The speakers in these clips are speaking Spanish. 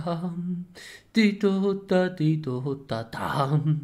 tam, tito ta tito ta tam,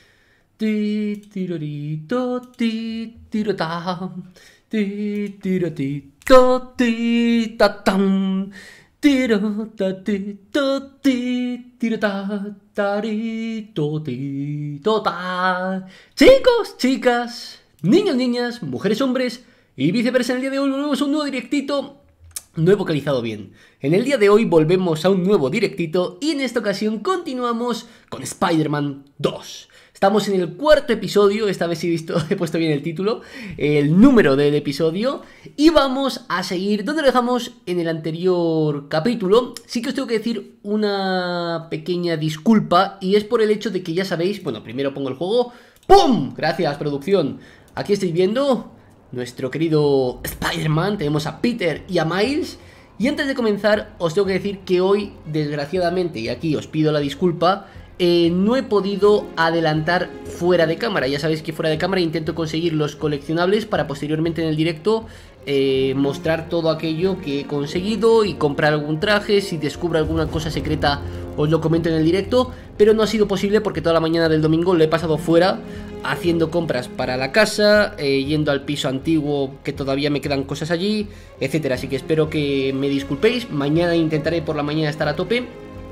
ti tirorito ti tiro tam, ti tirotito ti ta tam, tiro ta tito ti tiro ta tarito ti ta. Chicos, chicas, niños, niñas, mujeres, hombres y viceversa, en el día de hoy volvemos a un nuevo directito. No he vocalizado bien. En el día de hoy volvemos a un nuevo directito y en esta ocasión continuamos con Spider-Man 2. Estamos en el cuarto episodio, esta vez he puesto bien el título, el número del episodio, y vamos a seguir donde lo dejamos en el anterior capítulo. Sí que os tengo que decir una pequeña disculpa, y es por el hecho de que ya sabéis, bueno, primero pongo el juego, ¡pum! Gracias, producción. Aquí estáis viendo nuestro querido Spider-Man, tenemos a Peter y a Miles. Y antes de comenzar os tengo que decir que hoy, desgraciadamente, y aquí os pido la disculpa, no he podido adelantar fuera de cámara. Ya sabéis que fuera de cámara intento conseguir los coleccionables para posteriormente en el directo mostrar todo aquello que he conseguido y comprar algún traje. Si descubro alguna cosa secreta os lo comento en el directo, pero no ha sido posible porque toda la mañana del domingo lo he pasado fuera haciendo compras para la casa, yendo al piso antiguo que todavía me quedan cosas allí, etcétera. Así que espero que me disculpéis. Mañana intentaré por la mañana estar a tope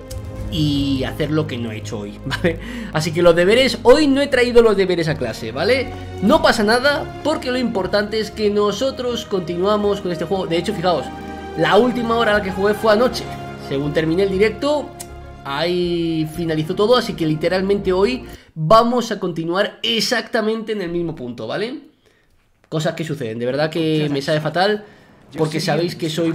y hacer lo que no he hecho hoy, ¿vale? Así que los deberes, hoy no he traído los deberes a clase, ¿vale? No pasa nada, porque lo importante es que nosotros continuamos con este juego. De hecho, fijaos, la última hora a la que jugué fue anoche. Según terminé el directo, ahí finalizó todo, así que literalmente hoy vamos a continuar exactamente en el mismo punto, ¿vale? Cosas que suceden, de verdad que me sabe fatal, porque sabéis que soy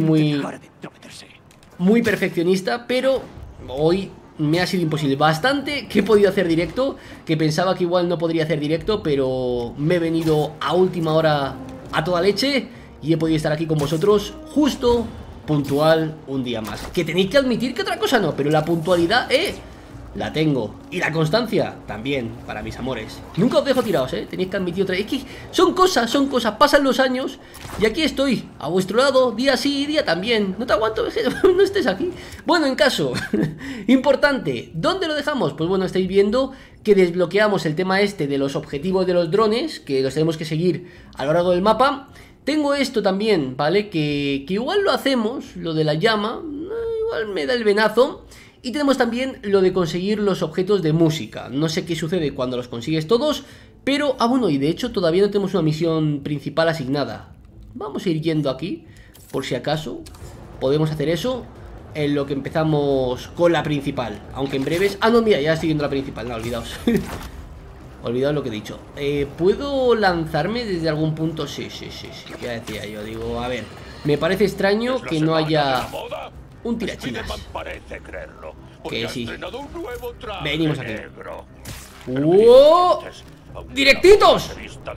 muy perfeccionista, pero hoy me ha sido imposible. Bastante que he podido hacer directo, que pensaba que igual no podría hacer directo, pero me he venido a última hora a toda leche y he podido estar aquí con vosotros justo, puntual, un día más. Que tenéis que admitir que otra cosa no, pero la puntualidad, la tengo. Y la constancia, también, para mis amores. Nunca os dejo tirados, tenéis que admitir otra vez. Es que son cosas, pasan los años y aquí estoy, a vuestro lado, día sí, día también. No te aguanto, no estés aquí. Bueno, en caso, importante, ¿dónde lo dejamos? Pues bueno, estáis viendo que desbloqueamos el tema este de los objetivos de los drones, que los tenemos que seguir a lo largo del mapa. Tengo esto también, ¿vale? Que igual lo hacemos, lo de la llama, igual me da el venazo. Y tenemos también lo de conseguir los objetos de música. No sé qué sucede cuando los consigues todos, pero, bueno, y de hecho todavía no tenemos una misión principal asignada. Vamos a ir yendo aquí, por si acaso podemos hacer eso en lo que empezamos con la principal. Aunque en breves... Ah, no, mira, ya estoy viendo la principal, no, olvidaos. Olvidaos lo que he dicho. ¿Puedo lanzarme desde algún punto? Sí, ya decía yo, digo, a ver, me parece extraño que no haya un tirachinas. Que sí. Venimos aquí. ¡Oh! ¡Directitos!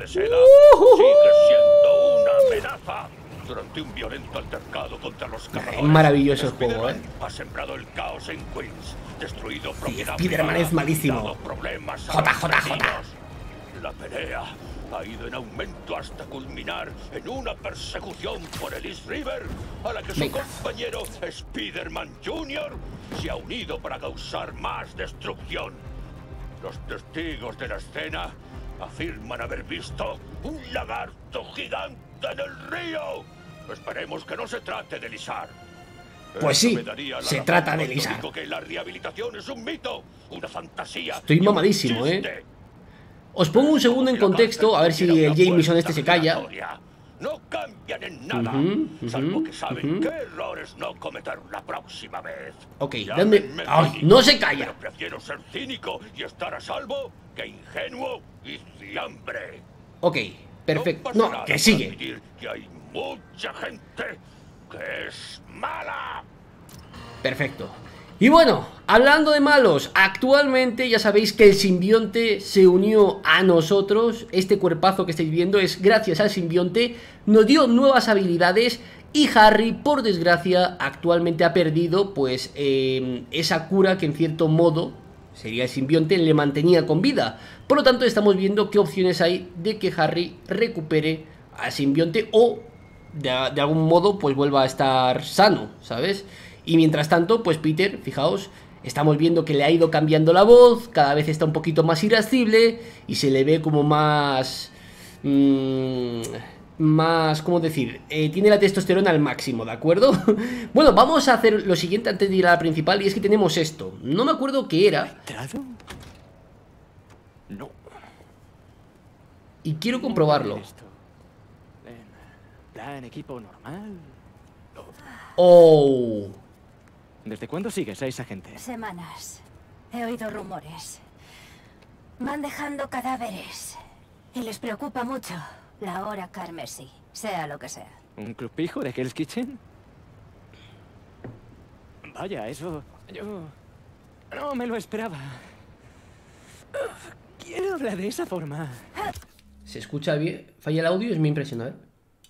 Durante un violento altercado contra los cazadores, maravilloso el juego, ha sembrado el caos en Queens, destruido propiedad. Spider-Man es malísimo. JJJ. La pelea ha ido en aumento hasta culminar en una persecución por el East River, a la que su compañero Spider-Man Jr. se ha unido para causar más destrucción. Los testigos de la escena afirman haber visto un lagarto gigante en el río. Esperemos que no se trate de Lizard. Pues sí, se trata de Lizard. Que la rehabilitación es un mito, una fantasía. Estoy mamadísimo, Os pongo un segundo en contexto, a ver si el Jameson este se calla. No cambian en nada, salvo que saben qué errores no cometer la próxima vez. Ok, ¿dónde? ¡Ay, no se calla! Pero prefiero ser cínico y estar a salvo que ingenuo y fiambre. Ok, perfecto. No, que sigue. Que hay mucha gente que es mala. Perfecto. Y bueno, hablando de malos, actualmente ya sabéis que el simbionte se unió a nosotros. Este cuerpazo que estáis viendo es gracias al simbionte. Nos dio nuevas habilidades y Harry, por desgracia, actualmente ha perdido pues esa cura que en cierto modo sería el simbionte, le mantenía con vida. Por lo tanto, estamos viendo qué opciones hay de que Harry recupere al simbionte o de algún modo pues vuelva a estar sano, ¿sabes? Y mientras tanto, pues Peter, fijaos, estamos viendo que le ha ido cambiando la voz, cada vez está un poquito más irascible y se le ve como más... más, ¿cómo decir? Tiene la testosterona al máximo, ¿de acuerdo? Bueno, vamos a hacer lo siguiente antes de ir a la principal, y es que tenemos esto. No me acuerdo qué era. ¿Entrado? No. Y quiero comprobarlo. Esto. ¿En equipo normal? Oh. ¿Desde cuándo sigues a esa gente? Semanas. He oído rumores. Van dejando cadáveres. Y les preocupa mucho la hora carmesí, sea lo que sea. ¿Un club pijo de Hell's Kitchen? Vaya, eso... Yo... no me lo esperaba. ¿Quién habla de esa forma? ¿Se escucha bien? ¿Falla el audio? Es mi impresión, a ver.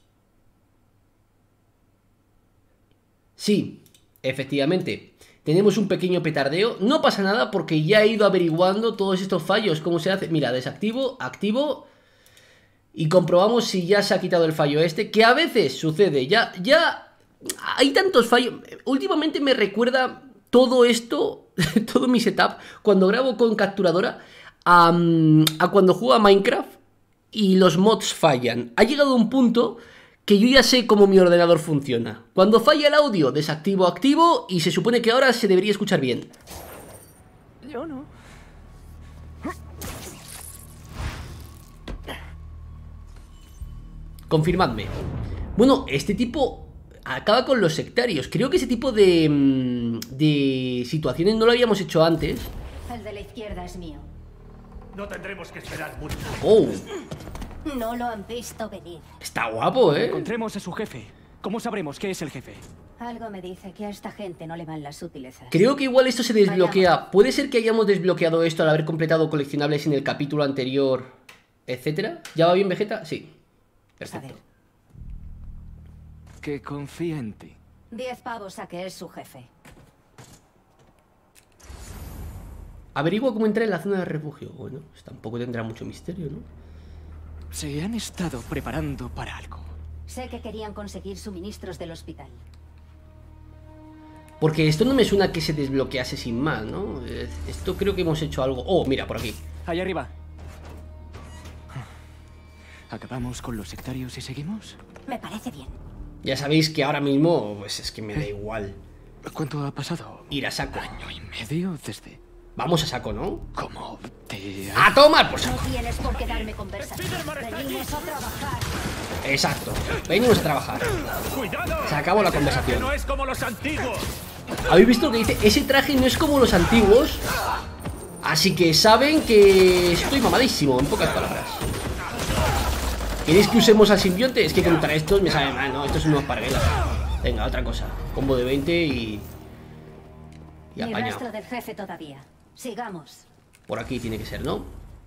Sí, efectivamente. Tenemos un pequeño petardeo. No pasa nada porque ya he ido averiguando todos estos fallos. ¿Cómo se hace? Mira, desactivo, activo. Y comprobamos si ya se ha quitado el fallo este. Que a veces sucede. Ya hay tantos fallos. Últimamente me recuerda todo esto, todo mi setup, cuando grabo con capturadora, a cuando juego a Minecraft y los mods fallan. Ha llegado un punto que yo ya sé cómo mi ordenador funciona. Cuando falla el audio, desactivo, activo, y se supone que ahora se debería escuchar bien. Yo no. Confirmadme. Bueno, este tipo acaba con los sectarios. Creo que ese tipo de situaciones no lo habíamos hecho antes. El de la izquierda es mío. No tendremos que esperar mucho. Oh, No lo han visto venir. está guapo, ¿eh? Encontremos a su jefe. ¿Cómo sabremos qué es el jefe? Algo me dice que a esta gente no le van las sutilezas. Creo que igual esto se desbloquea. Puede ser que hayamos desbloqueado esto al haber completado coleccionables en el capítulo anterior, etcétera. ¿Ya va bien, Vegeta? Sí. Perfecto. Que confía en ti. 10 pavos a que es su jefe. Averigua cómo entrar en la zona de refugio. Bueno, pues tampoco tendrá mucho misterio, ¿no? Se han estado preparando para algo. Sé que querían conseguir suministros del hospital. Porque esto no me suena que se desbloquease sin más, ¿no? Esto creo que hemos hecho algo... Oh, mira, por aquí. Allá arriba. ¿Acabamos con los sectarios y seguimos? Me parece bien. Ya sabéis que ahora mismo, pues es que me da igual. ¿Cuánto ha pasado? Ir a saco. ¿Año y medio desde...? Vamos a saco, ¿no? ¿Cómo te...? ¡A tomar por No saco! tienes por qué darme conversación. Venimos a trabajar. Exacto. Venimos a trabajar. ¡Cuidado! Se acabó la conversación. No es como los antiguos. ¿Habéis visto lo que dice? Ese traje no es como los antiguos. Así que saben que estoy mamadísimo, en pocas palabras. ¿Queréis que usemos al simbionte? Es que contra estos me sabe mal, ¿no? Estos son unos parguelas. Venga, otra cosa. Combo de 20 y Ni apañado. rastro del jefe todavía. Sigamos. Por aquí tiene que ser, ¿no?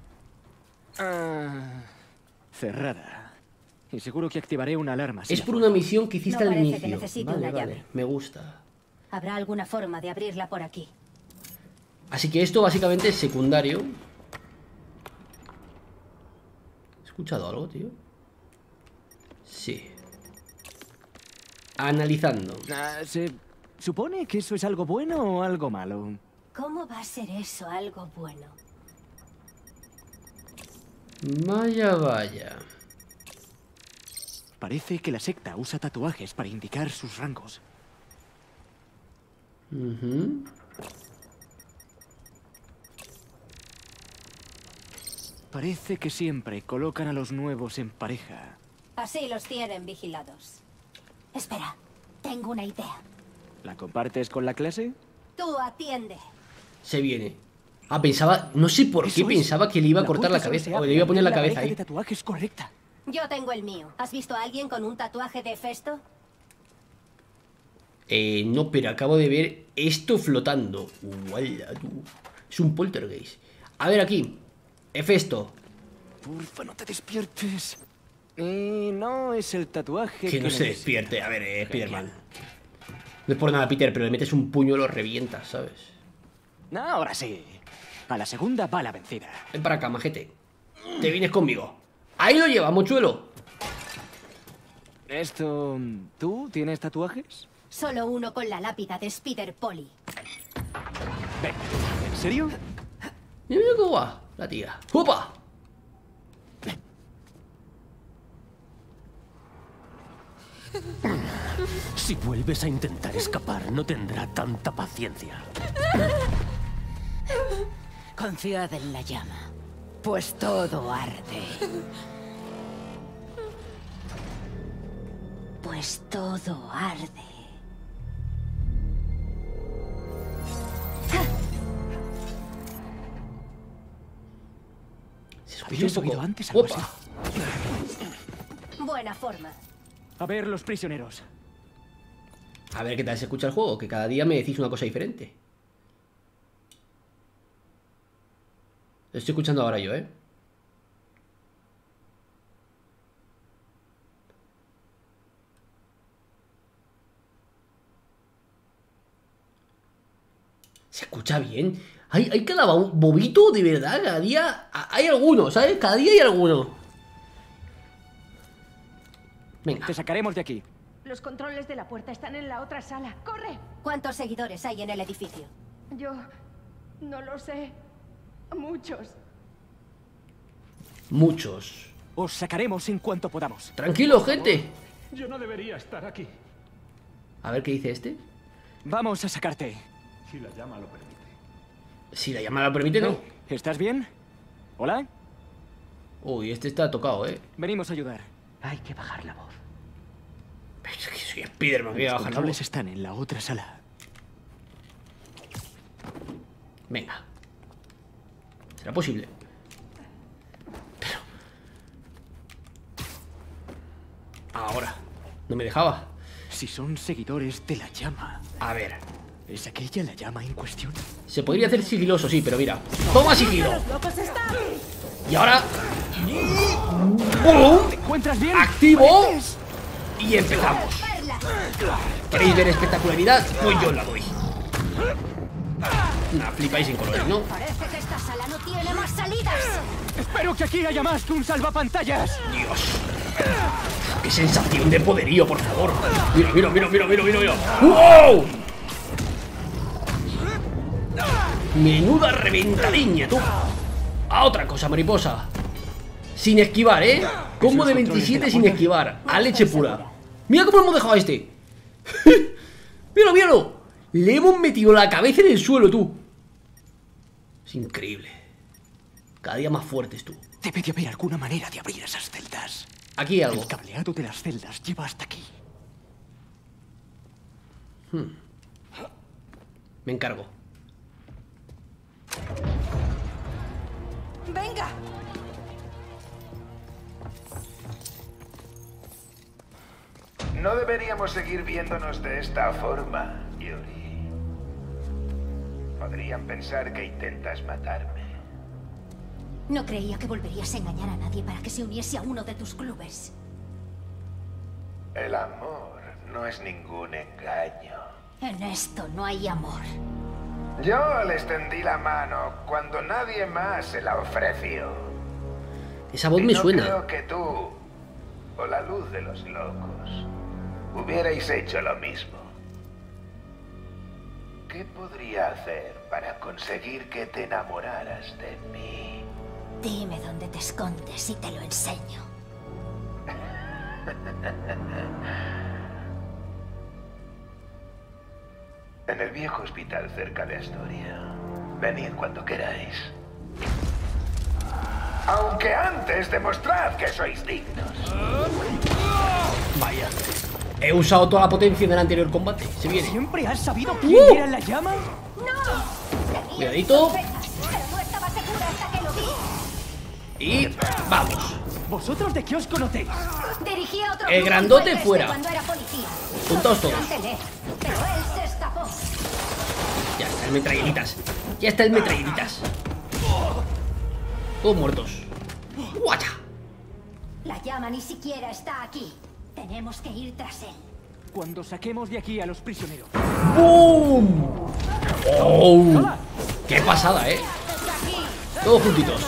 Cerrada. Y seguro que activaré una alarma. si Es la por fuerza. una misión que hiciste No al parece que inicio. necesite una llave. Me gusta. Habrá alguna forma de abrirla por aquí. Así que esto básicamente es secundario. ¿He escuchado algo, tío? Sí. Analizando. ¿Se supone que eso es algo bueno o algo malo? ¿Cómo va a ser eso algo bueno? Vaya, vaya. Parece que la secta usa tatuajes para indicar sus rangos. Ujú. Parece que siempre colocan a los nuevos en pareja. Así los tienen vigilados. Espera, tengo una idea. ¿La compartes con la clase? Tú atiende. Se viene. Ah, pensaba... No sé por qué Eso es. pensaba que le iba a cortar la puerta solo cabeza. se O abre le iba a poner la cuando cabeza pareja ahí. de tatuajes correcta. Yo tengo el mío. ¿Has visto a alguien con un tatuaje de Festo? No, pero acabo de ver esto flotando. Uala, tú. Es un poltergeist. A ver aquí. Hefesto. Porfa, no te despiertes. No es el tatuaje Que no se necesito. despierte. A ver, Spiderman. No es por nada, Peter, pero le metes un puño y lo revientas, ¿sabes? No, ahora sí. A la segunda va la vencida. Ven para acá, majete. Te vienes conmigo. Ahí lo lleva, mochuelo. Esto... ¿Tú tienes tatuajes? Solo uno con la lápida de Spider Polly. Ven, ¿en serio? Mira cómo va la tía. ¡Opa! Si vuelves a intentar escapar, no tendrá tanta paciencia. Confiad en la llama, pues todo arde. Pues todo arde. Se escucha ¿Habías un poco. oído antes algo ¡Opa! así? Buena forma. A ver, los prisioneros. A ver qué tal se escucha el juego, que cada día me decís una cosa diferente. Lo estoy escuchando ahora yo, ¿eh? Se escucha bien. Hay cada bobito, de verdad. Cada día hay alguno, ¿sabes? Cada día hay alguno. Venga. Te sacaremos de aquí. Los controles de la puerta están en la otra sala. ¡Corre! ¿Cuántos seguidores hay en el edificio? Yo... no lo sé. Muchos. Muchos. Os sacaremos en cuanto podamos. Tranquilo, gente. Yo no debería estar aquí. A ver qué dice este. Vamos a sacarte. Si la llama lo permite. Si la llamada lo permite, no. ¿Estás bien? ¿Hola? Uy, este está tocado, ¿eh? Venimos a ayudar. Hay que bajar la voz. Es que soy Spiderman, voy a Los bajar la controles voz. están en la otra sala. Venga. ¿Será posible? Pero... ahora. No me dejaba. Si son seguidores de la llama, A ver. ¿es aquella la llama en cuestión? Se podría hacer sigiloso, sí, pero mira. ¡Toma sigilo! Y ahora... ¡Bum! ¿Te encuentras bien? ¡Activo! Y empezamos. ¿Queréis ver espectacularidad? Pues yo la doy. Nah, flipáis en colores, ¿no? Parece que esta sala no tiene más salidas. Espero que aquí haya más que un salvapantallas. Dios. ¡Qué sensación de poderío, por favor! Mira, mira, mira, mira, mira, mira, mira. ¡Wow! Menuda reventadiña, tú. A otra cosa, mariposa. Sin esquivar, ¿eh? Combo de 27 sin esquivar. A leche pura. Mira cómo hemos dejado a este. Míralo, míralo. Le hemos metido la cabeza en el suelo, tú. Es increíble. Cada día más fuertes, tú. Debe de haber alguna manera de abrir esas celdas. Aquí hay algo. El cableado de las celdas lleva hasta aquí. Me encargo. ¡Venga! No deberíamos seguir viéndonos de esta forma, Yuri. Podrían pensar que intentas matarme. No creía que volverías a engañar a nadie para que se uniese a uno de tus clubes. El amor no es ningún engaño. En esto no hay amor. Yo le extendí la mano cuando nadie más se la ofreció. Esa voz Y me no suena. creo que tú, o la luz de los locos, hubierais hecho lo mismo. ¿Qué podría hacer para conseguir que te enamoraras de mí? Dime dónde te escondes y te lo enseño. En el viejo hospital cerca de Astoria. Venid cuando queráis. Aunque antes demostrad que sois dignos. Vaya. He usado toda la potencia del anterior combate. Se viene. ¿Siempre has sabido quién era la llama? Cuidadito. Pero no estaba segura hasta que lo vi. Y vamos. ¿Vosotros de qué os conocéis? Dirigí a otro El club grandote en Fuentes fuera. cuando era policía. Juntaos todos. Cántele, pero él se escapó. Ya está el metralleritas. Ya está el metralleritas. Todos muertos. ¡Guacha! La llama ni siquiera está aquí. Tenemos que ir tras él. Cuando saquemos de aquí a los prisioneros. ¡Bum! ¡Oh! ¡Qué pasada, eh! Todos juntitos.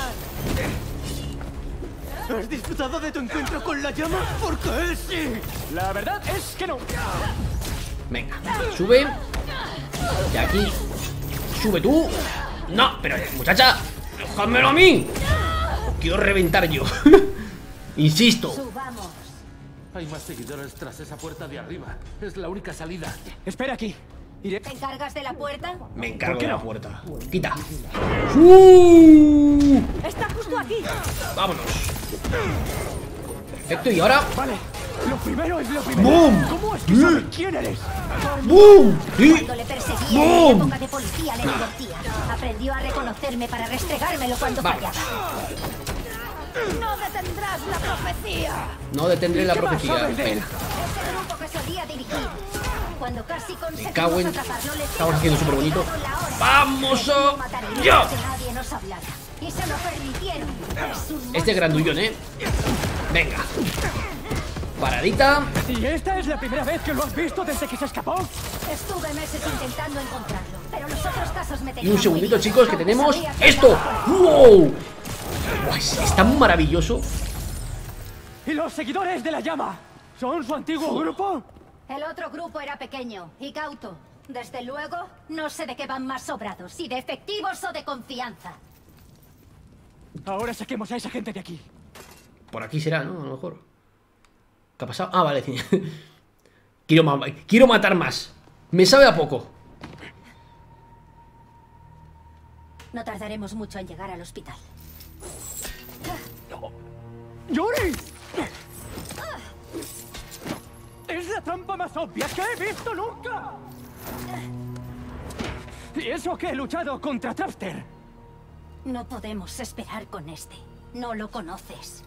¿Has disfrutado de tu encuentro con la llama? Porque él sí. La verdad es que no. Venga, sube. De aquí. Sube tú. No, pero muchacha, déjamelo a mí. Quiero reventar yo. Insisto. Subamos. Hay más seguidores tras esa puerta de arriba. Es la única salida. Espera aquí. Iré. ¿Te encargas de la puerta? Me encargo ¿Por qué de la no? puerta. Quita. Está justo aquí. Vámonos. Perfecto, y ahora. Vale. Lo primero es lo primero. ¡Boom! ¿Cómo es que sabe quién eres? ¡Boom! ¿Sí? Cuando le perseguía en mi época de policía le divertía. Aprendió a reconocerme para restregármelo cuando Vamos. fallaba. ¡No detendrás la profecía! No detendré la ¿Qué más profecía. sabes de él? Venga. Ese grupo que solía dirigir. Cuando casi cago en- conseguimos atraparlo, le estamos haciendo súper bonito. la hora. ¡Vamos a- Mataría ¡Ya! que nadie nos hablara. Y se lo permitieron. Es un Este grandullón, Venga. Paradita. ¿Y esta es la primera vez que lo has visto desde que se escapó? Estuve meses intentando encontrarlo, pero los otros casos me Y tenían un segundito, muy bien. chicos, que Aunque tenemos sabía que esto. estaba por- ¡Wow! Guau, es tan maravilloso. ¿Y los seguidores de la llama? ¿Son su antiguo grupo? El otro grupo era pequeño y cauto. Desde luego, no sé de qué van más sobrados, si de efectivos o de confianza. Ahora saquemos a esa gente de aquí. Por aquí será, ¿no? A lo mejor. ¿Qué ha pasado? Ah, vale. Quiero matar más. Me sabe a poco. No tardaremos mucho en llegar al hospital. ¡Yuri! ¡Es la trampa más obvia que he visto nunca! ¿Y eso que he luchado contra Trapster? No podemos esperar con este. No lo conoces.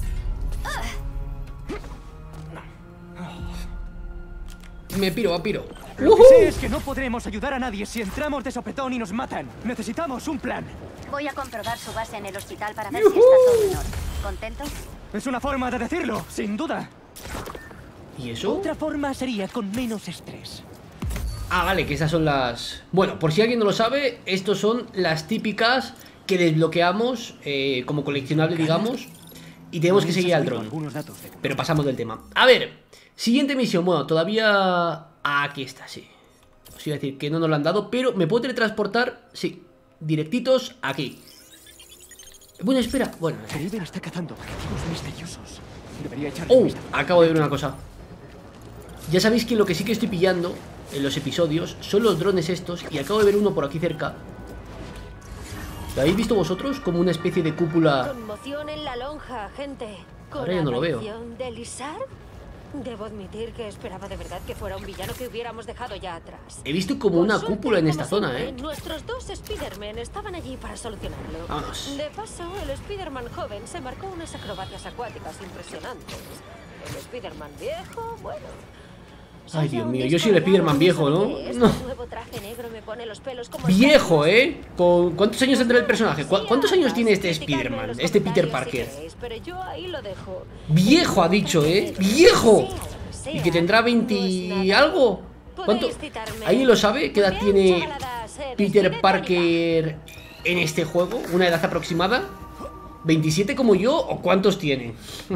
Me piro, a piro. Lo que sé es que no podremos ayudar a nadie si entramos de sopetón y nos matan. Necesitamos un plan. Voy a comprobar su base en el hospital para ver si está todo en orden. ¿Contento? Es una forma de decirlo, sin duda. ¿Y eso? Otra forma sería con menos estrés. Ah, vale, que esas son las... Bueno, por si alguien no lo sabe, estos son las típicas que desbloqueamos como coleccionable, digamos. Y tenemos que seguir al dron. Algunos datos de... Pero pasamos del tema. A ver, siguiente misión. Bueno, todavía... Aquí está, sí. Os iba a decir que no nos lo han dado, pero ¿me puedo teletransportar? Sí, directitos aquí. Bueno, espera. Bueno, Kraven está cazando objetivos misteriosos. Debería echarle oh, un vistazo. acabo de ver una cosa. Ya sabéis que lo que sí que estoy pillando en los episodios son los drones estos. Y acabo de ver uno por aquí cerca. ¿Lo habéis visto vosotros? Como una especie de cúpula. Conmoción en la lonja, gente. Con Ahora ya no lo veo. aparición de Lizard. Debo admitir que esperaba de verdad que fuera un villano que hubiéramos dejado ya atrás. He visto como Por una suerte, cúpula en como esta zona, siempre, Nuestros dos Spider-Man estaban allí para solucionarlo. Vamos. De paso, el Spider-Man joven se marcó unas acrobacias acuáticas impresionantes. El Spider-Man viejo, bueno... Ay, soy Dios un mío, yo soy el descolgado Spider-Man viejo, ¿no? de este No. nuevo traje negro me pone los pelos como Viejo, escarpias. ¿Cuántos años tendrá el personaje? ¿Cuántos años tiene este Spider-Man? Este Peter Parker. Pero yo ahí lo dejo. Viejo ha dicho, ¡Viejo! ¿Y que tendrá 20 y algo? ¿Cuánto? ¿Alguien lo sabe? ¿Qué edad tiene Peter Parker en este juego? ¿Una edad aproximada? ¿27 como yo o cuántos tiene?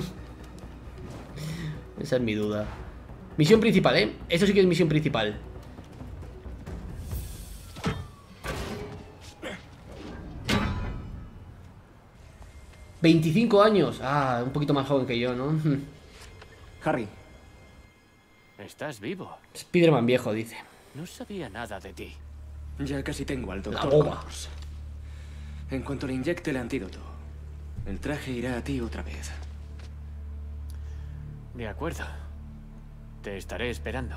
Esa es mi duda. Misión principal, Esto sí que es misión principal. ¿25 años? Ah, un poquito más joven que yo, ¿no? Harry, Estás vivo. Spider-Man viejo, dice. No sabía nada de ti. ya casi tengo al La doctor boba. Connors. En cuanto le inyecte el antídoto, el traje irá a ti otra vez. De acuerdo. Te estaré esperando.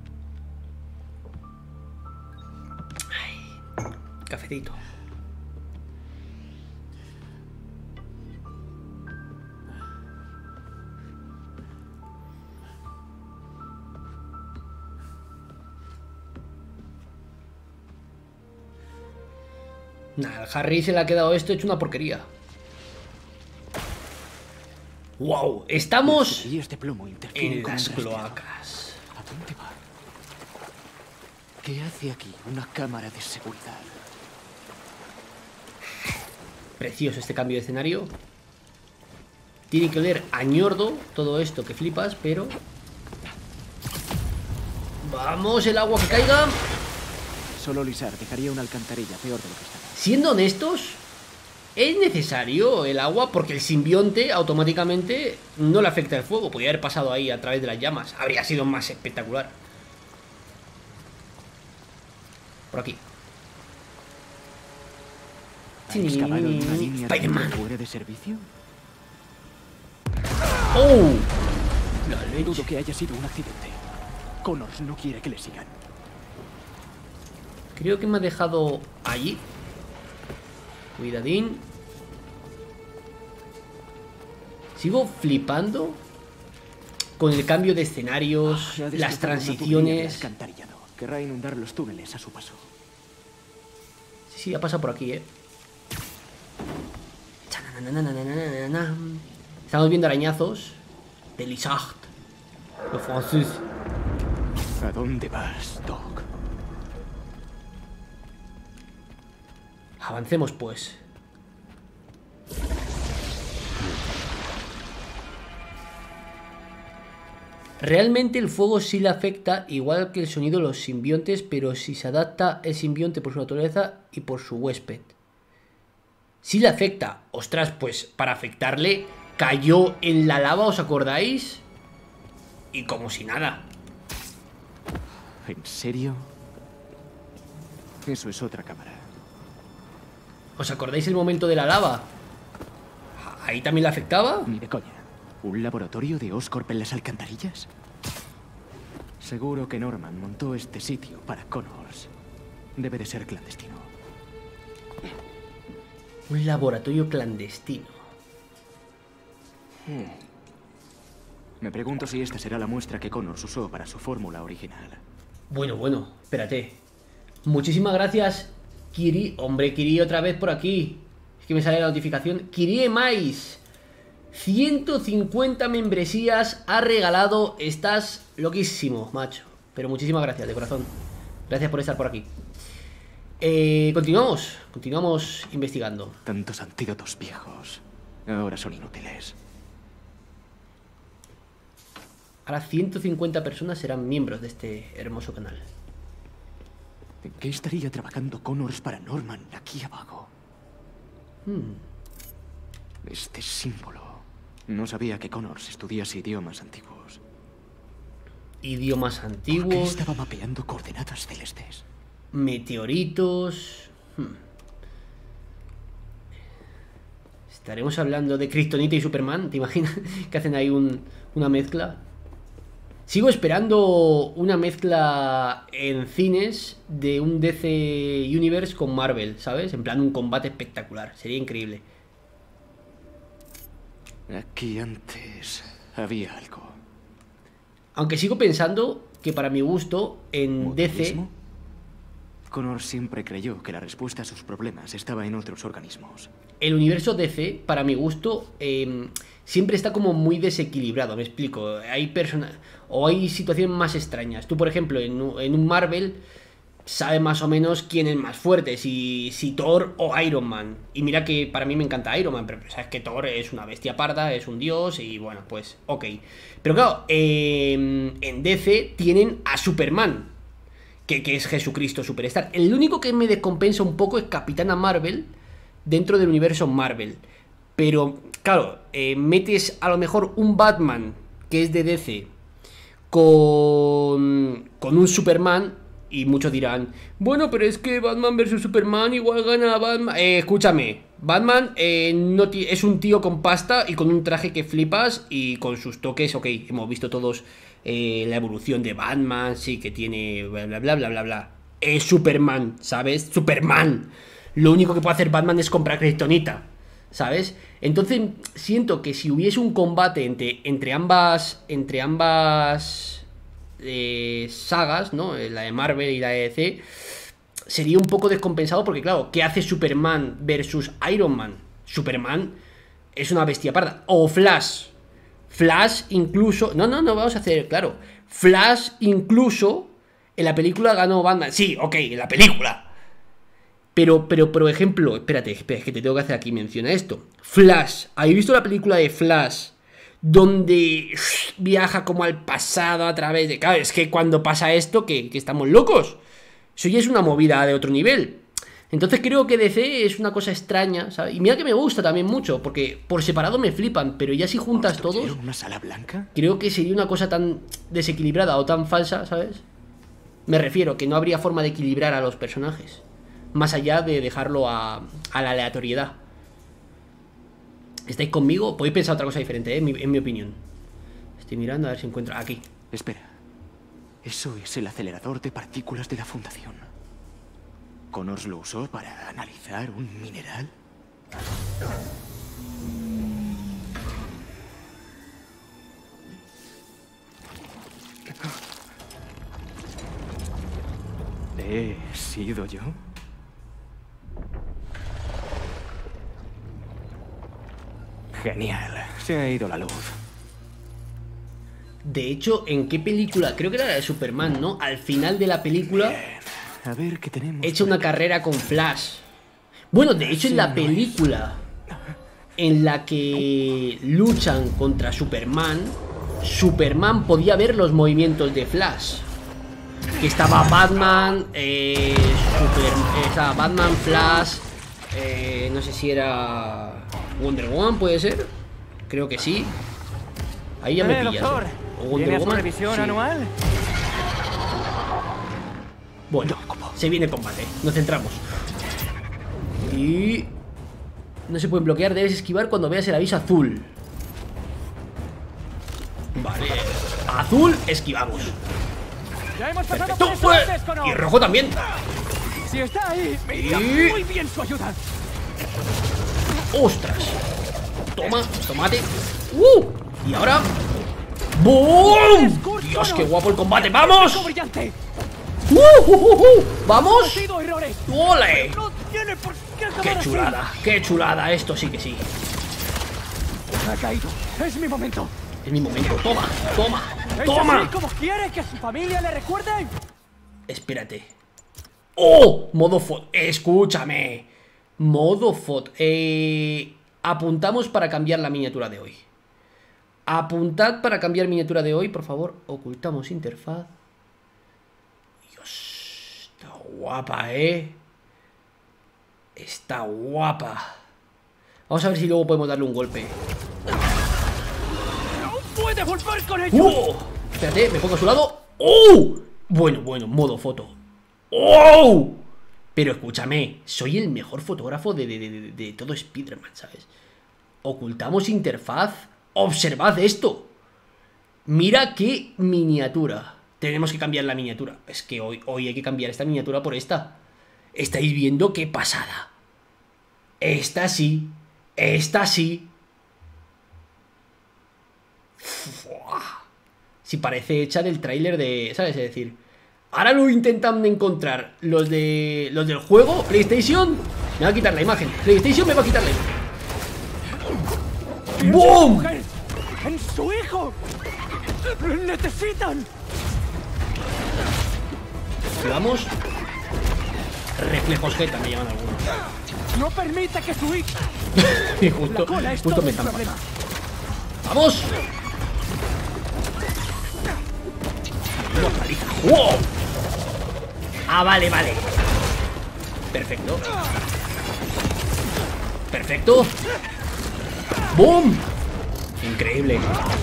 Cafecito. Nada, al Harry se le ha quedado esto hecho una porquería. ¡Wow! Estamos Y este plomo interfiere en con las un rastreador. cloacas. ¿A dónde va? ¿Qué hace aquí una cámara de seguridad? Precioso este cambio de escenario. Tiene que oler a ñordo todo esto que flipas, pero... Vamos, el agua que caiga. Solo Lizard dejaría una alcantarilla peor de lo que está. Siendo honestos, es necesario el agua porque el simbionte automáticamente no le afecta el fuego. Podría haber pasado ahí a través de las llamas. Habría sido más espectacular. Por aquí. ¿Ha excavado una línea Spider-Man. fuera de servicio? ¡Oh! La leche. Dudo que haya sido un accidente. Connors no quiere que le sigan. Creo que me ha dejado allí. Cuidadín. Sigo flipando con el cambio de escenarios, las transiciones. Alcantarillado. Querrá inundar los túneles a su paso. Sí, ha pasado por aquí, Estamos viendo arañazos de Lizard, los franceses. ¿A dónde vas, Doc? Avancemos, pues. Realmente el fuego sí le afecta, igual que el sonido de los simbiontes, pero si se adapta el simbionte por su naturaleza y por su huésped. Sí le afecta. Ostras, pues para afectarle cayó en la lava, ¿os acordáis? Y como si nada. ¿En serio? Eso es otra cámara. ¿Os acordáis el momento de la lava? ¿Ahí también le afectaba? Ni de coña. ¿Un laboratorio de Oscorp en las alcantarillas? Seguro que Norman montó este sitio para Connors. Debe de ser clandestino. Un laboratorio clandestino. Me pregunto si esta será la muestra que Connors usó para su fórmula original. Bueno, espérate. Muchísimas gracias, Kiri. Hombre, Kiri otra vez por aquí. Es que me sale la notificación. Kiri Emais. 150 membresías ha regalado. Estás loquísimo, macho. Pero muchísimas gracias, de corazón. Gracias por estar por aquí. Continuamos investigando. Tantos antídotos viejos. Ahora son inútiles. Ahora 150 personas serán miembros de este hermoso canal. ¿En qué estaría trabajando Connors para Norman aquí abajo? Este símbolo. No sabía que Connors estudiase idiomas antiguos. Idiomas ¿Por qué antiguos. estaba mapeando coordenadas celestes? Meteoritos. Estaremos hablando de Kryptonita y Superman. ¿Te imaginas que hacen ahí una mezcla? Sigo esperando una mezcla en cines de un DC Universe con Marvel, ¿sabes? En plan un combate espectacular. Sería increíble. Aquí antes había algo. Aunque sigo pensando que para mi gusto en DC... ¿Mutualismo? Connors siempre creyó que la respuesta a sus problemas estaba en otros organismos. El universo DC, para mi gusto, siempre está como muy desequilibrado, me explico. Hay personas o hay situaciones más extrañas. Tú, por ejemplo, en un Marvel, sabes más o menos quién es más fuerte, si Thor o Iron Man. Y mira que para mí me encanta Iron Man, pero sabes que Thor es una bestia parda, es un dios y bueno, pues ok. Pero claro, en DC tienen a Superman, que es Jesucristo Superstar. El único que me descompensa un poco es Capitana Marvel dentro del universo Marvel. Pero, claro, metes a lo mejor un Batman que es de DC con un Superman y muchos dirán, bueno, pero es que Batman vs Superman igual gana Batman. Escúchame, Batman es un tío con pasta y con un traje que flipas y con sus toques, ok, hemos visto todos la evolución de Batman, sí, que tiene bla bla bla bla bla bla. Es Superman, ¿sabes? Superman. Lo único que puede hacer Batman es comprar Kryptonita, ¿sabes? Entonces siento que si hubiese un combate entre ambas sagas, ¿no? La de Marvel y la de DC, sería un poco descompensado porque, claro, ¿qué hace Superman versus Iron Man? Superman es una bestia parda. O Flash. Flash incluso... No, vamos a hacer, claro. Flash incluso en la película ganó Batman. Sí, ok, en la película. Pero, por ejemplo, espérate, es que te tengo que hacer aquí mención a esto. Flash, ¿habéis visto la película de Flash donde viaja como al pasado a través de... Claro, es que cuando pasa esto, que estamos locos. Eso ya es una movida de otro nivel. Entonces creo que DC es una cosa extraña, ¿sabes? Y mira que me gusta también mucho, porque por separado me flipan, pero ya si juntas todos... ¿Una sala blanca? Creo que sería una cosa tan desequilibrada o tan falsa, ¿sabes? Me refiero, que no habría forma de equilibrar a los personajes, más allá de dejarlo a la aleatoriedad. ¿Estáis conmigo? Podéis pensar otra cosa diferente, ¿eh? En mi opinión. Estoy mirando a ver si encuentro... Aquí. Espera. Eso es el acelerador de partículas de la Fundación. ¿Connors lo usó para analizar un mineral? ¿He sido yo? Genial. Se ha ido la luz. De hecho, ¿en qué película? Creo que era la de Superman, ¿no? Al final de la película... A ver qué tenemos. Echa una carrera con Flash. Bueno, de hecho, en la película en la que luchan contra Superman, Superman podía ver los movimientos de Flash. Que estaba Batman, Batman, Flash, no sé si era Wonder Woman, ¿puede ser? Creo que sí. Ahí ya me pillas. ¿O Wonder Woman? ¿Revisión anual? Bueno, se viene el combate, nos centramos. Y... no se pueden bloquear, debes esquivar cuando veas el aviso azul. Vale, azul, esquivamos. Perfecto, y rojo también. Si está ahí, me irá muy bien su ayuda. ¡Ostras! Toma, tomate. Y ahora... ¡boom! Dios, qué guapo el combate, ¡vamos! ¡Vamos! ¡Ole! ¡Qué chulada! Esto sí que sí. Ha caído. Es mi momento. Es mi momento. ¡Toma! ¿Cómo quiere que su familia le recuerde? Espérate. ¡Oh! Modo foto. Escúchame. Modo foto. Apuntamos para cambiar la miniatura de hoy. Apuntad para cambiar miniatura de hoy, por favor. Ocultamos interfaz. Dios, está guapa, ¿eh? Está guapa. Vamos a ver si luego podemos darle un golpe. ¡No puede volver con ello! Espérate, me pongo a su lado. Bueno, modo foto. Pero escúchame, soy el mejor fotógrafo de todo Spider-Man, ¿sabes? Ocultamos interfaz. Observad esto. Mira qué miniatura. Tenemos que cambiar la miniatura. Es que hoy hay que cambiar esta miniatura por esta. ¿Estáis viendo qué pasada? Esta sí. Si parece hecha del tráiler de... ¿sabes? Es decir, ahora lo intentan encontrar los del juego. PlayStation me va a quitar la imagen. PlayStation me va a quitar la imagen. ¡Boom! ¡En su hijo! ¡Necesitan! Vamos. Reflejos Geta me llaman algunos. No permita que su hijo... Y justo me están pasando. ¡Vamos! ¡Wow! Ah, vale. Perfecto. ¡Boom! Increíble.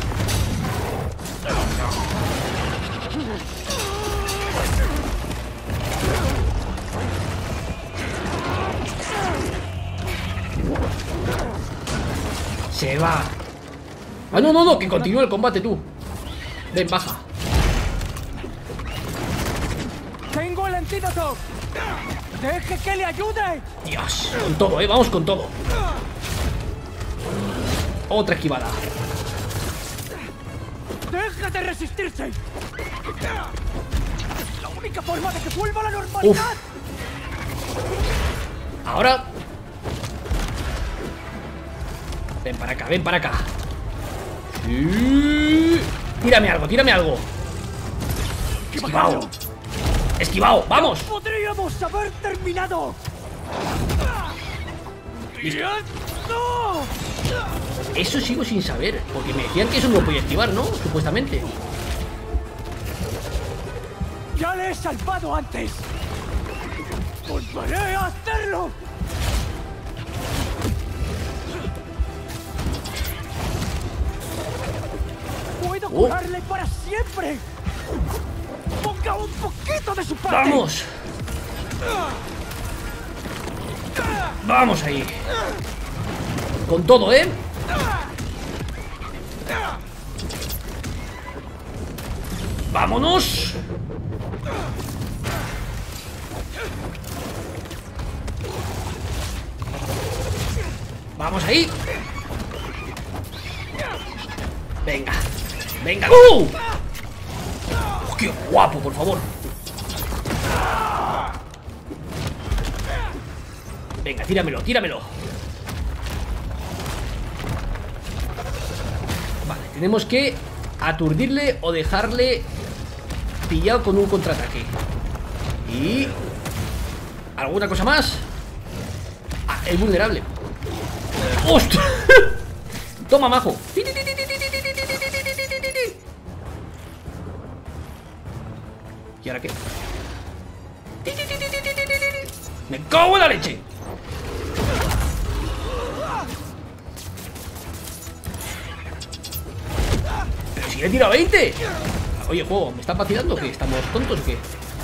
Se va. Ah, no, que continúe el combate tú. Ven, baja. Tengo el antídoto. Deje que le ayude. Dios, con todo, vamos con todo. Otra esquivada. Deja de resistirse. La única forma de que vuelva a la normalidad. Ahora. Ven para acá. Sí. Tírame algo. Esquivado, vamos. Podríamos haber terminado. Listo. Eso sigo sin saber, porque me decían que eso no lo podía esquivar, ¿no? Supuestamente. ¡Ya le he salvado antes! ¡Volveré a hacerlo! ¡Puedo curarle para siempre! ¡Ponga un poquito de su parte! ¡Vamos! ¡Vamos ahí! Con todo, ¿eh? ¡Vámonos! ¡Vamos ahí! ¡Venga! ¡Venga! ¡Oh, qué guapo, por favor! Venga, tíramelo, tíramelo. Vale, tenemos que aturdirle o dejarle pillado con un contraataque. Y... ¿alguna cosa más? Ah, es vulnerable. ¡Ostras! Toma, majo. ¿Y ahora qué? ¡Me cago en la leche! ¡Pero si le he tirado 20! Oye, juego, ¿me estás vacilando o qué? ¿Estamos tontos o qué?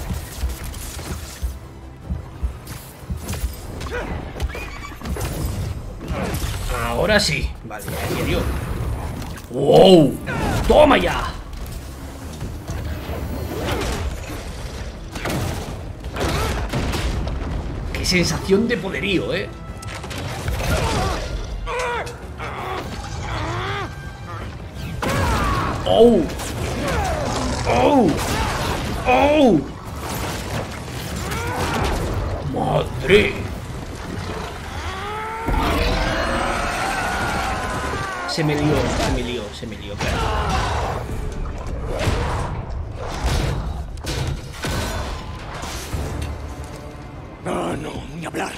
Ahora sí. Vale, ya dio. ¡Wow! ¡Toma ya! ¡Qué sensación de poderío, eh! ¡Oh! ¡Oh! ¡Oh! ¡Madre! Se me lió, claro. No, ni hablar.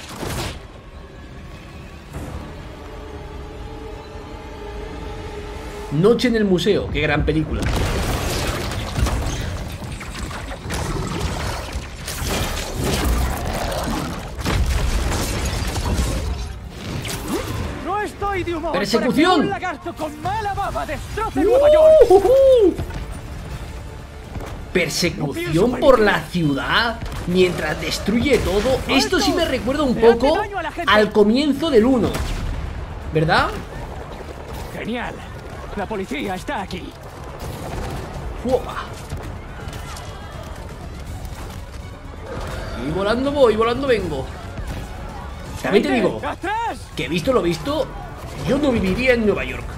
Noche en el museo, qué gran película. No estoy de humor. ¡Persecución! Para que un lagarto con mala baba destroce Nueva York. Persecución por la ciudad mientras destruye todo. Esto sí me recuerda un poco al comienzo del 1, ¿verdad? Genial. La policía está aquí. ¡Uopa! Y volando voy, volando vengo. También te digo que visto lo visto, yo no viviría en Nueva York.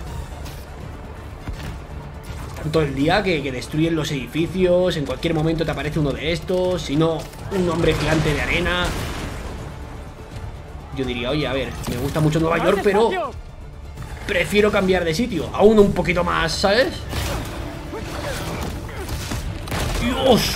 Tanto el día que destruyen los edificios, en cualquier momento te aparece uno de estos, si no, un hombre gigante de arena. Yo diría, oye, a ver, me gusta mucho Nueva York, pero prefiero cambiar de sitio, a uno un poquito más, ¿sabes? ¡Dios!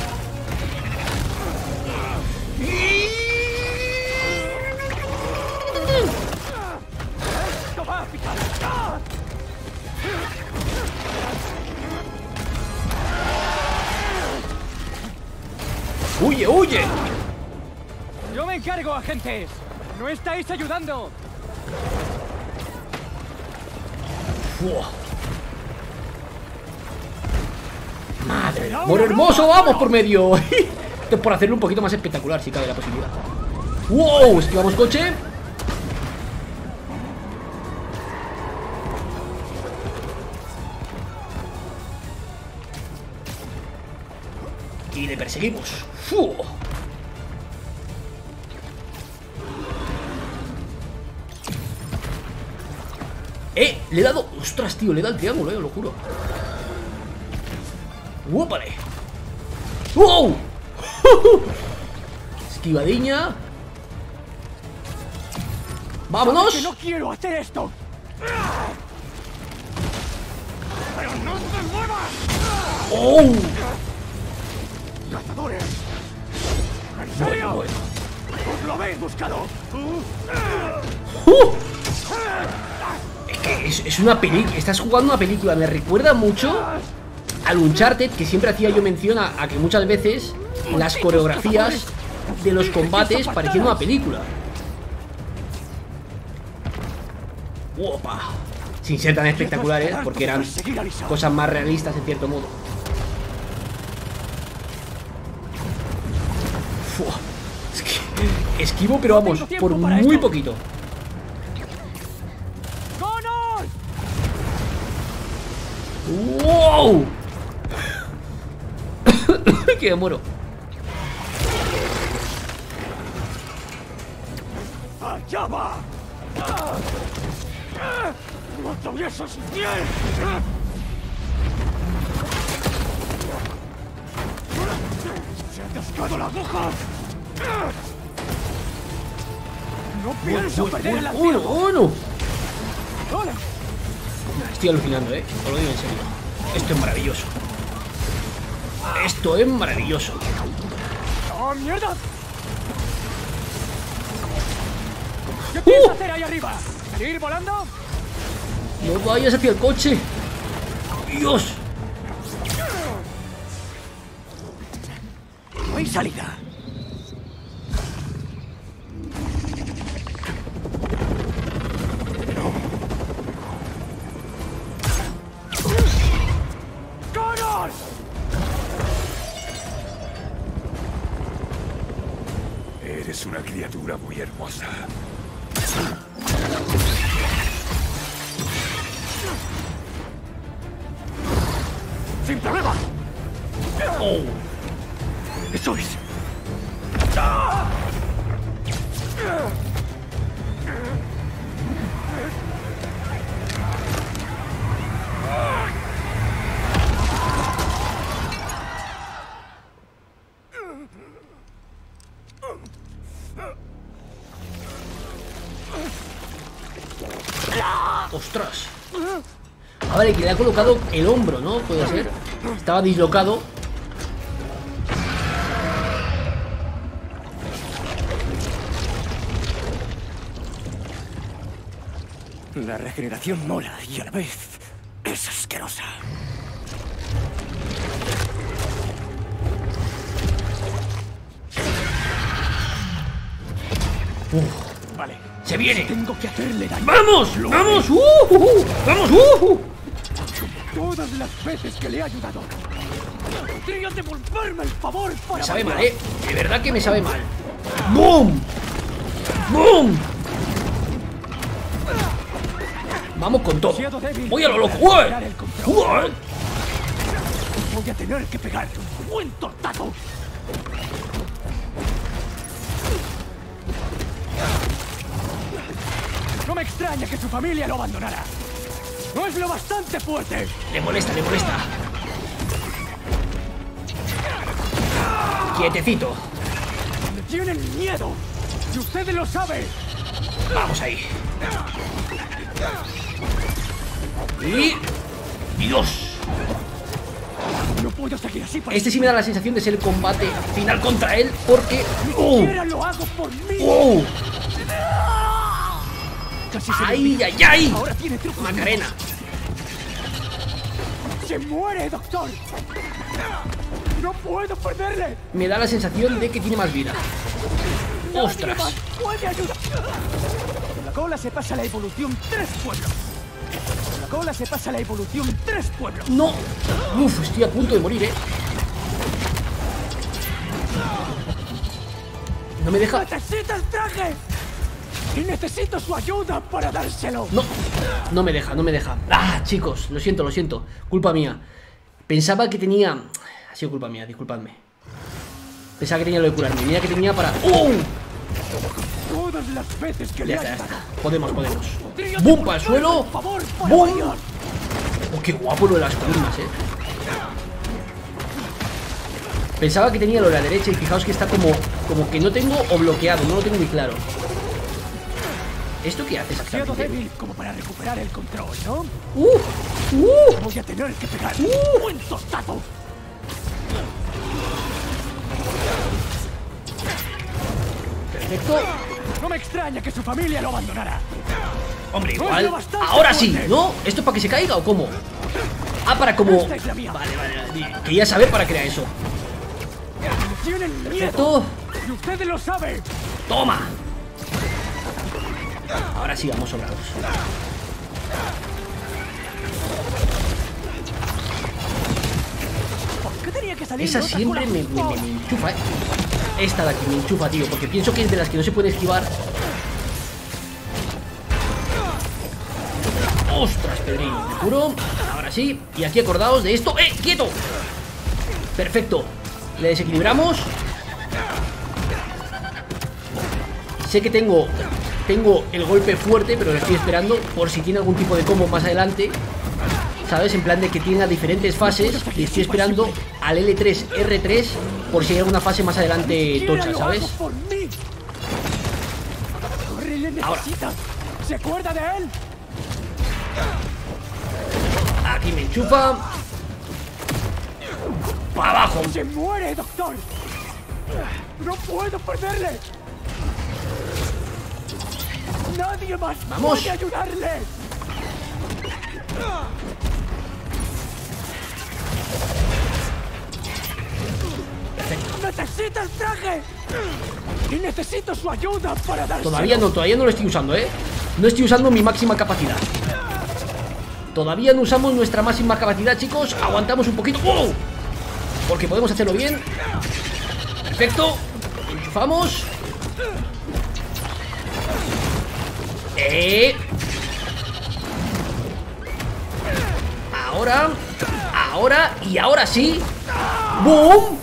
¡Huye, huye! Yo me encargo, agentes. No estáis ayudando. ¡Fua! ¡Madre! ¡Por hermoso! ¡Vamos por medio! Esto es por hacerlo un poquito más espectacular, si cabe la posibilidad. ¡Wow! Esquivamos coche. Y le perseguimos. ¡Fu! Le he dado... ¡Ostras, tío! Le he dado el triángulo, lo juro. ¡Wópale! ¡Wow! Esquivadiña. ¡Vámonos! ¡Que no quiero hacer esto! ¡Pero no te muevas! ¡Oh! ¡Cazadores! ¿En serio? Bueno. ¡Os lo habéis buscado! Es que es una película. Estás jugando una película. Me recuerda mucho al Uncharted, que siempre hacía yo mención a que muchas veces las coreografías de los combates parecían una película. ¡Opa! Sin ser tan espectaculares, porque eran cosas más realistas en cierto modo. Fua. Es que esquivo, pero vamos, por muy poquito. ¡Wow! Que me muero. ¡Allá va! ¡No atraviesas su piel! ¡Se ha atascado la aguja! ¡No pienso perder el activo! ¡Uno! Estoy alucinando, os lo digo en serio. Esto es maravilloso. Esto es maravilloso. ¡Oh, mierda! ¿Qué piensas hacer ahí arriba? ¿Salir volando? No vayas hacia el coche. ¡Dios! No hay salida. ¡Connor! Eres una criatura muy hermosa. ¡Sin problema! ¡Oh! ¡Eso es! ¡Ostras! A ver, que le ha colocado el hombro, ¿no? Puede ser. Estaba dislocado. La regeneración mola y a la vez es asquerosa. Vale. ¡Se viene! Tengo que hacerle daño. ¡Vamos! ¡Vamos! ¡Vamos! Todas las veces que le he ayudado. Podrías devolverme el favor para... Me sabe mal, ¿eh? De verdad que me sabe mal. ¡Bum! ¡Bum! Vamos con todo. Voy a lo loco. ¡Uy! ¡Uy! Voy a tener que pegarle un buen tortazo. No me extraña que su familia lo abandonara. No es lo bastante fuerte. Le molesta, le molesta. Quietecito. Me tienen miedo. Y usted lo sabe. Vamos ahí. Y... ¡Dios! No puedo seguir así. Este sí me da la sensación de ser el combate final contra él, porque... ¡Oh! Lo hago por mí. ¡Oh! Casi ¡Ay, ay, ay! Ahora tiene trucos. Macarena. ¡Se muere, doctor! ¡No puedo perderle! Me da la sensación de que tiene más vida. ¡Ostras! ¡Puede ayudar! Con la cola se pasa la evolución 3 pueblos. Con la cola se pasa la evolución 3 pueblos. ¡No! ¡Uf! Estoy a punto de morir, ¿eh? No me deja... ¡Necesita el traje! ¡Y necesito su ayuda para dárselo! No, no me deja, no me deja. ¡Ah, chicos! Lo siento, lo siento. Culpa mía. Pensaba que tenía... Ha sido culpa mía, disculpadme. Pensaba que tenía lo de curarme. Mira que tenía para... ¡Oh! Todas las veces que Ya le está, ya ayudado. está. Podemos, podemos. ¡Bum! Para el suelo. ¡Bum! Oh, qué guapo lo de las columnas, Pensaba que tenía lo de la derecha y fijaos que está como que no tengo o bloqueado, no lo tengo muy claro. ¿Esto qué hace Demasiado exactamente? débil como para recuperar el control, ¿no? ¡Uh! Voy a tener que pegar un buen tortazo. Perfecto. No me extraña que su familia lo abandonara. Hombre, igual. Ahora sí, ¿no? ¿Esto es para que se caiga o cómo? Ah, para como... Vale, vale. Quería saber para crear eso. Perfecto. Y ustedes lo saben. ¡Toma! Ahora sí vamos sobrados. ¿Por qué tenía que salir? Esa siempre me enchufa, Esta de aquí me enchufa, tío, porque pienso que es de las que no se puede esquivar. ¡Ostras, Pedrín! Me curo. Ahora sí. Y aquí acordaos de esto. ¡Eh! ¡Quieto! Perfecto. Le desequilibramos. Sé que tengo el golpe fuerte, pero lo estoy esperando por si tiene algún tipo de combo más adelante. ¿Sabes? En plan de que tenga diferentes fases. Y estoy esperando al L3, R3 por si hay alguna fase más adelante tocha, ¿sabes? Ahora. ¿Se acuerda de él? Aquí me enchufa. ¡Para abajo! ¡Se muere, doctor! ¡No puedo perderle! ¡Nadie más puede ayudarle! ¡Necesito el traje! ¡Y necesito su ayuda para darse! Todavía no lo estoy usando, ¿eh? No estoy usando mi máxima capacidad. Todavía no usamos nuestra máxima capacidad, chicos. Aguantamos un poquito. ¡Wow! Porque podemos hacerlo bien. Perfecto. Enchufamos. Ahora y ahora sí. ¡Boom!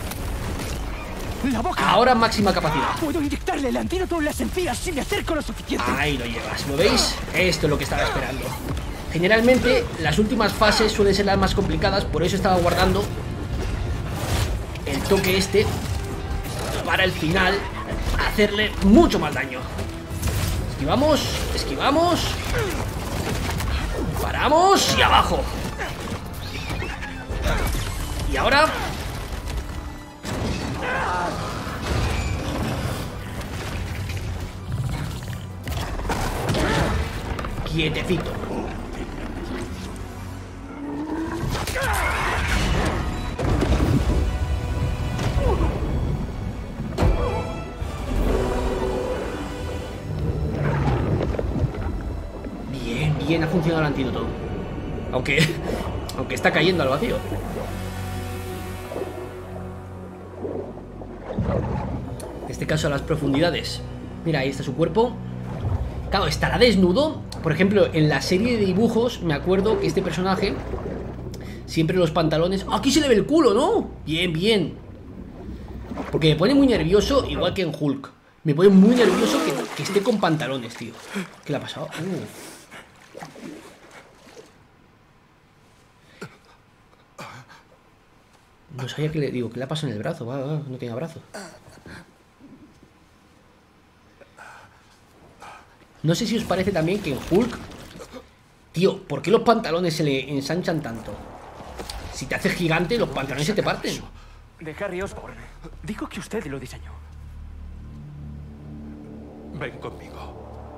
La boca. Ahora máxima capacidad. Puedo inyectarle el antídoto en las encías si me acerco lo suficiente. Ahí lo llevas, ¿lo veis? Esto es lo que estaba esperando. Generalmente las últimas fases suelen ser las más complicadas, por eso estaba guardando el toque este para el final hacerle mucho más daño. Esquivamos, esquivamos. Paramos y abajo. Y ahora... quietecito. Bien, ha funcionado el antídoto. Aunque está cayendo al vacío. En este caso a las profundidades. Mira, ahí está su cuerpo. Claro, estará desnudo. Por ejemplo, en la serie de dibujos me acuerdo que este personaje siempre los pantalones... ¡Aquí se le ve el culo!, ¿no? Bien, bien. Porque me pone muy nervioso, igual que en Hulk. Me pone muy nervioso que esté con pantalones, tío. ¿Qué le ha pasado? No sabía que le digo, ¿qué le ha pasado en el brazo? No tiene brazo. No sé si os parece también que en Hulk... Tío, ¿por qué los pantalones se le ensanchan tanto? Si te haces gigante, los pantalones se te parten. De Harry Osborn. Dijo que usted lo diseñó. Ven conmigo.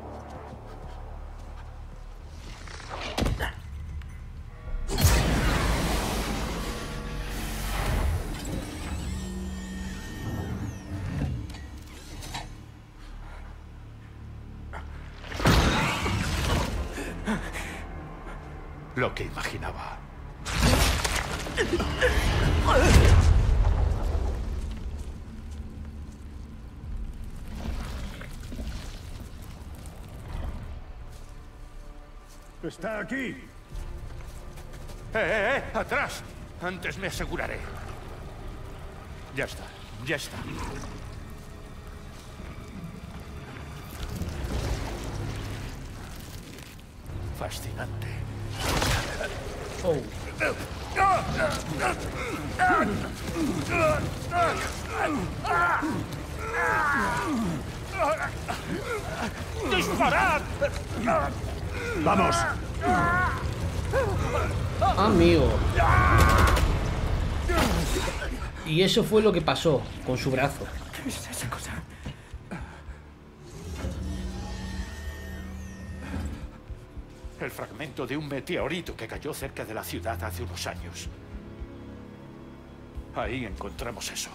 Lo que imaginaba. ¡Está aquí! ¡Atrás! Antes me aseguraré. Ya está, ya está. Fascinante. Oh. ¡Disparad! ¡Vamos! Amigo. Y eso fue lo que pasó con su brazo. ¿Qué es esa cosa? El fragmento de un meteorito que cayó cerca de la ciudad hace unos años. Ahí encontramos eso.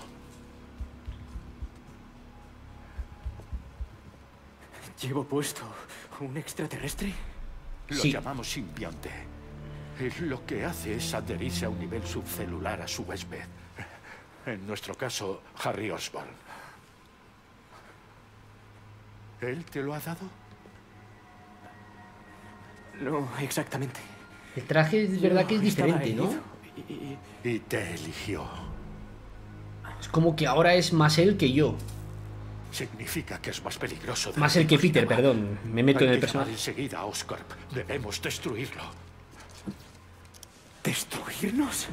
¿Llevo puesto un extraterrestre? Lo llamamos simbionte. Y lo que hace es adherirse a un nivel subcelular a su huésped. En nuestro caso, Harry Osborn. ¿Él te lo ha dado? No, exactamente. El traje es verdad que es diferente, ¿no? Y te eligió. Es como que ahora es más él que yo. Significa que es más peligroso. Más él que Peter, perdón. Me meto en el personaje. Enseguida a Oscorp. Debemos destruirlo. ¿Destruirnos?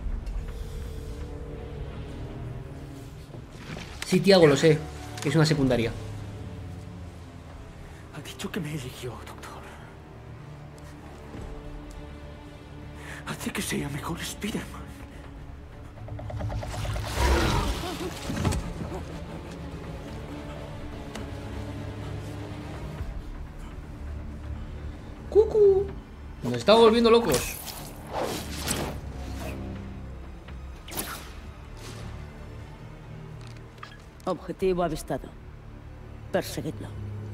Sí, Tiago, lo sé. Es una secundaria. Ha dicho que me eligió, doctor. Hace que sea mejor Spider-Man. ¡Cucú! Nos estamos volviendo locos. Objetivo avistado. Perseguidlo.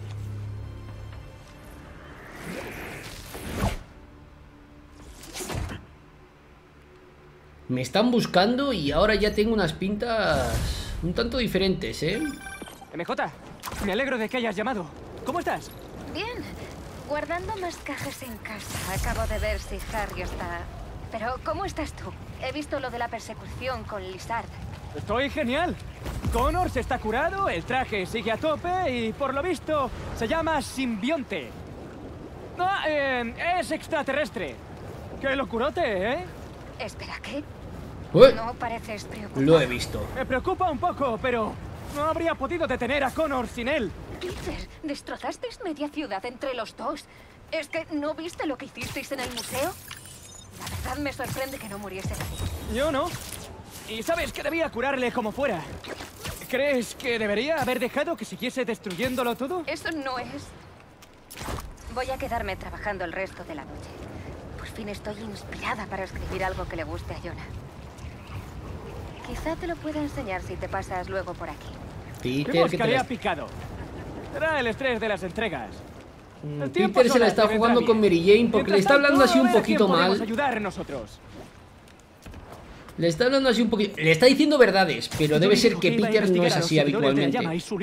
Me están buscando y ahora ya tengo unas pintas un tanto diferentes, ¿eh? MJ, me alegro de que hayas llamado. ¿Cómo estás? Bien. Guardando más cajas en casa. Acabo de ver si Harry está... Pero, ¿cómo estás tú? He visto lo de la persecución con Lizard. Estoy genial. Connors está curado, el traje sigue a tope y, por lo visto, se llama simbionte. No, es extraterrestre. ¡Qué locurote, eh! Espera, ¿qué? Ué. No pareces preocupado. Lo he visto. Me preocupa un poco, pero no habría podido detener a Connors sin él. Peter, destrozasteis media ciudad entre los dos. ¿Es que no viste lo que hicisteis en el museo? La verdad me sorprende que no muriese nadie. Yo no. Y sabes que debía curarle como fuera. ¿Crees que debería haber dejado que siguiese destruyéndolo todo? Eso no es. Voy a quedarme trabajando el resto de la noche. Por fin estoy inspirada para escribir algo que le guste a Jonah. Quizá te lo pueda enseñar si te pasas luego por aquí. Peter, ¿qué te ha picado? Será el estrés de las entregas. Peter se la está jugando con Mary Jane porque le está hablando así un poquito mal. Ayudar nosotros. Le está hablando así un poquito. Le está diciendo verdades, pero debe ser que Peter no es así habitualmente.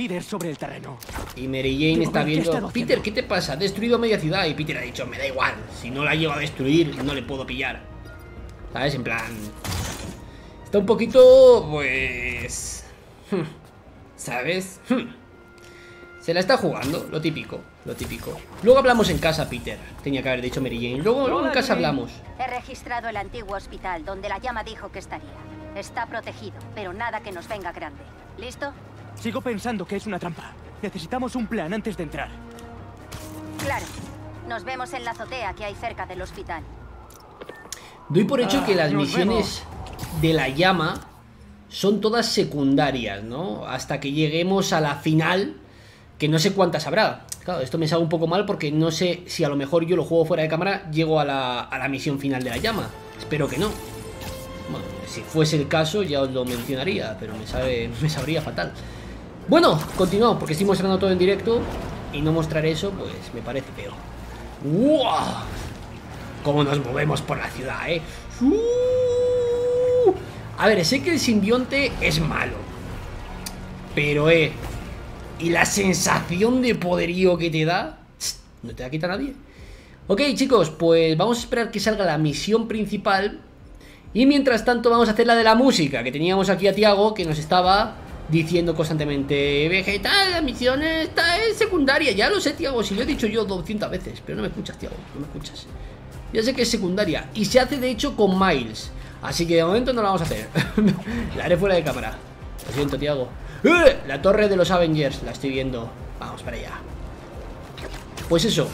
Y Mary Jane está viendo. Peter, ¿qué te pasa? Ha destruido media ciudad. Y Peter ha dicho, me da igual. Si no la llevo a destruir, no le puedo pillar. ¿Sabes? En plan... Está un poquito... Pues... ¿Sabes? Se la está jugando, lo típico, lo típico. Luego hablamos en casa, Peter. Tenía que haber dicho Mary Jane. Luego en casa hablamos. He registrado el antiguo hospital donde la llama dijo que estaría. Está protegido, pero nada que nos venga grande. ¿Listo? Sigo pensando que es una trampa. Necesitamos un plan antes de entrar. Claro. Nos vemos en la azotea que hay cerca del hospital. Doy por hecho que las misiones de la llama son todas secundarias, ¿no? Hasta que lleguemos a la final, que no sé cuántas habrá. Claro, esto me sabe un poco mal porque no sé si a lo mejor yo lo juego fuera de cámara, llego a la misión final de la llama. Espero que no. Bueno, si fuese el caso ya os lo mencionaría, pero me sabría fatal. Bueno, continuamos porque estoy mostrando todo en directo y no mostrar eso, pues me parece feo. ¡Wow! Cómo nos movemos por la ciudad, ¿eh? A ver, sé que el simbionte es malo, pero y la sensación de poderío que te da, no te la quita nadie. Ok, chicos, pues vamos a esperar que salga la misión principal. Y mientras tanto vamos a hacer la de la música, que teníamos aquí a Tiago, que nos estaba diciendo constantemente: Vegetal, la misión está en secundaria. Ya lo sé, Tiago, si lo he dicho yo 200 veces, pero no me escuchas, Tiago, no me escuchas. Ya sé que es secundaria, y se hace de hecho con Miles, así que de momento no la vamos a hacer. La haré fuera de cámara. Lo siento, Tiago. La torre de los Avengers, la estoy viendo. Vamos para allá. Pues eso.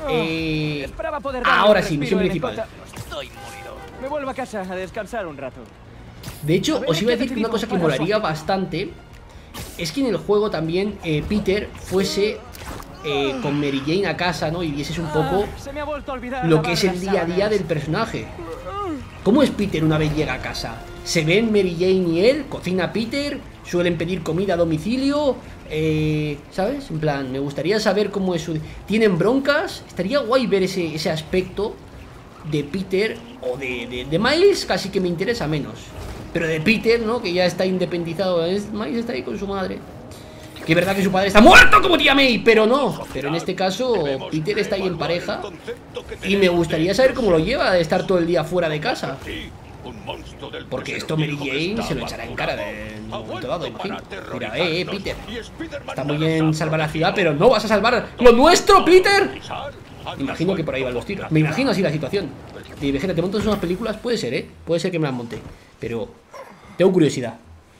Ahora sí, misión principal. Estoy morido. Me vuelvo a casa a descansar un rato. De hecho, os iba a decir que una cosa que molaría bastante es que en el juego también Peter fuese con Mary Jane a casa, ¿no? Y vieses un poco Se me ha vuelto a olvidar lo lavar que es el las día a día sábanas. del personaje. ¿Cómo es Peter una vez llega a casa? ¿Se ven Mary Jane y él? ¿Cocina Peter? ¿Suelen pedir comida a domicilio? ¿Sabes? En plan, me gustaría saber cómo es su... ¿Tienen broncas? Estaría guay ver ese aspecto de Peter o de Miles, casi que me interesa menos. Pero de Peter, ¿no? Que ya está independizado. Miles está ahí con su madre. Que es verdad que su padre está muerto como tía May, pero no. Pero en este caso, Peter está ahí en pareja. Y me gustaría saber cómo lo lleva de estar todo el día fuera de casa. Porque esto Mary Jane se lo echará en cara de un momento dado, imagino. Mira, Peter. Está muy bien salvar la ciudad, pero no vas a salvar lo nuestro, Peter. Imagino que por ahí van los tiros. Me imagino así la situación. Y Vegeta, ¿te montas unas películas? Puede ser, ¿eh? Puede ser que me las monte. Pero tengo curiosidad.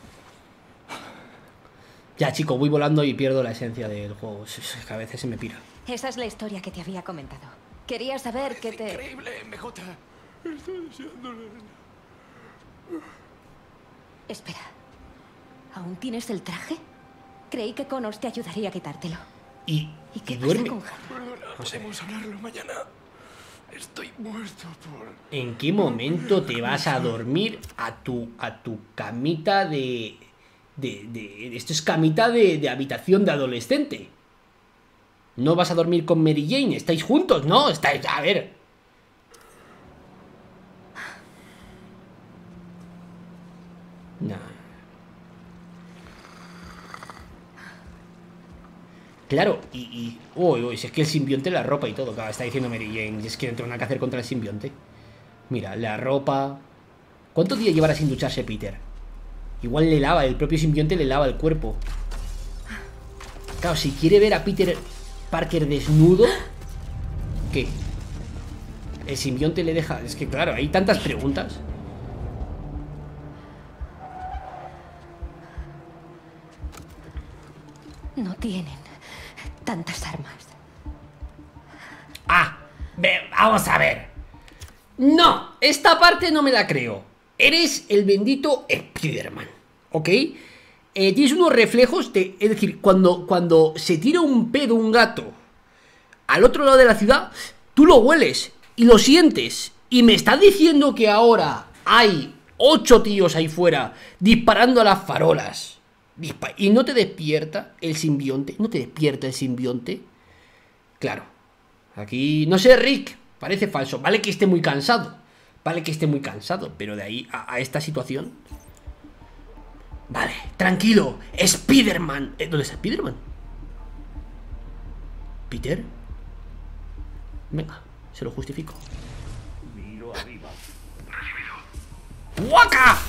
Ya, chico, voy volando y pierdo la esencia del juego. Es que a veces se me pira. Esa es la historia que te había comentado. Quería saber qué te... Increíble, MJ. Estoy deseándole. Espera. ¿Aún tienes el traje? Creí que Connors te ayudaría a quitártelo. ¿Y qué duerme? pasa con Harry? No podemos hablarlo mañana. Estoy muerto por... ¿En qué momento te vas a dormir a tu camita de esto es camita de habitación de adolescente? No vas a dormir con Mary Jane, estáis juntos, ¿no? Estáis... A ver... No. Claro, uy, si es que el simbionte la ropa y todo, claro, está diciendo Mary Jane, es que no tengo nada que hacer contra el simbionte. Mira, la ropa... ¿Cuántos días llevará sin ducharse Peter? Igual le lava, el propio simbionte le lava el cuerpo. Claro, si quiere ver a Peter Parker desnudo, ¿qué? El simbionte le deja... Es que claro, hay tantas preguntas. No tienen tantas armas. Vamos a ver. No, esta parte no me la creo. Eres el bendito Spider-Man, ¿ok? Tienes unos reflejos de... Es decir, cuando se tira un pedo un gato al otro lado de la ciudad, tú lo hueles y lo sientes. Y me estás diciendo que ahora hay 8 tíos ahí fuera disparando a las farolas. Y no te despierta el simbionte. ¿No te despierta el simbionte? Claro. Aquí... No sé, Rick. Parece falso. Vale que esté muy cansado. Vale que esté muy cansado. Pero de ahí a esta situación... Vale, tranquilo. Spider-Man. ¿Dónde está Spider-Man? ¿Peter? Venga, se lo justifico. Miro arriba. ¡Guaca!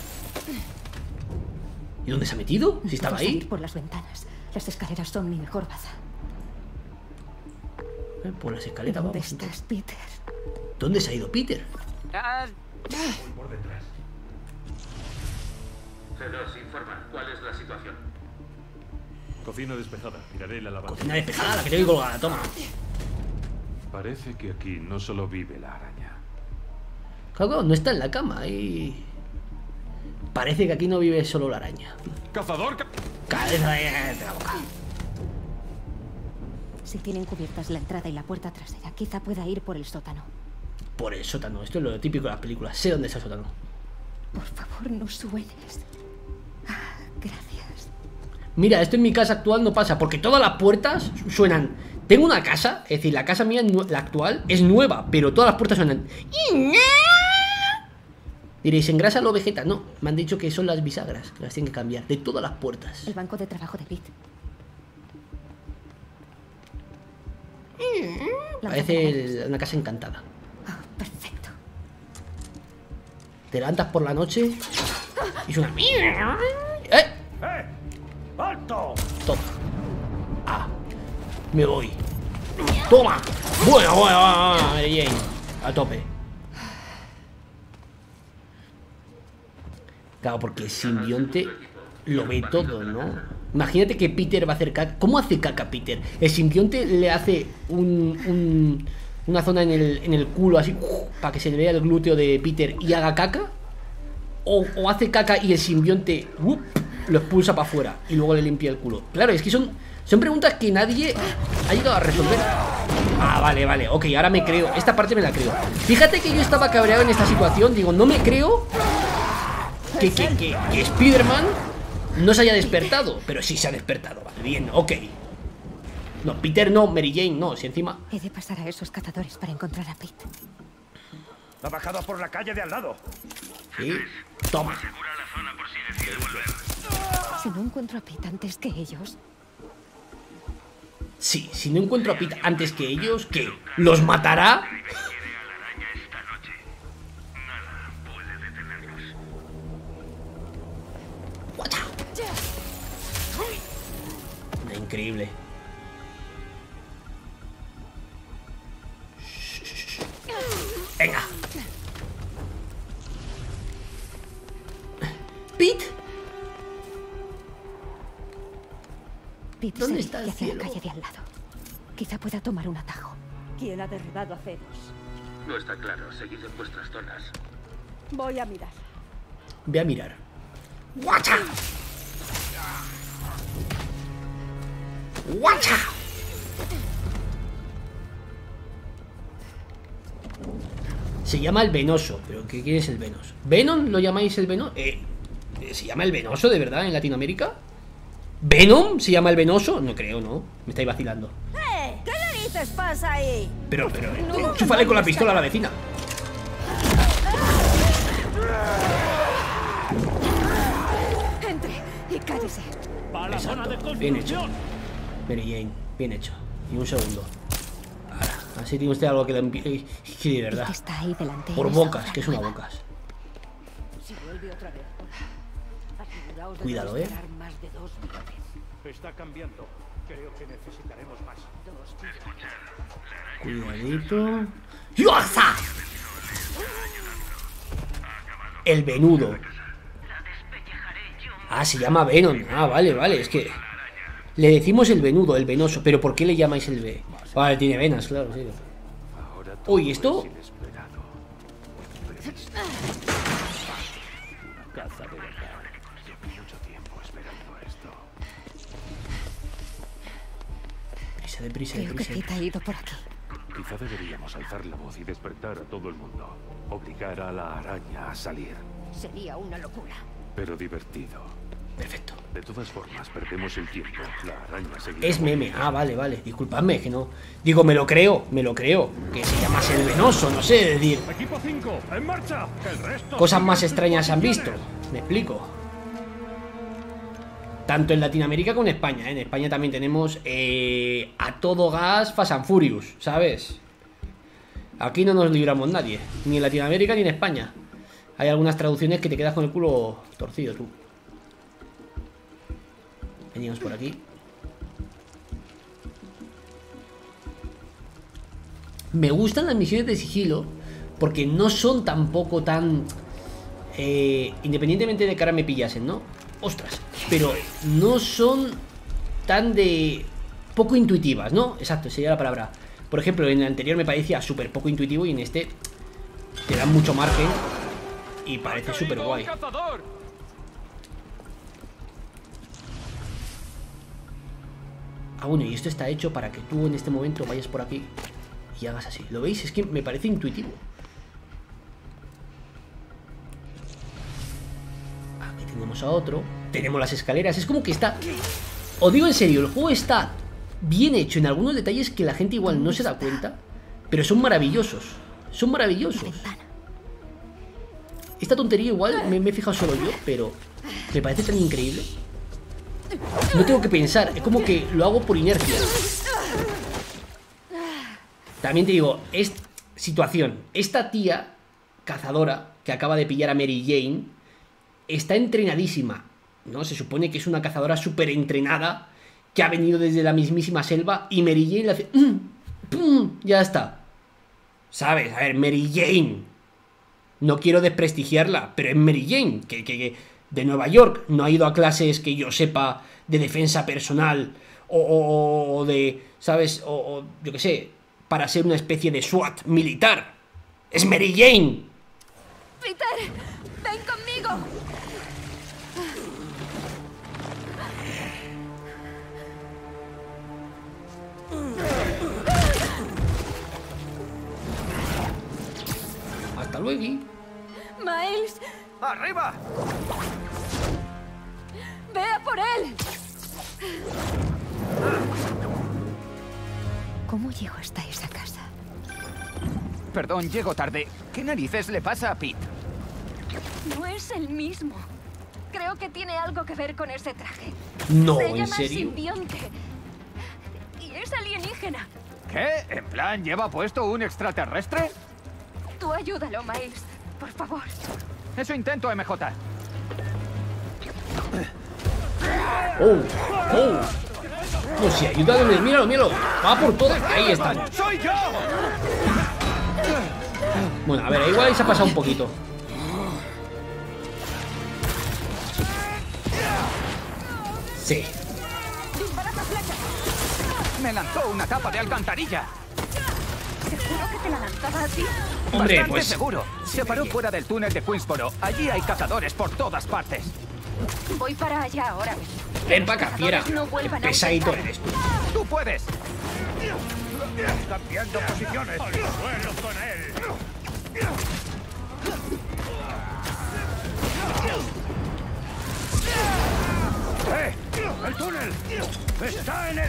¿Y dónde se ha metido? Si estaba Puedo ahí. salir por las ventanas. Las escaleras son mi mejor baza. Por las escaleras ¿Dónde vamos. estás, Peter? ¿Dónde se ha ido Peter? Voy por detrás. C2, informa. ¿Cuál es la situación? Cocina despejada. Miraré la lavadora. Cocina despejada, la que tengo colgada, toma. Parece que aquí no solo vive la araña. Claro, no está en la cama y... Parece que aquí no vive solo la araña. ¡Cazador! Cabeza de la boca. Si tienen cubiertas la entrada y la puerta trasera, quizá pueda ir por el sótano. Por el sótano, esto es lo típico de las películas. Sé dónde está el sótano. Por favor, no suenes. Gracias. Mira, esto en mi casa actual no pasa, porque todas las puertas suenan. Tengo una casa, es decir, la casa mía, la actual, es nueva, pero todas las puertas suenan. Diréis, ¿engrásalo, Vegeta? No, me han dicho que son las bisagras, que las tienen que cambiar, de todas las puertas. El banco de trabajo de Pete. Parece una casa encantada. Perfecto. Te levantas por la noche y suena... ¡Alto! Toma. Me voy. Toma. Bueno, Mary Jane. A tope. Claro, porque el simbionte lo ve todo, ¿no? Imagínate que Peter va a hacer caca. ¿Cómo hace caca Peter? El simbionte le hace una zona en el culo así para que se le vea el glúteo de Peter y haga caca. O hace caca y el simbionte lo expulsa para afuera y luego le limpia el culo. Claro, es que son Son preguntas que nadie ha llegado a resolver. Ah, vale, vale, ok, ahora me creo. Esta parte me la creo. Fíjate que yo estaba cabreado en esta situación. Digo, no me creo que Spider-Man no se haya despertado. Pero sí se ha despertado, vale, bien, ok. No, Peter no, Mary Jane no, si encima... He de pasar a esos cazadores para encontrar a Pete. Ha bajado por la calle de al lado. Sí, toma. Si no encuentro a Pete antes que ellos... Sí, si no encuentro a Pete antes que ellos, ¿qué? ¿Los matará? Increíble. Venga. Pete. Pete ¿Dónde se está el dirige hacia cielo? la calle de al lado. Quizá pueda tomar un atajo. ¿Quién ha derribado a Feroz? No está claro. Seguid en vuestras zonas. Voy a mirar. Voy a mirar. ¡Guacha! ¡Guacha! Se llama el Venoso. ¿Pero qué es el Venoso? ¿Venom lo llamáis el Venoso? ¿Se llama el Venoso de verdad en Latinoamérica? ¿Venom se llama el Venoso? No creo, ¿no? Me estáis vacilando. ¿Qué narices pasa ahí? Pero, enchúfale con la pistola a la vecina. Entre y cállese. Exacto, bien hecho. Mary Jane, bien hecho. Y un segundo. Ahora, así tiene usted algo que que de verdad. Está ahí delante. Por bocas, que es una bocas. Si vuelve otra vez, aseguraos de Cuidado, no esperar más de 2 millones. Está cambiando. Creo que necesitaremos más. Cuidadito. ¡Yuaza! El venudo. Ah, se llama Venom. Ah, vale, vale. Es que le decimos el venudo, el venoso. Pero ¿por qué le llamáis el V? Vale, tiene venas, claro, sí. Uy, ¿esto? Deprisa, Creo que Pete ha ido por aquí. Quizá deberíamos alzar la voz y despertar a todo el mundo. Obligar a la araña a salir. Sería una locura. Pero divertido. Perfecto. De todas formas, perdemos el tiempo. La araña seguirá. Es meme. Ah, vale, vale. Disculpadme, que no. Digo, me lo creo. Que se llamase el venoso, no sé, decir. Equipo 5, en marcha. El resto Cosas más extrañas han visto. Me explico. Tanto en Latinoamérica como en España. En España también tenemos a todo gas Fast and Furious, ¿sabes? Aquí no nos libramos nadie. Ni en Latinoamérica ni en España. Hay algunas traducciones que te quedas con el culo torcido, tú. Venimos por aquí. Me gustan las misiones de sigilo porque no son tampoco tan... independientemente de que ahora me pillasen, ¿no? Ostras, pero no son tan de poco intuitivas, ¿no? Exacto, sería la palabra. Por ejemplo, en el anterior me parecía súper poco intuitivo y en este te dan mucho margen y parece súper guay. Ah, bueno, y esto está hecho para que tú en este momento vayas por aquí y hagas así. ¿Lo veis? Es que me parece intuitivo. Tenemos a otro. Tenemos las escaleras. Es como que está... Os digo en serio, el juego está bien hecho en algunos detalles que la gente igual no se da cuenta, pero son maravillosos. Son maravillosos. Esta tontería igual me he fijado solo yo, pero me parece tan increíble. No tengo que pensar, es como que lo hago por inercia. También te digo, situación. Esta tía cazadora que acaba de pillar a Mary Jane está entrenadísima, ¿no? Se supone que es una cazadora súper entrenada que ha venido desde la mismísima selva y Mary Jane le hace... ya está. ¿Sabes? A ver, Mary Jane. No quiero desprestigiarla, pero es Mary Jane, que de Nueva York no ha ido a clases que yo sepa de defensa personal o de, ¿sabes? O yo qué sé, para ser una especie de SWAT militar. ¡Es Mary Jane! ¡Peter! ¡Ven conmigo! luego. Miles, ¡Arriba! ve a por él. ¿Cómo llego hasta esa casa? Perdón, llego tarde. ¿Qué narices le pasa a Pete? No es el mismo. Creo que tiene algo que ver con ese traje. No, Se ¿en llama serio? simbionte. Y es alienígena. ¿Qué? ¿En plan lleva puesto un extraterrestre? Tú ayúdalo, Miles. Por favor. Eso intento, MJ. No, sí, ayúdame, míralo, míralo. Va por todas. Ahí está. ¡Soy yo! Bueno, a ver, igual ahí se ha pasado un poquito. Sí. Me lanzó una tapa de alcantarilla. ¿Seguro que te la lanzaba así? Hombre, Bastante pues... seguro. Se paró fuera del túnel de Queensboro. Allí hay cazadores por todas partes. Voy para allá ahora mismo. Ven para acá, fiera. No vuelvan a Pesadito intentar. eres tú. ¡Tú puedes! Cambiando posiciones. ¡Al suelo con él! ¡El túnel! ¡Está en el...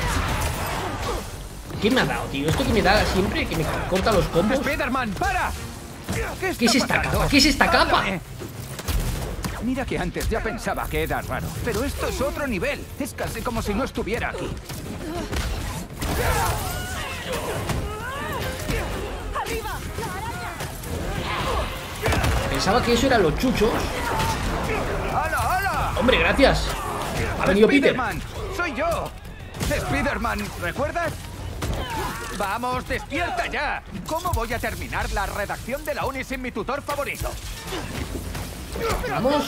¿Qué me ha dado, tío? ¿Esto que me da siempre? ¿Que me corta los combos? ¡Spiderman, para! ¿Qué es esta capa? ¿Qué es esta capa? Háblame. Mira que antes ya pensaba que era raro, pero esto es otro nivel. Es casi como si no estuviera aquí. ¡Arriba! ¡La araña! Pensaba que eso eran los chuchos. ¡Hala, hala! Hombre, gracias. Ha venido Peter. ¡Spiderman! ¡Soy yo! ¡Spiderman! ¿Recuerdas? ¡Vamos, despierta ya! ¿Cómo voy a terminar la redacción de la uni sin mi tutor favorito? Vamos.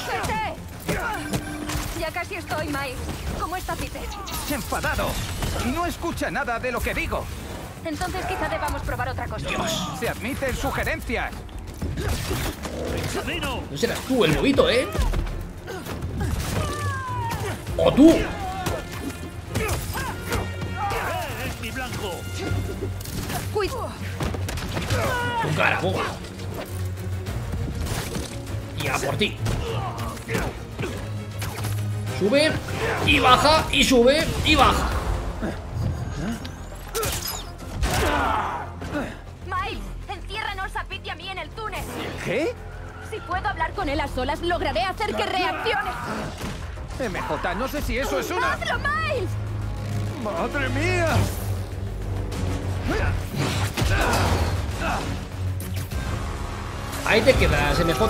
Ya casi estoy, Miles. ¿Cómo está Peter? ¡Enfadado! Y no escucha nada de lo que digo. Entonces quizá debamos probar otra cosa. Se admiten sugerencias. No serás tú el lobito, ¿eh? ¡O tú! ¡Es mi blanco! ¡Cuidado! Tu cara, boba. Y a por ti. Sube y baja y sube y baja. Miles, enciérranos a Pete y a mí en el túnel. ¿Qué? Si puedo hablar con él a solas, lograré hacer que reaccione. MJ, no sé si eso es una... ¡Hazlo, Miles! ¡Madre mía! Ahí te quedas, MJ.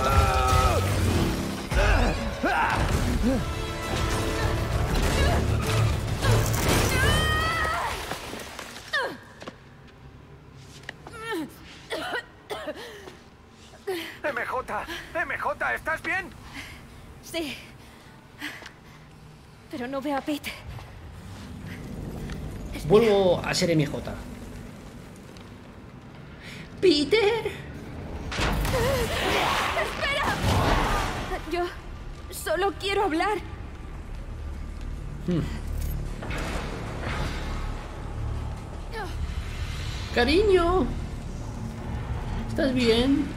MJ, ¿estás bien? Sí. Pero no veo a Pete. Vuelvo a ser MJ. ¡Peter! ¡Espera! Yo solo quiero hablar. Cariño. ¿Estás bien?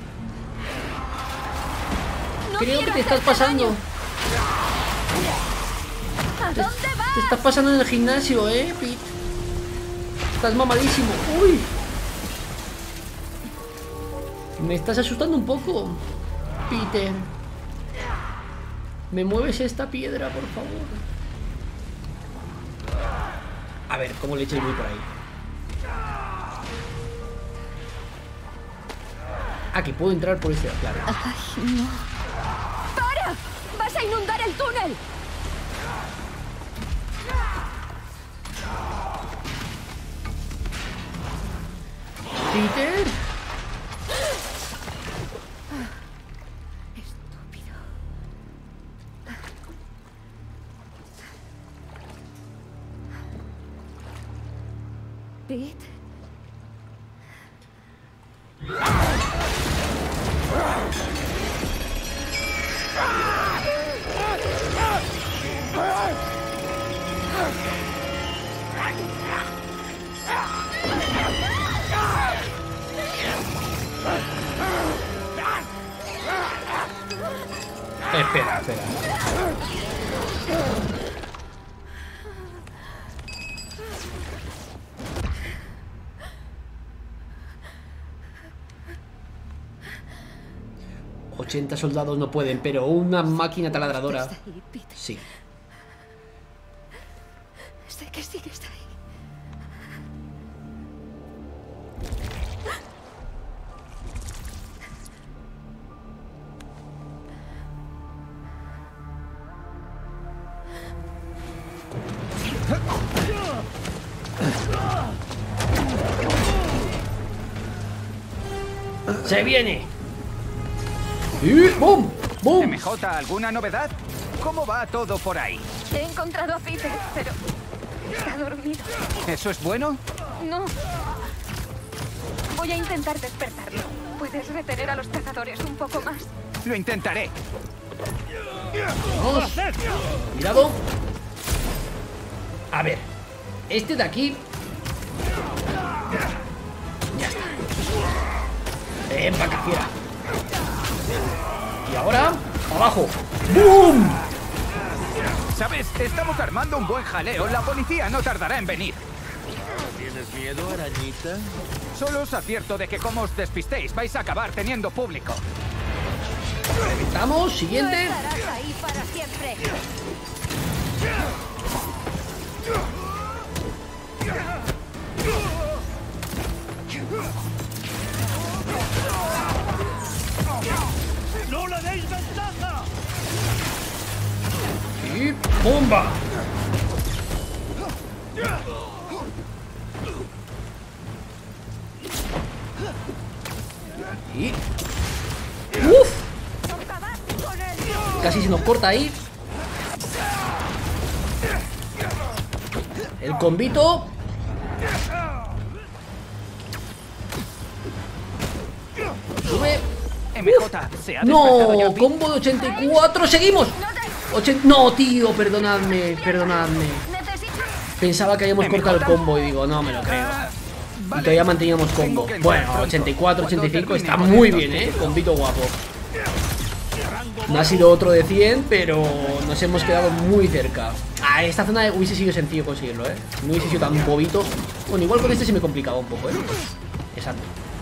No Creo que quiero te estás hacerte pasando. daño. ¿A dónde vas? Te estás pasando en el gimnasio, Pete. Estás mamadísimo. Uy. Me estás asustando un poco, Peter. ¿Me mueves esta piedra, por favor? A ver, ¿cómo le eches muy por ahí? Ah, que puedo entrar por este, claro. Ay, no. ¡Para! ¡Vas a inundar el túnel! Peter. Estúpido. Pete. Espera. 80 soldados no pueden, pero una máquina taladradora. Sí. Sé que sigues ahí. ¡Se viene! ¡Y bum! ¡Bum! MJ, ¿alguna novedad? ¿Cómo va todo por ahí? He encontrado a Peter, pero está dormido. ¿Eso es bueno? No. Voy a intentar despertarlo. ¿Puedes retener a los cazadores un poco más? Lo intentaré. Vamos. Cuidado. A ver. Este de aquí. Ya está. Ven para acá, fiera. Y ahora, abajo. ¡Bum! ¿Sabes? Estamos armando un buen jaleo. La policía no tardará en venir. ¿Tienes miedo, arañita? Solo os advierto de que como os despistéis vais a acabar teniendo público. Reventamos, siguiente. No estarás ahí para siempre. ¡No le deis ventaja! Y ¡bomba! Y... ¡uf! Casi se nos corta ahí. El combito. Sube. MJ, se ha No, despertado ya. combo de 84. ¡Seguimos! No, tío, perdonadme. Pensaba que habíamos cortado el combo y digo, no me lo creo. Y todavía manteníamos combo. Bueno, 84, 85 está muy bien, combito guapo. No ha sido otro de 100, pero nos hemos quedado muy cerca. Ah, esta zona hubiese sido sencillo conseguirlo, no hubiese sido tan bobito. Bueno, igual con este se me complicaba un poco, Exacto.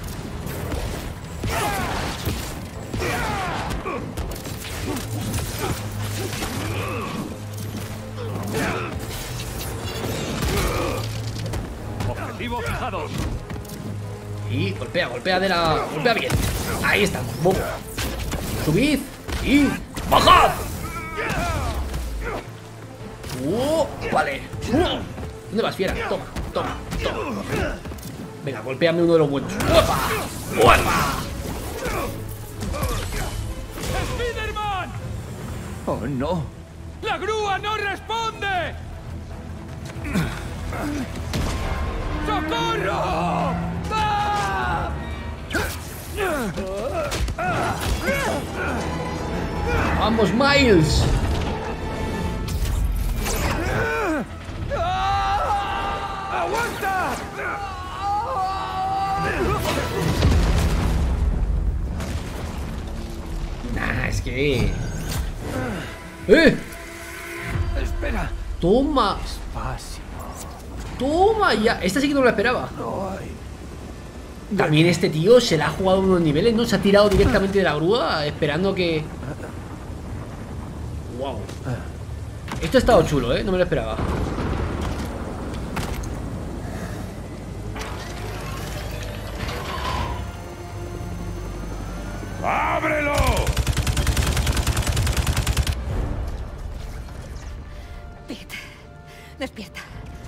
Objetivo fijado. Y golpea bien. Ahí estamos, bobo. Subid y bajad. Vale. ¿Dónde vas, fiera? Toma. Venga, golpéame uno de los buenos. ¡Uepa! ¡Spiderman! ¡Oh, no! ¡La grúa no responde! ¡Socorro! ¡Ah! ¡Vamos, Miles! ¡Aguanta! Nah, es que... Espera. Toma. Despacio. Toma ya. Esta sí que no la esperaba. También este tío se la ha jugado unos niveles, ¿no? Se ha tirado directamente de la grúa esperando que... Wow. Esto ha estado chulo, no me lo esperaba. ¡Ábrelo! Pete, despierta.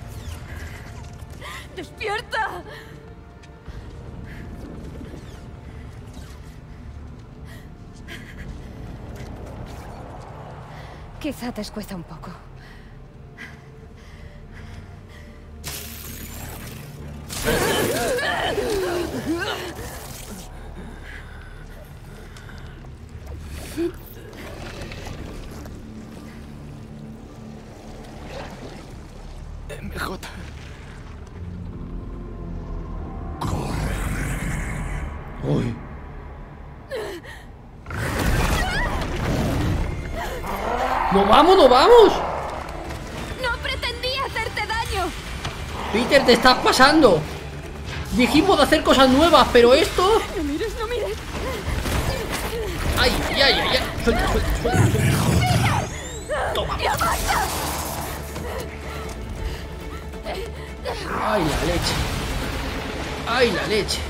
¡Despierta! Quizá te escueza un poco. MJ. Uy. ¡No vamos, no vamos! ¡No pretendía hacerte daño! Peter, te estás pasando. Dijimos de hacer cosas nuevas, pero esto... No mires, no mires. ¡Ay, ay, ay, ay! ¡Suelta, suelta, suelta, suelta! ¡Toma! ¡Ya basta! ¡Ay, la leche! ¡Ay, la leche!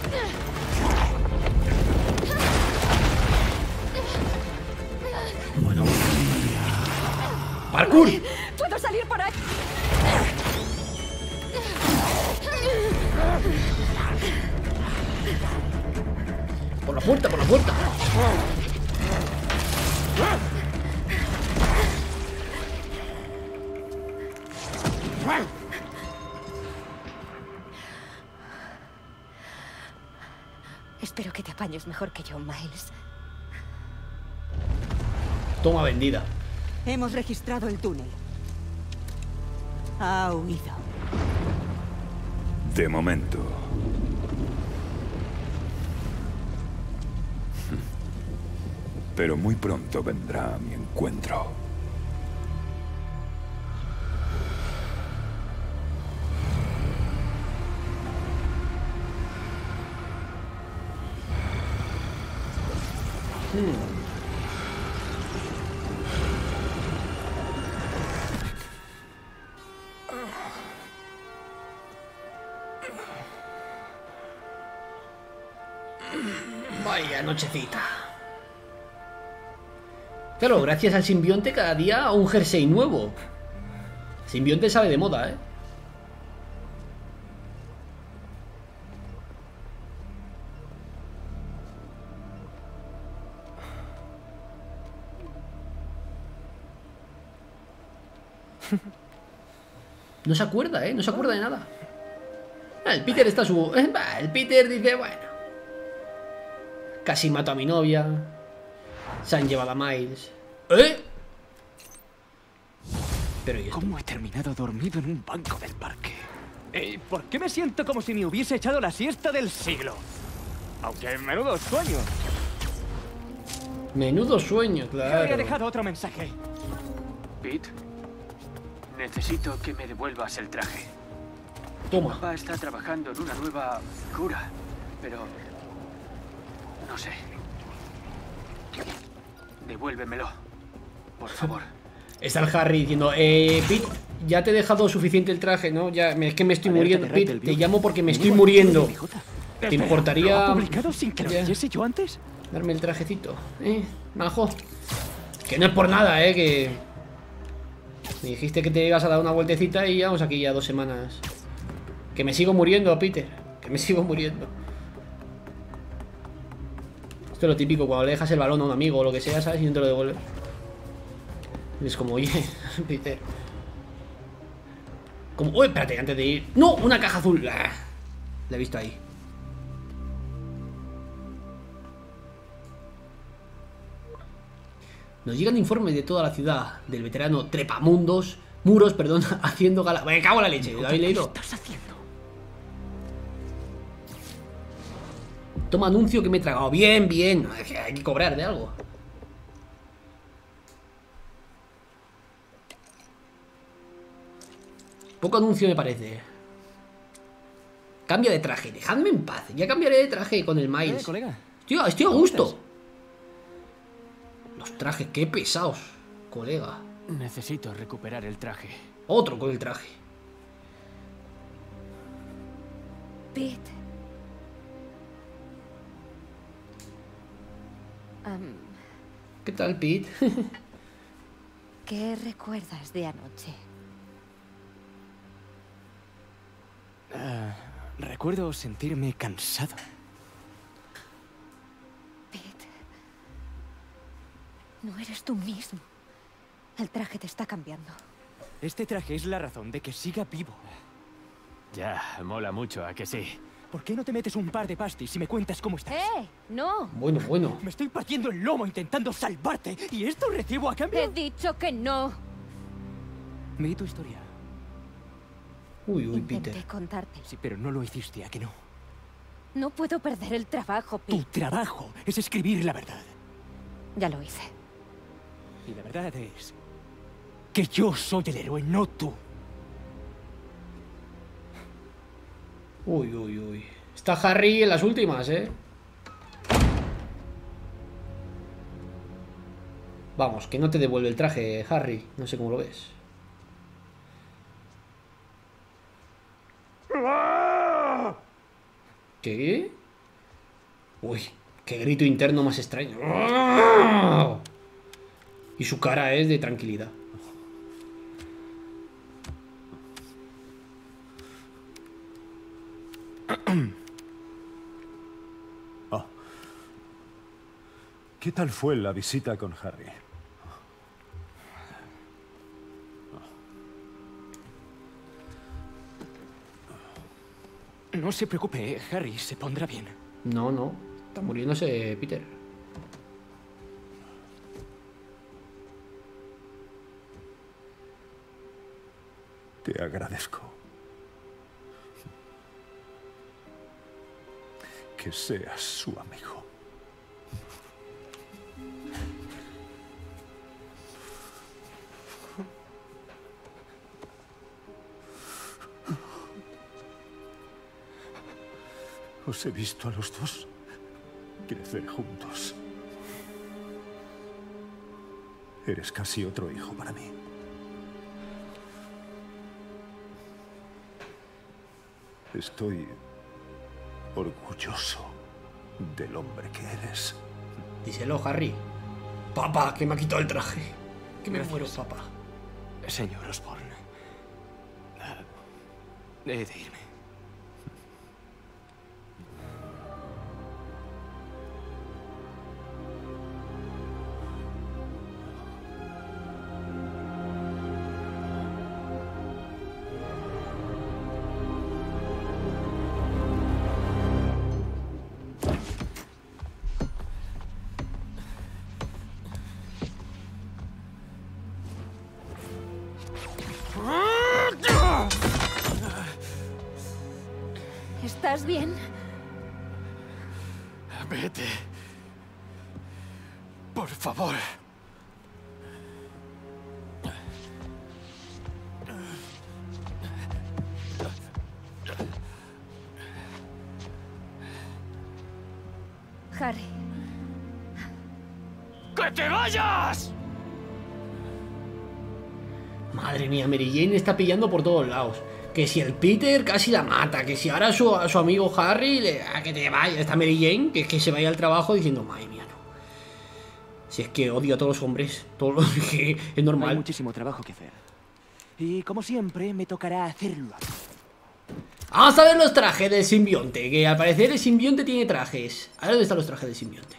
Bueno. ¡Parkour! ¡Puedo salir por ahí! ¡Por la puerta, por la puerta! Espero que te apañes mejor que yo, Miles. Toma vendida. Hemos registrado el túnel. Ha huido. De momento. Pero muy pronto vendrá a mi encuentro. Vaya nochecita. Claro, gracias al simbionte cada día un jersey nuevo. El simbionte sabe de moda, ¿eh? No se acuerda, ¿eh? No se acuerda de nada. El Peter está su... El Peter dice, bueno, casi mato a mi novia. Se han llevado a Miles. ¿Eh? Pero ¿y esto? ¿Cómo he terminado dormido en un banco del parque? ¿Por qué me siento como si me hubiese echado la siesta del siglo? Aunque menudo sueño. Menudo sueño, Me claro. había dejado otro mensaje. Pete, necesito que me devuelvas el traje. Toma. Papá está trabajando en una nueva cura, pero no sé. Devuélvemelo, por favor. Está el Harry diciendo, Pete, ya te he dejado suficiente el traje, ¿no? Ya, es que me estoy muriendo. Pete, te llamo porque me estoy muriendo. ¿Te importaría... ¿Lo ha publicado sin que lo leyese yo antes? Darme el trajecito, majo. Que no es por nada, que... Me dijiste que te ibas a dar una vueltecita y llevamos aquí ya 2 semanas. Que me sigo muriendo, Peter. Que me sigo muriendo. Esto es lo típico, cuando le dejas el balón a un amigo o lo que sea, ¿sabes? Y no te lo devuelve. Es como, oye, Peter. Como, uy, espérate, antes de ir. ¡No! Una caja azul. La he visto ahí. Nos llegan informes de toda la ciudad del veterano Trepamundos, Muros, perdón, haciendo gala. Me cago en la leche, ¿lo habéis leído? ¿Qué estás haciendo? Toma anuncio que me he tragado. Bien, bien. Hay que cobrar de algo. Poco anuncio me parece. Cambia de traje. Dejadme en paz. Ya cambiaré de traje con el Miles. Colega. Estoy a gusto. Los trajes, qué pesados, colega. Necesito recuperar el traje. Otro con el traje. Pete. ¿Qué tal, Pete? ¿Qué recuerdas de anoche? Recuerdo sentirme cansado. Pete. No eres tú mismo. El traje te está cambiando. Este traje es la razón de que siga vivo. Ya, mola mucho, ¿a que sí? ¿Por qué no te metes un par de pastis y me cuentas cómo estás? ¡No! Bueno. Me estoy partiendo el lomo intentando salvarte. ¿Y esto recibo a cambio? He dicho que no. Vi tu historia. Uy, Intenté Peter. contarte. Sí, pero no lo hiciste, ¿a que no? No puedo perder el trabajo, Pete. Tu trabajo es escribir la verdad. Ya lo hice. Y la verdad es que yo soy el héroe, no tú. Uy, uy, uy. Está Harry en las últimas, Vamos, que no te devuelve el traje, Harry. No sé cómo lo ves. ¿Qué? Uy, qué grito interno más extraño. Y su cara es de tranquilidad. Oh. ¿Qué tal fue la visita con Harry? No se preocupe, Harry se pondrá bien. No, no. Está muriéndose Peter. Te agradezco. Que seas su amigo. Os he visto a los dos crecer juntos. Eres casi otro hijo para mí. Estoy orgulloso del hombre que eres. Díselo, Harry. Papá, que me ha quitado el traje. Que me muero, papá. Señor Osborn. He de irme. ¿Estás bien? Vete. Por favor. Harry. ¡Que te vayas! Madre mía, Mary Jane está pillando por todos lados. Que si el Peter casi la mata, que si ahora a su amigo Harry a que te vaya, esta Mary Jane, que se vaya al trabajo diciendo, madre mía, no. Si es que odio a todos los hombres, todo lo que es normal. Hay muchísimo trabajo que hacer. Y como siempre, me tocará hacerlo. Vamos a ver los trajes del simbionte, que al parecer el simbionte tiene trajes. A ver dónde están los trajes del simbionte.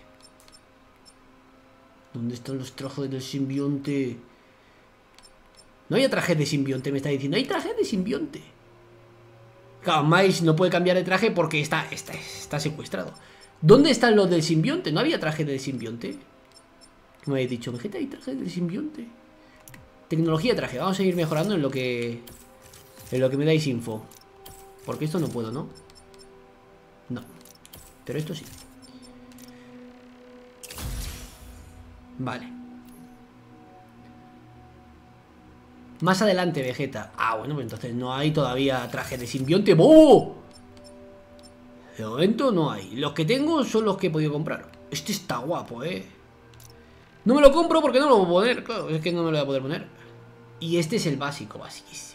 ¿Dónde están los trajes del simbionte? No hay trajes de simbionte, me está diciendo. Hay trajes de simbionte. Claro, Miles no puede cambiar de traje porque está secuestrado. ¿Dónde están los del simbionte? ¿No había traje del simbionte? ¿Qué me habéis dicho? Vegeta, hay trajes del simbionte. Tecnología de traje. Vamos a ir mejorando en lo que me dais info. Porque esto no puedo, ¿no? No. Pero esto sí. Vale. Más adelante, Vegeta. Ah, bueno, pues entonces no hay todavía traje de simbionte. ¡Oh! De momento no hay. Los que tengo son los que he podido comprar. Este está guapo, No me lo compro porque no lo voy a poner. Claro, es que no me lo voy a poder poner. Y este es el básico, basiquísimo.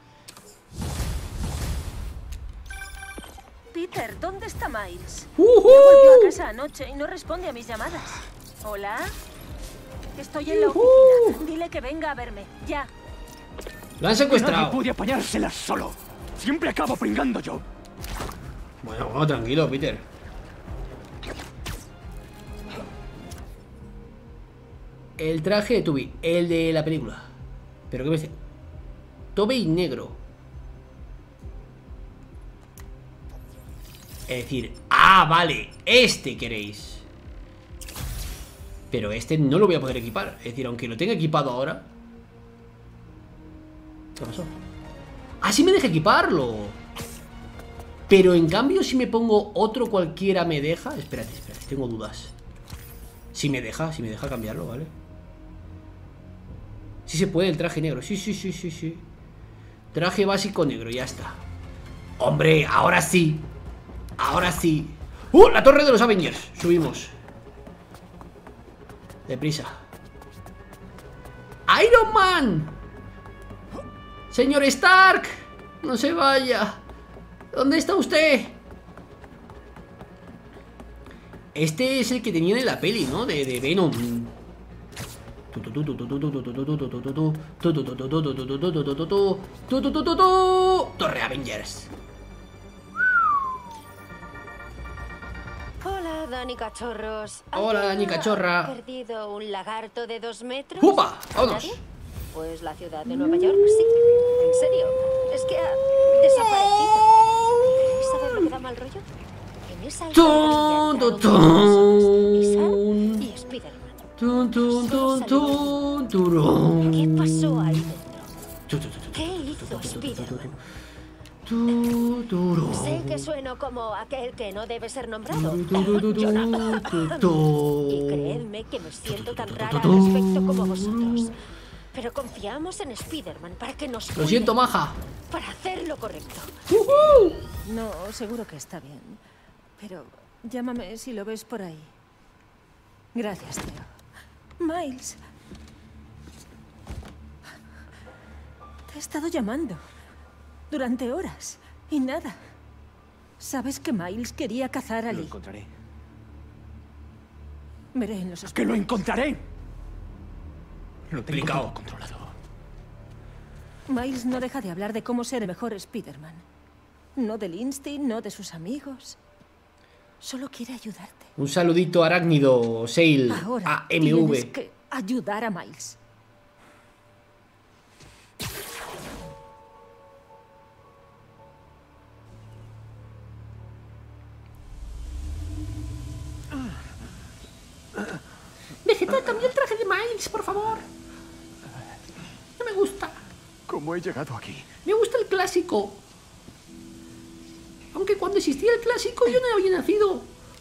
Peter, ¿dónde está Miles? Volvió a casa anoche y no responde a mis llamadas. ¿Hola? Estoy en la oficina. Dile que venga a verme, ya. Lo han secuestrado. Nadie puede apañárselas solo. Siempre acabo pringando yo. Bueno, tranquilo, Peter. El traje de Tobey, el de la película. ¿Pero qué me dice? Tobey negro. Es decir, vale, este queréis. Pero este no lo voy a poder equipar. Es decir, aunque lo tenga equipado ahora. ¿Qué pasó? Sí me deja equiparlo. Pero en cambio si me pongo otro cualquiera me deja. Espérate, tengo dudas. Si me deja cambiarlo, ¿vale? Sí se puede el traje negro. Sí. Traje básico negro, ya está. Hombre, ahora sí. Ahora sí. La torre de los Avengers. Subimos. Deprisa. ¡Iron Man! ¡Señor Stark! No se vaya. ¿Dónde está usted? Este es el que tenían en la peli, ¿no? De Venom. Torre Avengers. Hola, Dani Cachorros. Hola, Dani Cachorra. ¿Ha perdido un lagarto de 2 metros? ¡Upa! ¡Vámonos! ¿Nadie? Pues la ciudad de Nueva York, sí. En serio. Es que ha desaparecido. ¿Queréis saber lo que da mal rollo? En esa alcantarilla y Spiderman. ¿Qué pasó ahí dentro? ¿Qué hizo Spiderman? Sé que sueno como aquel que no debe ser nombrado. Yo nada. Y creedme que me siento tan rara al respecto como vosotros. Pero confiamos en Spiderman para que nos cuide. Lo siento, maja. Para hacer lo correcto. No, seguro que está bien. Pero llámame si lo ves por ahí. Gracias, tío. Miles. Te he estado llamando. Durante horas. Y nada. ¿Sabes que Miles quería cazar a Lee? Lo encontraré. Veré en los hospitales. ¡Que lo encontraré! Lo tengo todo controlado. Miles no deja de hablar de cómo ser el mejor Spider-Man. No del Instinct, no de sus amigos. Solo quiere ayudarte. Un saludito arácnido, Sail Ahora AMV. tienes que ayudar a Miles. Vegeta, cambia el traje de Miles, por favor. No me gusta. ¿Cómo he llegado aquí? Me gusta el clásico. Aunque cuando existía el clásico yo no había nacido.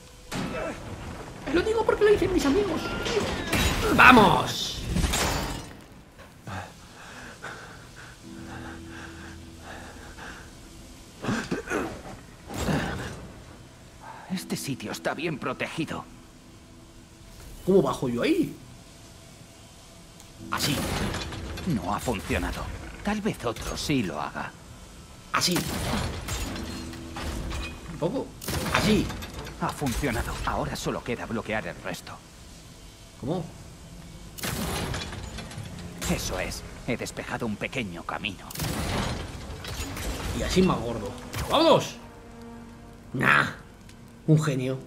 Lo digo porque lo dicen mis amigos. ¡Vamos! Este sitio está bien protegido. ¿Cómo bajo yo ahí? Así. No ha funcionado. Tal vez otro sí lo haga. Así. Un poco. Así. Ha funcionado. Ahora solo queda bloquear el resto. ¿Cómo? Eso es. He despejado un pequeño camino. Y así más gordo. ¡Vámonos! Nah. Un genio.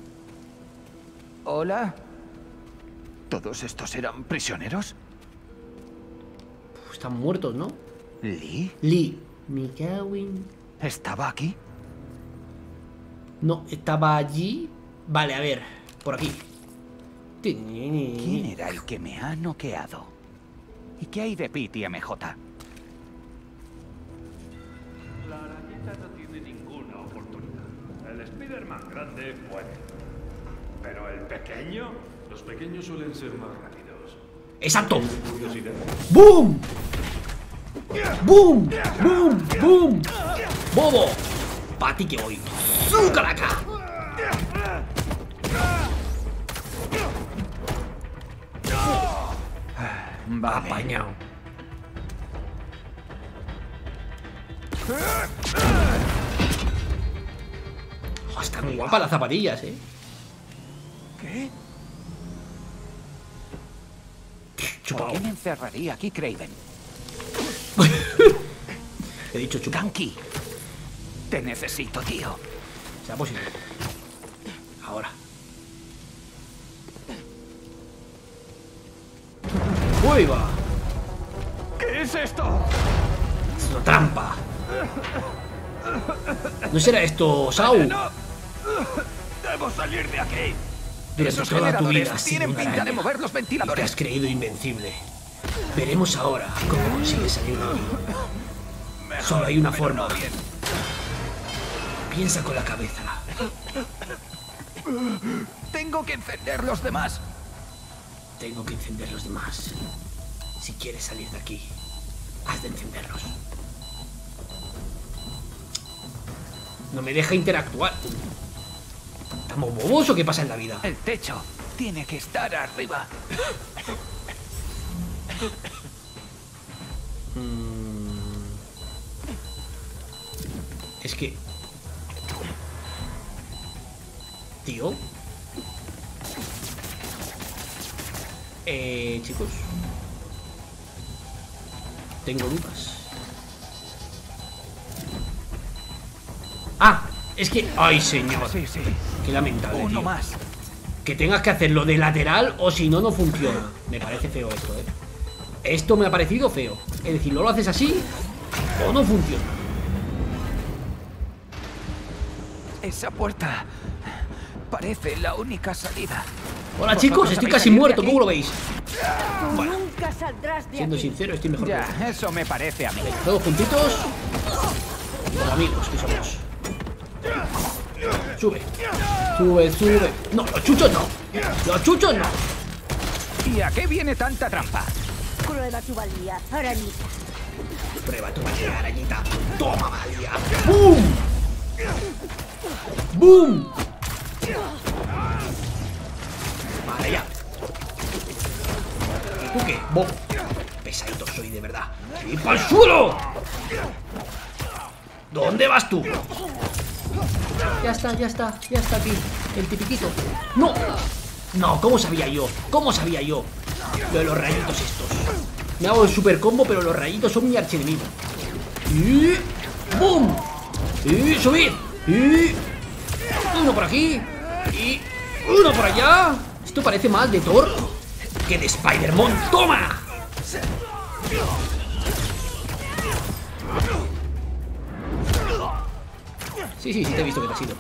Hola. ¿Todos estos eran prisioneros? Están muertos, ¿no? ¿Lee? Lee. Mikawin. ¿Estaba aquí? No, estaba allí. Vale, a ver. Por aquí. ¿Quién era el que me ha noqueado? ¿Y qué hay de Pete y MJ? La arañita no tiene ninguna oportunidad. El Spider-Man grande puede. Pero el pequeño... Los pequeños suelen ser más rápidos. ¡Exacto! Curiosidad. ¡Boom! ¡Boom! ¡Boom! ¡Boom! ¡Bobo! ¡Pa' ti que voy! ¡Zúcalaca! Vale. Apañado. Oh, están muy guapas las zapatillas, ¿eh? ¿Qué? Chupao. ¿Por qué me encerraría aquí, Kraven? He dicho chupao. Kanki. Te necesito, tío. Sea posible. Ahora. ¡Uy, va! ¿Qué es esto? Es una trampa. ¿No será esto, Sau? ¡No! ¡Debo salir de aquí! Durante Esos toda tu generadores vida has sido tienen una pinta de araña. mover los Te ventiladores. has creído invencible. Veremos ahora cómo consigues salir de aquí. Solo hay una forma. Piensa con la cabeza. Tengo que encender los demás. Tengo que encender los demás. Si quieres salir de aquí, has de encenderlos. No me deja interactuar. ¿Estamos bobos o qué pasa en la vida? El techo tiene que estar arriba. Es que... Tío... chicos... Tengo dudas. Ah, es que... ¡Ay, señor! Sí, sí. Qué lamentable, Uno tío. más. Que tengas que hacerlo de lateral o si no, no funciona. Me parece feo esto, Esto me ha parecido feo. Es decir, no lo haces así o no funciona. Esa puerta parece la única salida. Hola, Por chicos, favor, estoy ¿sabéis casi salir de muerto, aquí? ¿cómo lo veis? Tú Bueno, nunca saldrás de siendo aquí. sincero, estoy mejor que Ya, vosotros. eso me parece a mí. Todos juntitos. Como amigos que somos. Sube. Sube, sube. No, los chuchos no. Los chuchos no. ¿Y a qué viene tanta trampa? Prueba tu valía, arañita. Prueba tu valía, arañita. Toma, valía. ¡Bum! ¡Bum! Vale, ya. ¿Y tú qué? Bobo. Pesadito soy, de verdad. ¡Y pa'l suelo! ¿Dónde vas tú? Ya está aquí. El tipiquito. ¡No! No, ¿cómo sabía yo? ¿Cómo sabía yo? Lo de los rayitos estos. Me hago el super combo, pero los rayitos son mi archienemigo. Y... ¡bum! Y subir. Y... uno por aquí. Y... uno por allá. Esto parece más de Thor que de Spider-Man. ¡Toma! Sí, te he visto que te has ido.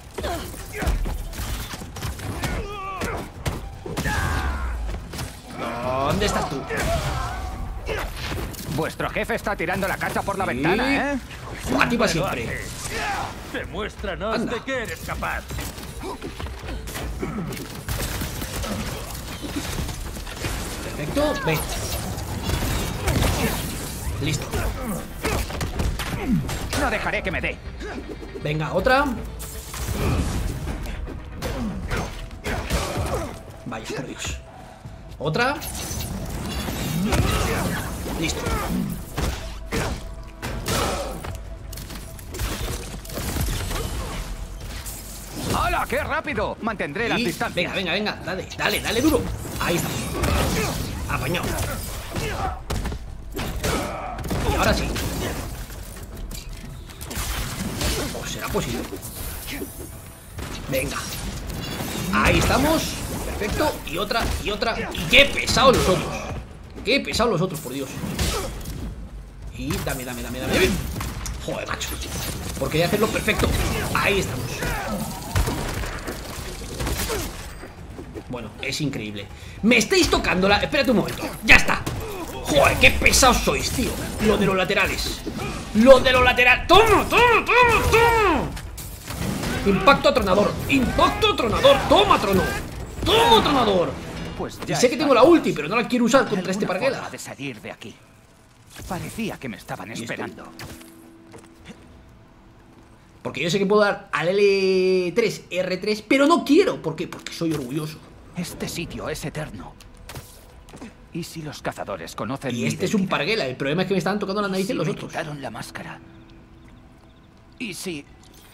¿Dónde estás tú? Vuestro jefe está tirando la casa por la ventana, ¿eh? A ti para siempre. Demuéstranos Anda. de qué eres capaz. Perfecto, ven. Listo. No dejaré que me dé. Venga, otra. Vaya, por Dios. Otra. Listo. ¡Hala, qué rápido! Mantendré las Y... distancias. venga. Dale duro. Ahí está. Apañado. Y ahora sí. ¿O será posible? Venga. Ahí estamos. Perfecto. Y otra. Y qué pesados los otros. Qué pesados los otros, por Dios. Y dame. Joder, macho. Porque voy a hacerlo perfecto. Ahí estamos. Bueno, es increíble. Me estáis tocando la... Espérate un momento. Ya está. Joder, qué pesados sois, tío. Lo de los laterales. ¡Toma! Impacto atronador. Toma, trono. Toma, tronador. Pues Y ya sé que tengo la ulti, pero no la quiero usar contra este parguela. forma de salir de aquí. Parecía que me estaban esperando. Porque yo sé que puedo dar al L3, R3, pero no quiero. ¿Por qué? Porque soy orgulloso. Este sitio es eterno. ¿Y si los cazadores conocen Y mi este es un identidad? parguela. El problema es que me estaban tocando la nariz en los me otros. quitaron la máscara. ¿Y si...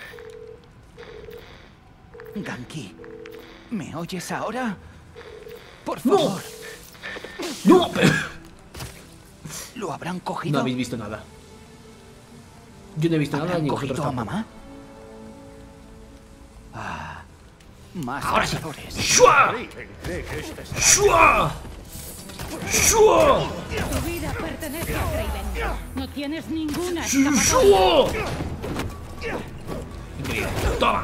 Ganki, ¿me oyes ahora? Por favor. ¡No! Pero... ¿Lo habrán cogido? No habéis visto nada. Yo no he visto nada ¿Habrán ni cogido vosotros a tampoco. mamá? Ah, más Ahora sí. cazadores. ¡Shua! ¡Shua! ¡Shua! Tu vida pertenece a Kraven. No tienes ninguna ¡Shua! escapatoria. Increíble. Toma.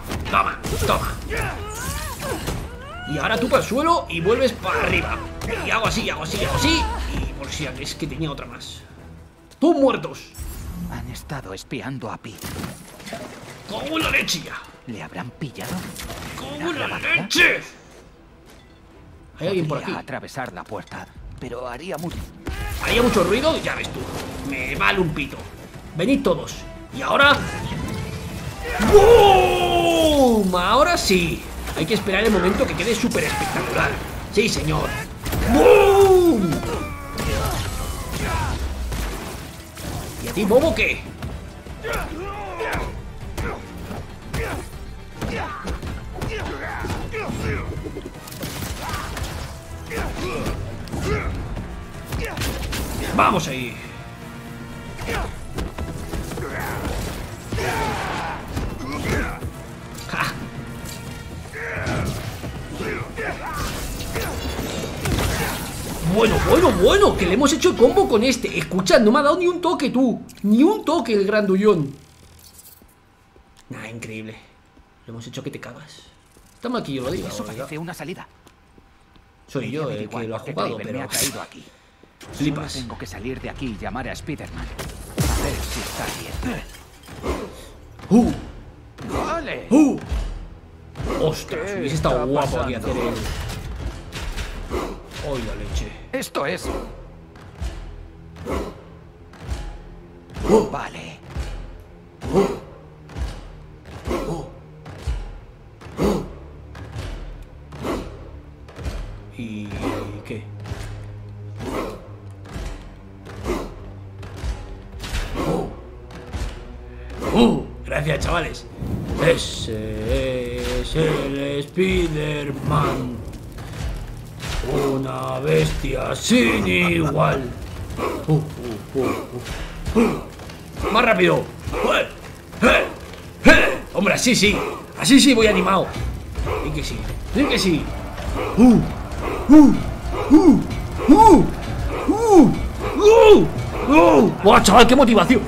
Y ahora tú para el suelo y vuelves para arriba. Y hago así. Y por si es que tenía otra más. ¡Todos muertos! Han estado espiando a Pi. ¡Como la leche ya! ¿Le habrán pillado? ¡Como la leche! ¿Hay alguien por aquí? Podría atravesar la puerta, pero haría mucho. Haría mucho ruido, ya ves tú. Me vale un pito. Venid todos. Y ahora... ¡boom! Ahora sí. Hay que esperar el momento que quede súper espectacular. Sí, señor. ¡Boom! ¿Y a ti, bobo, qué? Vamos ahí. ¡Ja! Bueno, que le hemos hecho combo con este. Escucha, no me ha dado ni un toque, tú. Ni un toque el grandullón. Nah, increíble. Lo hemos hecho que te cagas. Estamos aquí, yo lo digo. Eso parece una salida. Soy yo el que lo ha jugado, pero... ha caído aquí. Flipas. Solo tengo que salir de aquí y llamar a Spider-Man. A ver si está bien. ¡Vale! ¡Ostras! Hubiese estado guapo aquí hacer el... ¡Ay, la leche! Esto es... Vale. ¿Y qué? Gracias, chavales. Ese es el Spider-Man. Una bestia sin igual. Más rápido. Hombre, así sí. Así sí voy animado. Y que sí. Y que sí. ¡Wow, chaval, qué motivación!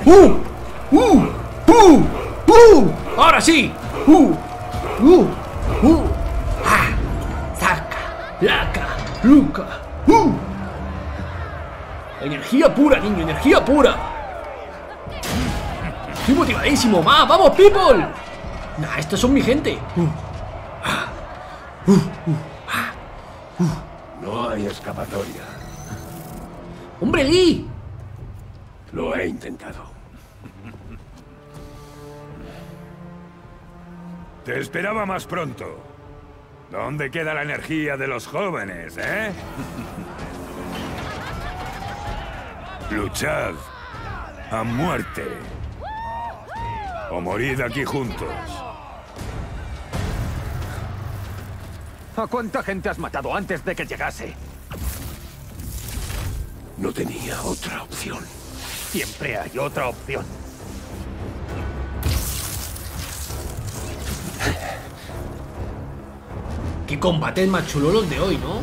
¡Ahora sí! ¡Saca! ¡Laca! ¡Luca! ¡Energía pura, niño! ¡Energía pura! ¡Estoy motivadísimo! ¡Vamos, people! Nah, estos son mi gente. No hay escapatoria. ¡Hombre, Lee! Lo he intentado. Te esperaba más pronto. ¿Dónde queda la energía de los jóvenes, eh? Luchad a muerte. O morid aquí juntos. ¿A cuánta gente has matado antes de que llegase? No tenía otra opción. Siempre hay otra opción. Qué combate más chulo los de hoy, ¿no?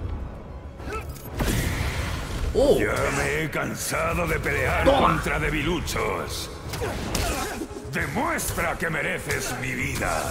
Ya me he cansado de pelear contra debiluchos. Demuestra que mereces mi vida.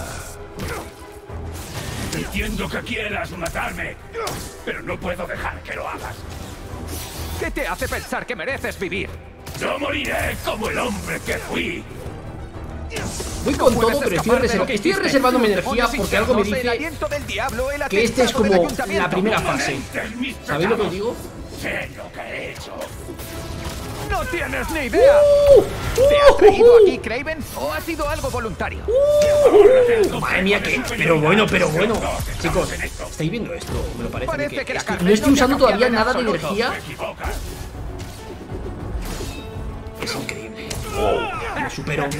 Entiendo que quieras matarme, pero no puedo dejar que lo hagas. ¿Qué te hace pensar que mereces vivir? No moriré como el hombre que fui. Voy con todo, pero estoy reservando mi energía porque algo me dice que este es como la primera fase. ¿Sabéis lo que os digo? Sé lo que he hecho. ¡No tienes ni idea! ¿Te has traído aquí, Kraven? ¿O ha sido algo voluntario? Madre mía, que... Pero bueno. Chicos, ¿estáis viendo esto? Me lo parece que no estoy usando todavía nada de energía. Es increíble. Me supero.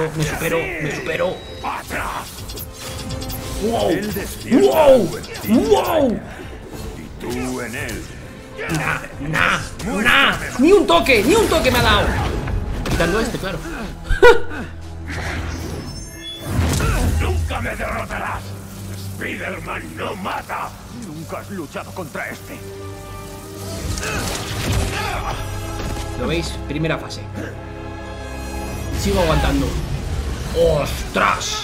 ¡Wow! Y tú en él. Nah. Ni un toque me ha dado. Quitando este, claro. Nunca me derrotarás. Spider-Man no mata. Nunca has luchado contra este. ¿Lo veis? Primera fase. Sigo aguantando. ¡Ostras!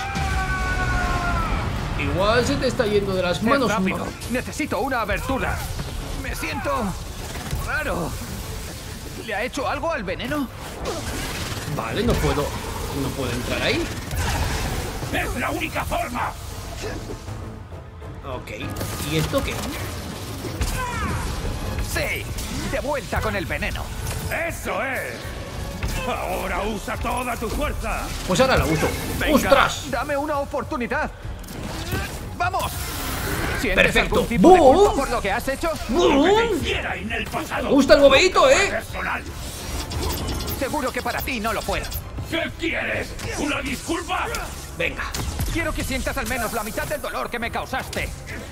Igual se te está yendo de las manos. Rápido. Necesito una abertura. Me siento raro. ¿Le ha hecho algo al veneno? Vale, no puedo entrar ahí. ¡Es la única forma! Ok. ¿Y esto qué? ¡Sí! De vuelta con el veneno. ¡Eso es! ¡Ahora usa toda tu fuerza! Pues ahora la uso. Venga, ¡Ostras! ¡Dame una oportunidad! ¡Vamos! ¿Sientes Perfecto. algún tipo de culpa ¡Boom! por lo que has hecho? ¡Boom! En el pasado. Me gusta el bobeito, ¿eh? Personal. Seguro que para ti no lo fuera. ¿Qué quieres? ¿Una disculpa? Venga. Quiero que sientas al menos la mitad del dolor que me causaste.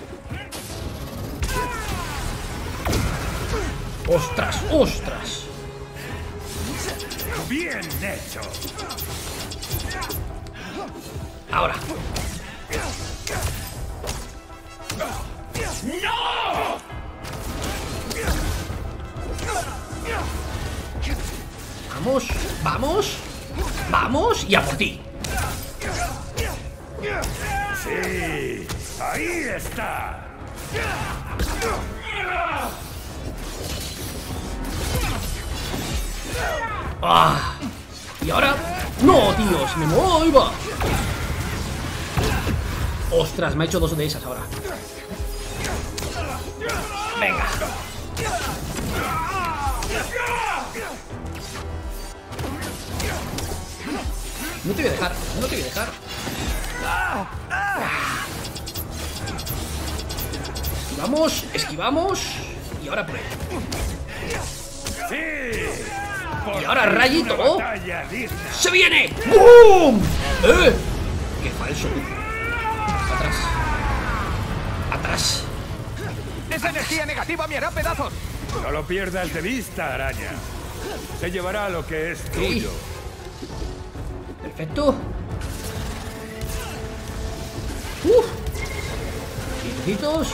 ¡Ostras! ¡Ostras! Bien hecho. Ahora. ¡No! Vamos, vamos, vamos y a por ti. Sí, ahí está. ¡Ah! Y ahora... ¡No, tío! ¡Se me mueva! ¡Ostras! Me ha hecho dos de esas ahora. Venga. No te voy a dejar, no te voy a dejar. Esquivamos, esquivamos. Y ahora por ahí. Sí. Y ahora rayito. Batalla digna. ¡Se viene! ¡Bum! ¡Qué falso! Atrás. Atrás. ¡Esa energía negativa me hará pedazos! No lo pierdas de vista, araña. Se llevará lo que es tuyo. Perfecto. Quietecitos.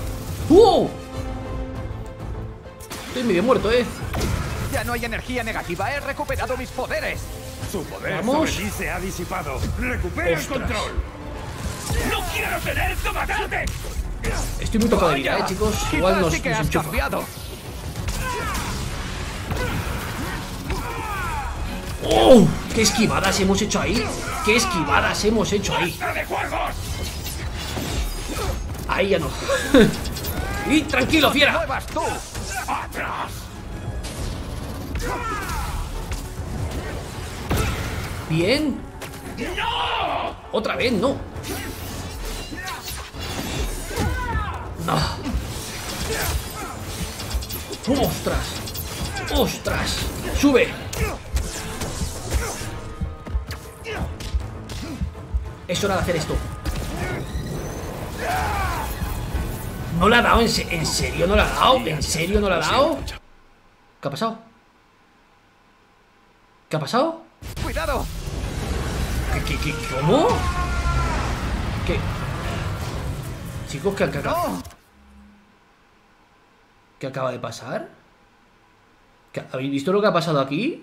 Estoy medio muerto, Ya no hay energía negativa, he recuperado mis poderes. Su poder Vamos. sobre ti se ha disipado. Recupera Ostras. el control. ¡No quiero tener que matarte! Estoy muy tocado de vida, chicos. Igual Quizás nos sí que has enchufa. cambiado. ¡Oh! ¡Qué esquivadas hemos hecho ahí! ¡Qué esquivadas hemos hecho ahí! Ahí ya no. ¡Y tranquilo, fiera! ¡Muevas tú! ¡Atrás! Bien. ¡No! Otra vez, no. No. ¡Ostras! ¡Ostras! ¡Sube! Es hora de hacer esto. ¿No la ha dado? ¿En serio no la ha dado? ¿En serio no la ha dado? ¿Qué ha pasado? ¿Qué ha pasado? ¡Cuidado! ¿Cómo? ¿Qué? Chicos, ¿qué acaba de pasar? ¿Habéis visto lo que ha pasado aquí?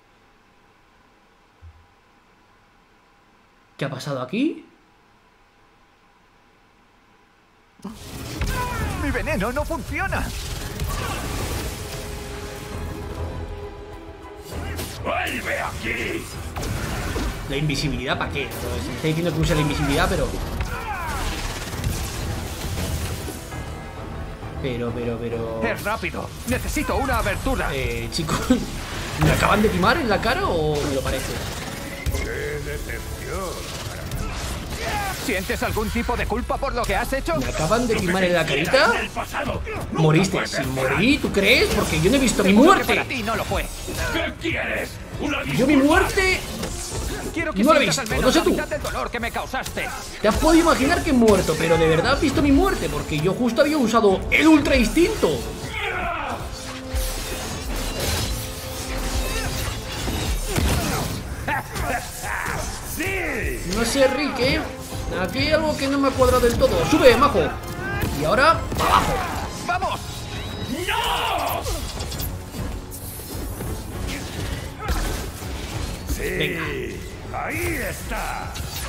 ¿Qué ha pasado aquí? ¡Mi veneno no funciona! ¡Vuelve aquí! ¿La invisibilidad para qué? Se me está diciendo que use la invisibilidad, pero... ¡Es rápido! ¡Necesito una abertura! Chicos, ¿me acaban de timar en la cara o me lo parece? ¡Qué decepción! ¿Sientes algún tipo de culpa por lo que has hecho? ¿Me acaban de timar en la carita? ¿Moriste sin morir? ¿Tú crees? Porque yo no he visto mi muerte. Para ti no lo fue. ¿Qué quieres? Yo mi muerte Quiero que no la he sientas visto, al no menos sé la tú. mitad del dolor que me causaste. Te has podido imaginar que he muerto, pero de verdad has visto mi muerte, porque yo justo había usado el ultra instinto. ¡Sí! No sé, Rick, aquí hay algo que no me ha cuadrado del todo. Sube, majo. Y ahora, abajo. ¡Vamos! ¡No! Sí, venga. Ahí está.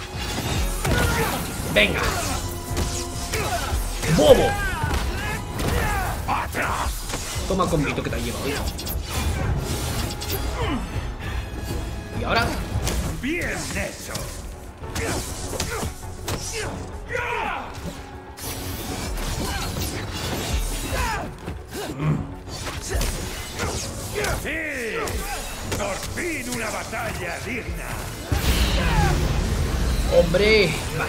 Venga. ¡Bobo! ¡Atrás! Toma combito que te ha llevado, hijo. Y ahora... Bien hecho. batalla digna. Hombre, vale.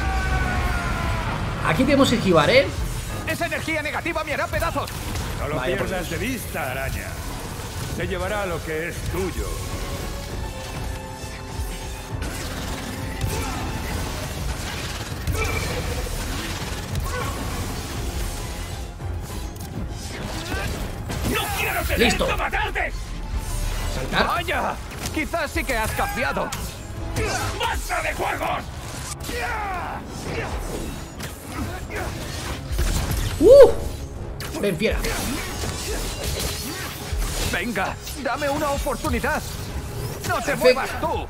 Aquí tenemos que esquivar, ¿eh? Esa energía negativa me hará pedazos. No lo Vaya, pierdas de vista, araña. Se llevará lo que es tuyo. ¡No quiero tener Listo. que matarte! Saltar. Vaya, quizás sí que has cambiado. ¡Basta de juegos! Ven, fiera. Venga, dame una oportunidad. No te Perfecto. muevas tú.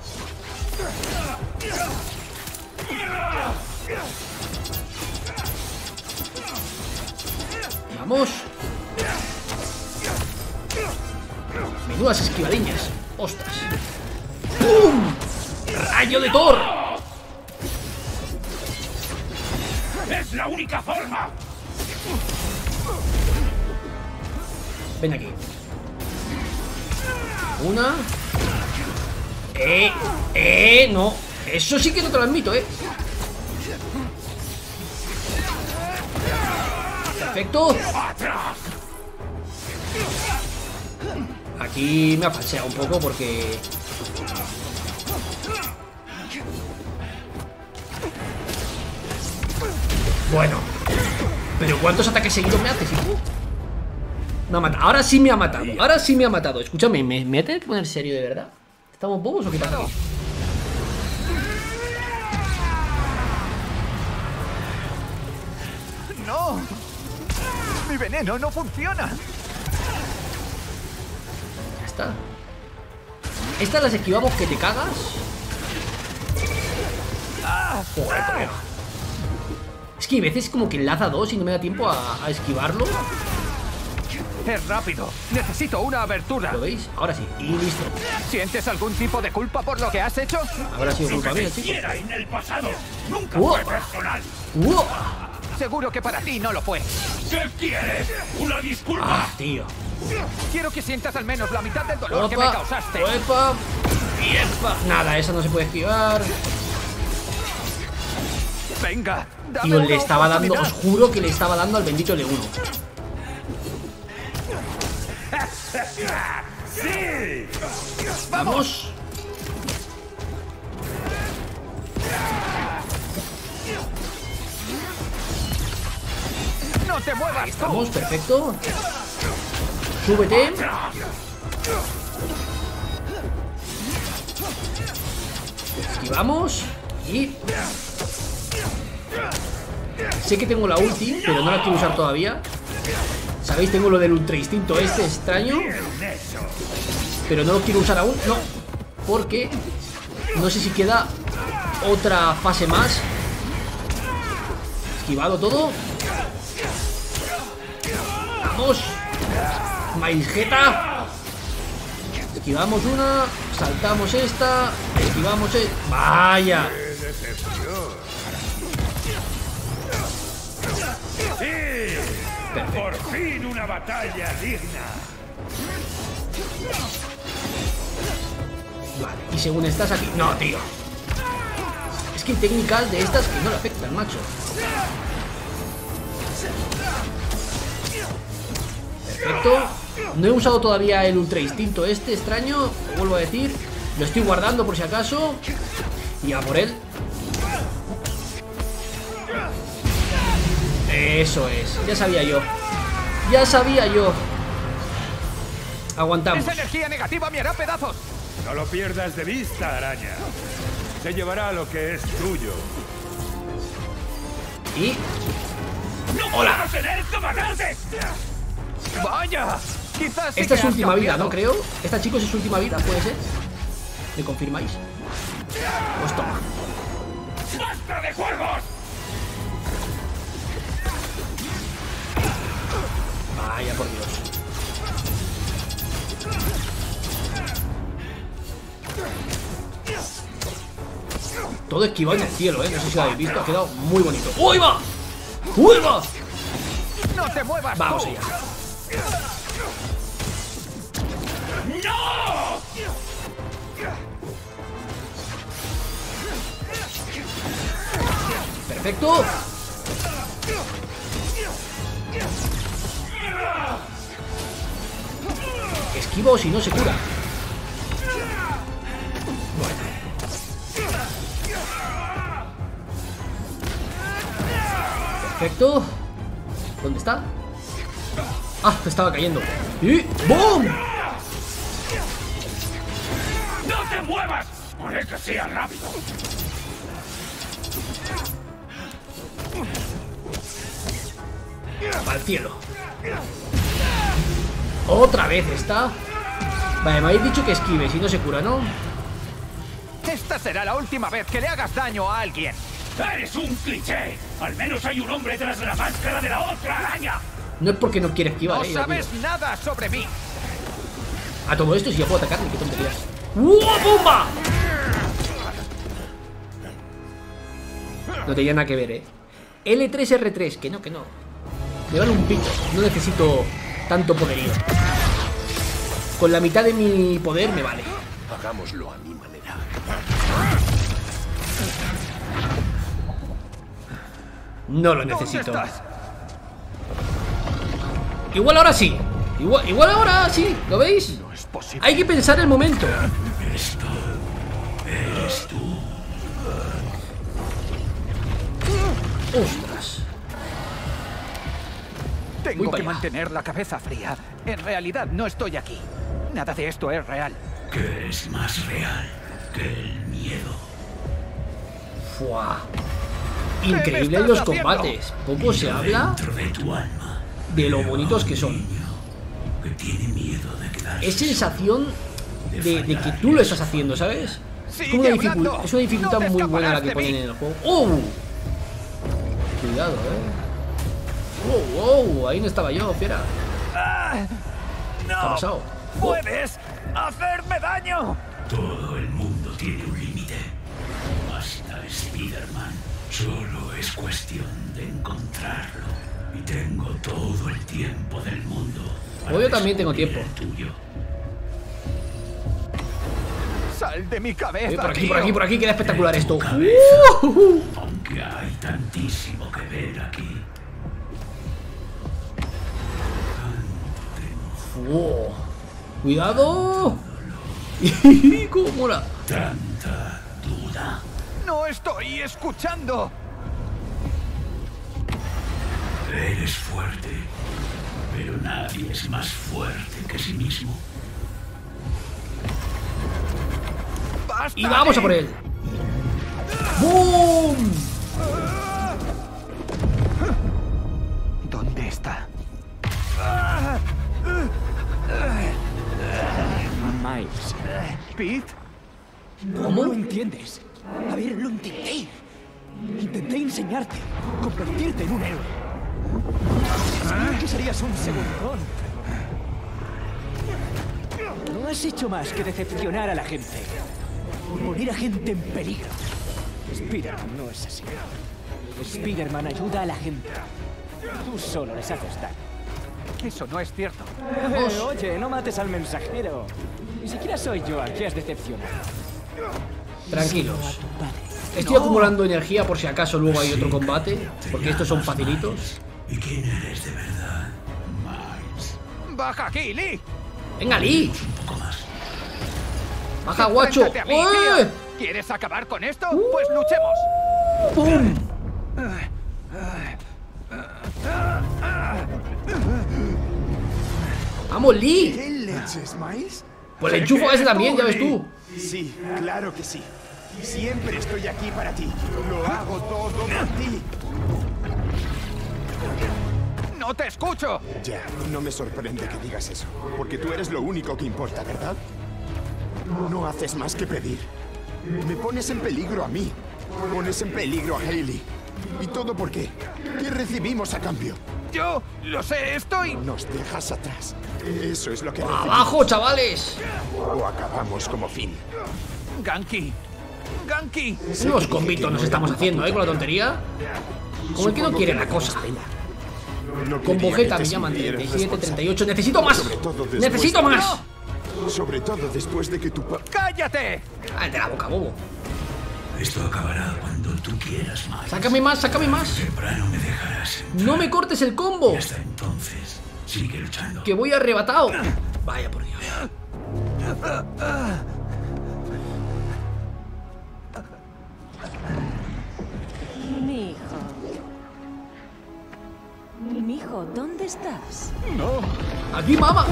Vamos. Menudas esquivadiñas. Ostras. ¡Pum! ¡Rayo de Thor! ¡Es la única forma! Ven aquí. Una. No. Eso sí que no te lo admito, Perfecto. Aquí me ha falseado un poco porque... Bueno. Pero ¿cuántos ataques seguidos me haces, hijo? Me ha matado. Ahora sí me ha matado. Ahora sí me ha matado. Escúchame, ¿me voy a tener que poner serio de verdad? ¿Estamos bobos o qué pasa aquí? ¡No! ¡Mi veneno no funciona! Ya está. Estas las esquivamos que te cagas. Joder, colega. Es que hay veces como que enlaza dos y no me da tiempo a esquivarlo. Es rápido. Necesito una abertura. ¿Lo veis? Ahora sí. Y listo. ¿Sientes algún tipo de culpa por lo que has hecho? Habrá sido culpa mía, chicos. Era en el pasado. Nunca fue personal. Seguro que para ti no lo fue. ¿Qué quieres? ¿Una disculpa? Ah, tío. Quiero que sientas al menos la mitad del dolor que me causaste. ¡Epa! ¡Epa! Nada, esa no se puede esquivar. Venga, dame Tío, una le estaba dando, oportunidad. os juro que le estaba dando al bendito L1. ¡Sí! Vamos. No te muevas. Estamos, perfecto. Súbete. Esquivamos. Y... sé que tengo la ulti, pero no la quiero usar todavía. ¿Sabéis? Tengo lo del ultra instinto este extraño, pero no lo quiero usar aún. No, porque no sé si queda otra fase más. Esquivado todo. Vamos. Maisjeta. Esquivamos una. Saltamos esta. Esquivamos esta. Vaya. Perfecto. Por fin una batalla digna. Vale, y según estás aquí... No, tío. Es que hay técnicas de estas que no le afectan, macho. Perfecto. No he usado todavía el ultra instinto este extraño. Lo vuelvo a decir. Lo estoy guardando por si acaso. Y a por él. Eso es. Ya sabía yo. Ya sabía yo. Aguantamos. Esa energía negativa me hará pedazos. No lo pierdas de vista, araña. Se llevará lo que es tuyo. Y... ¡No ¡hola! puedo tener que matarte! ¡Vaya! Quizás sí Esta es que su has última vida, cambiado. ¿no? Creo. Esta, chicos, es su última vida, ¿puede ser? ¿Me confirmáis? Pues toma. ¡Basta de juegos! Vaya por Dios. Todo esquivado en el cielo, ¿eh? No sé si lo habéis visto. Ha quedado muy bonito. ¡Uy, va! ¡Uy, va! ¡No te muevas! Vamos tú. allá. ¡No! Perfecto. Esquiva o si no se cura. Perfecto. ¿Dónde está? Ah, estaba cayendo. ¡Y ¡boom! ¡No te muevas! ¡Puede que sea rápido! Al cielo. Otra vez está. Vale, me habéis dicho que esquive si no se cura, ¿no? Esta será la última vez que le hagas daño a alguien. ¡Eres un cliché! ¡Al menos hay un hombre tras la máscara de la otra araña! No es porque no quiere esquivar, No sabes nada sobre mí. A todo esto si yo puedo atacarle, qué tonterías. ¡Bomba! No tenía nada que ver, L3R3, que no. Me vale un pito, no necesito tanto poderío. Con la mitad de mi poder me vale. Hagámoslo a mi manera. No lo necesito. Igual ahora sí. Igual ahora sí, ¿lo veis? No es posible. Hay que pensar el momento. Esto eres tú. Ostras. Tengo que mantener la cabeza fría. En realidad no estoy aquí. Nada de esto es real. ¿Qué es más real que el miedo? Fuá. Increíble los combates. Poco se habla de lo bonitos que son. Es sensación de que tú lo estás haciendo, ¿sabes? Es como una dificultad muy buena la que ponen en el juego. ¡Oh! Cuidado, ¡Wow! Ahí no estaba yo, fiera. ¿Qué ha pasado? ¡Puedes hacerme daño! Todo el mundo tiene un límite. Basta, Spider-Man. Solo es cuestión de encontrarlo. Y tengo todo el tiempo del mundo. Yo también tengo tiempo. ¡Sal de mi cabeza! Por aquí, queda espectacular esto. Aunque hay tantísimo que ver aquí. ¡Cuidado! ¡Cómo mola! Tanta duda. ¡No estoy escuchando! Eres fuerte, pero nadie es más fuerte que sí mismo. ¡Basta! ¡Y vamos a por él! ¡Boom! ¿Dónde está? Miles. ¿Pete? ¿Cómo lo entiendes? A ver, lo intenté. Intenté enseñarte, convertirte en un héroe. Sabía que serías un segundón. No has hecho más que decepcionar a la gente. Poner a gente en peligro. Spider-Man no es así. Spider-Man ayuda a la gente. Tú solo les haces daño. Eso no es cierto. Oye, no mates al mensajero. Ni siquiera soy yo al que has decepcionado. Tranquilos. Estoy acumulando energía por si acaso luego hay otro combate. Porque estos son facilitos. ¿Y quién eres de verdad, Miles? ¡Baja aquí, Lee! ¡Venga, Lee! Un poco más. ¡Baja, guacho! Enfréntate a mí, tío. ¿Quieres acabar con esto? Pues luchemos. ¡Pum! ¡Vamos, Lee! ¿Qué leches, Miles? Pues le enchufo a ese también, ya ves tú. Sí, claro que sí. Siempre estoy aquí para ti. Lo hago todo por ti. ¡No te escucho! Ya, no me sorprende que digas eso. Porque tú eres lo único que importa, ¿verdad? No haces más que pedir. Me pones en peligro a mí. Pones en peligro a Hailey. ¿Y todo por qué? ¿Qué recibimos a cambio? Yo lo sé, estoy... Nos dejas atrás. Eso es lo que ¡Abajo, chavales! O acabamos como Finn. Ganke. Ganke. Unos combitos nos estamos haciendo, con la tontería. Como el que no quiere la cosa. Con Vegeta me llaman 37, 38. ¡Necesito más! ¡Necesito más! Sobre todo después de que tu ¡Cállate! ¡Cállate la boca, bobo! Esto acabará cuando tú quieras, Miles. Sácame más, sácame más. Temprano me dejarás entrar. No me cortes el combo. Y hasta entonces, sigue luchando. Que voy arrebatado. Vaya por Dios. Mi hijo. Mi hijo, ¿dónde estás? No. Aquí, mamá.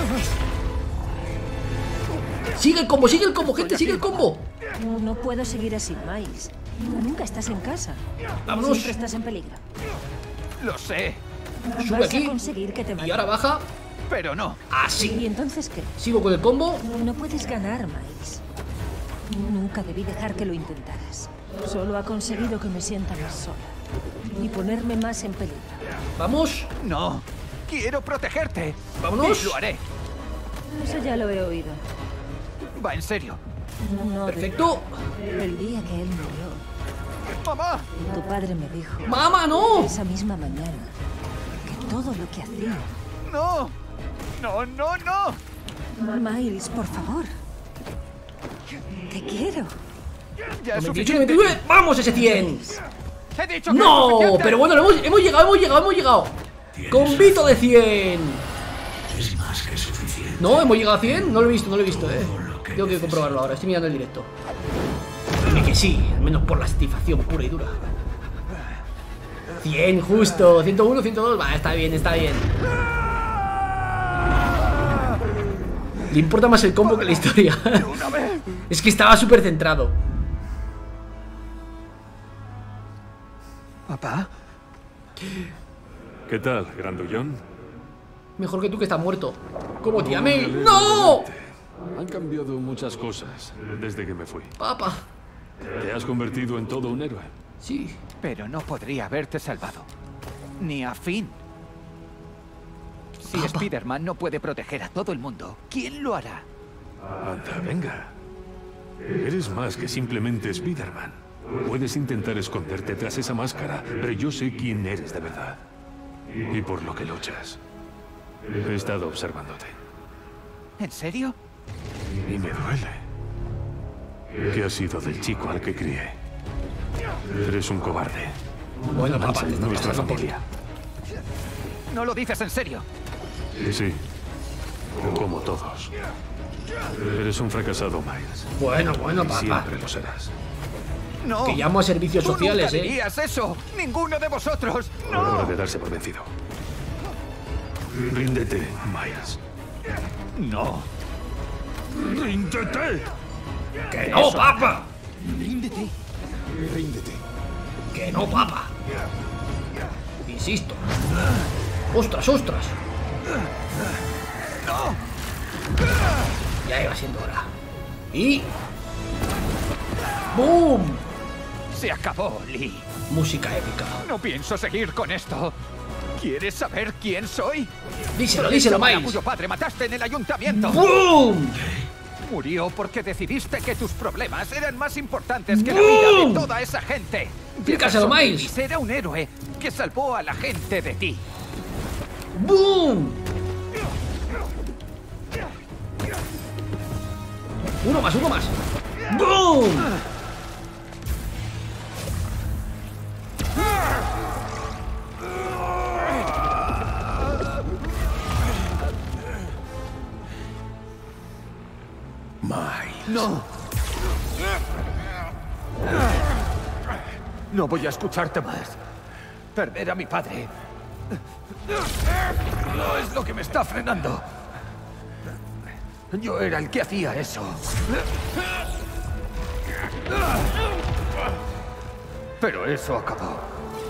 Sigue el combo, gente, sigue el combo. No puedo seguir así, Miles. Nunca estás en casa. Vámonos. Siempre estás en peligro. Lo sé. Sube aquí. A conseguir que te Y ahora baja. Pero no. Así. ¿Y entonces qué? Sigo con el combo. No puedes ganar, Miles. Nunca debí dejar que lo intentaras. Solo ha conseguido que me sienta más sola. Y ponerme más en peligro. Vamos. No. Quiero protegerte. Vámonos. Y lo haré. Eso ya lo he oído. Va en serio. No, perfecto. El día que él murió. ¡Mamá! Tu padre me dijo. ¡Mamá, no! Esa misma mañana. Que todo lo que hacía. ¡No! ¡No, no, no! Miles, por favor. Te quiero. Ya es 99. ¡Vamos ese 100! He dicho que ¡No! Pero bueno, hemos llegado. Convito de 100. Es más que suficiente. No, hemos llegado a 100. No lo he visto, Tengo que comprobarlo ahora. Estoy mirando el directo. Dime que sí, al menos por la satisfacción pura y dura. 100, justo. 101, 102. Va, está bien. Le importa más el combo que la historia. Es que estaba súper centrado. ¿Papá? ¿Qué tal, grandullón? Mejor que tú, que estás muerto. ¿Cómo te llamé? ¡No! Han cambiado muchas cosas desde que me fui. Papá. ¿Te has convertido en todo un héroe? Sí. Pero no podría haberte salvado. Ni a fin. Si Spider-Man no puede proteger a todo el mundo, ¿quién lo hará? Anda, venga. Eres más que simplemente Spider-Man. Puedes intentar esconderte tras esa máscara, pero yo sé quién eres de verdad. Y por lo que luchas. He estado observándote. ¿En serio? Y me duele. ¿Qué ha sido del chico al que crié? Eres un cobarde. Bueno, papá, Manchas nuestra familia. ¿No lo dices en serio? Sí. Como todos. Eres un fracasado, Miles. Bueno, Y papá. siempre lo serás. No. Que llamo a servicios Tú sociales, nunca dirías eso. Ninguno de vosotros. Hora No. de darse por vencido. Ríndete, Miles. No. ¡Ríndete! ¡Que no, papá! Ríndete. ¡Que no, papá! Insisto. ¡Ostras! No. Ya iba siendo hora. Y... ¡boom! Se acabó, Lee. Música épica. No pienso seguir con esto. ¿Quieres saber quién soy? Díselo, A Miles. cuyo padre mataste en el ayuntamiento. ¡Boom! Murió porque decidiste que tus problemas eran más importantes que la vida de toda esa gente. Explícaselo, Jefferson Miles. Davis era un héroe que salvó a la gente de ti. ¡Boom! Uno más. ¡Boom! No. No voy a escucharte más. Perder a mi padre no es lo que me está frenando. Yo era el que hacía eso. Pero eso acabó.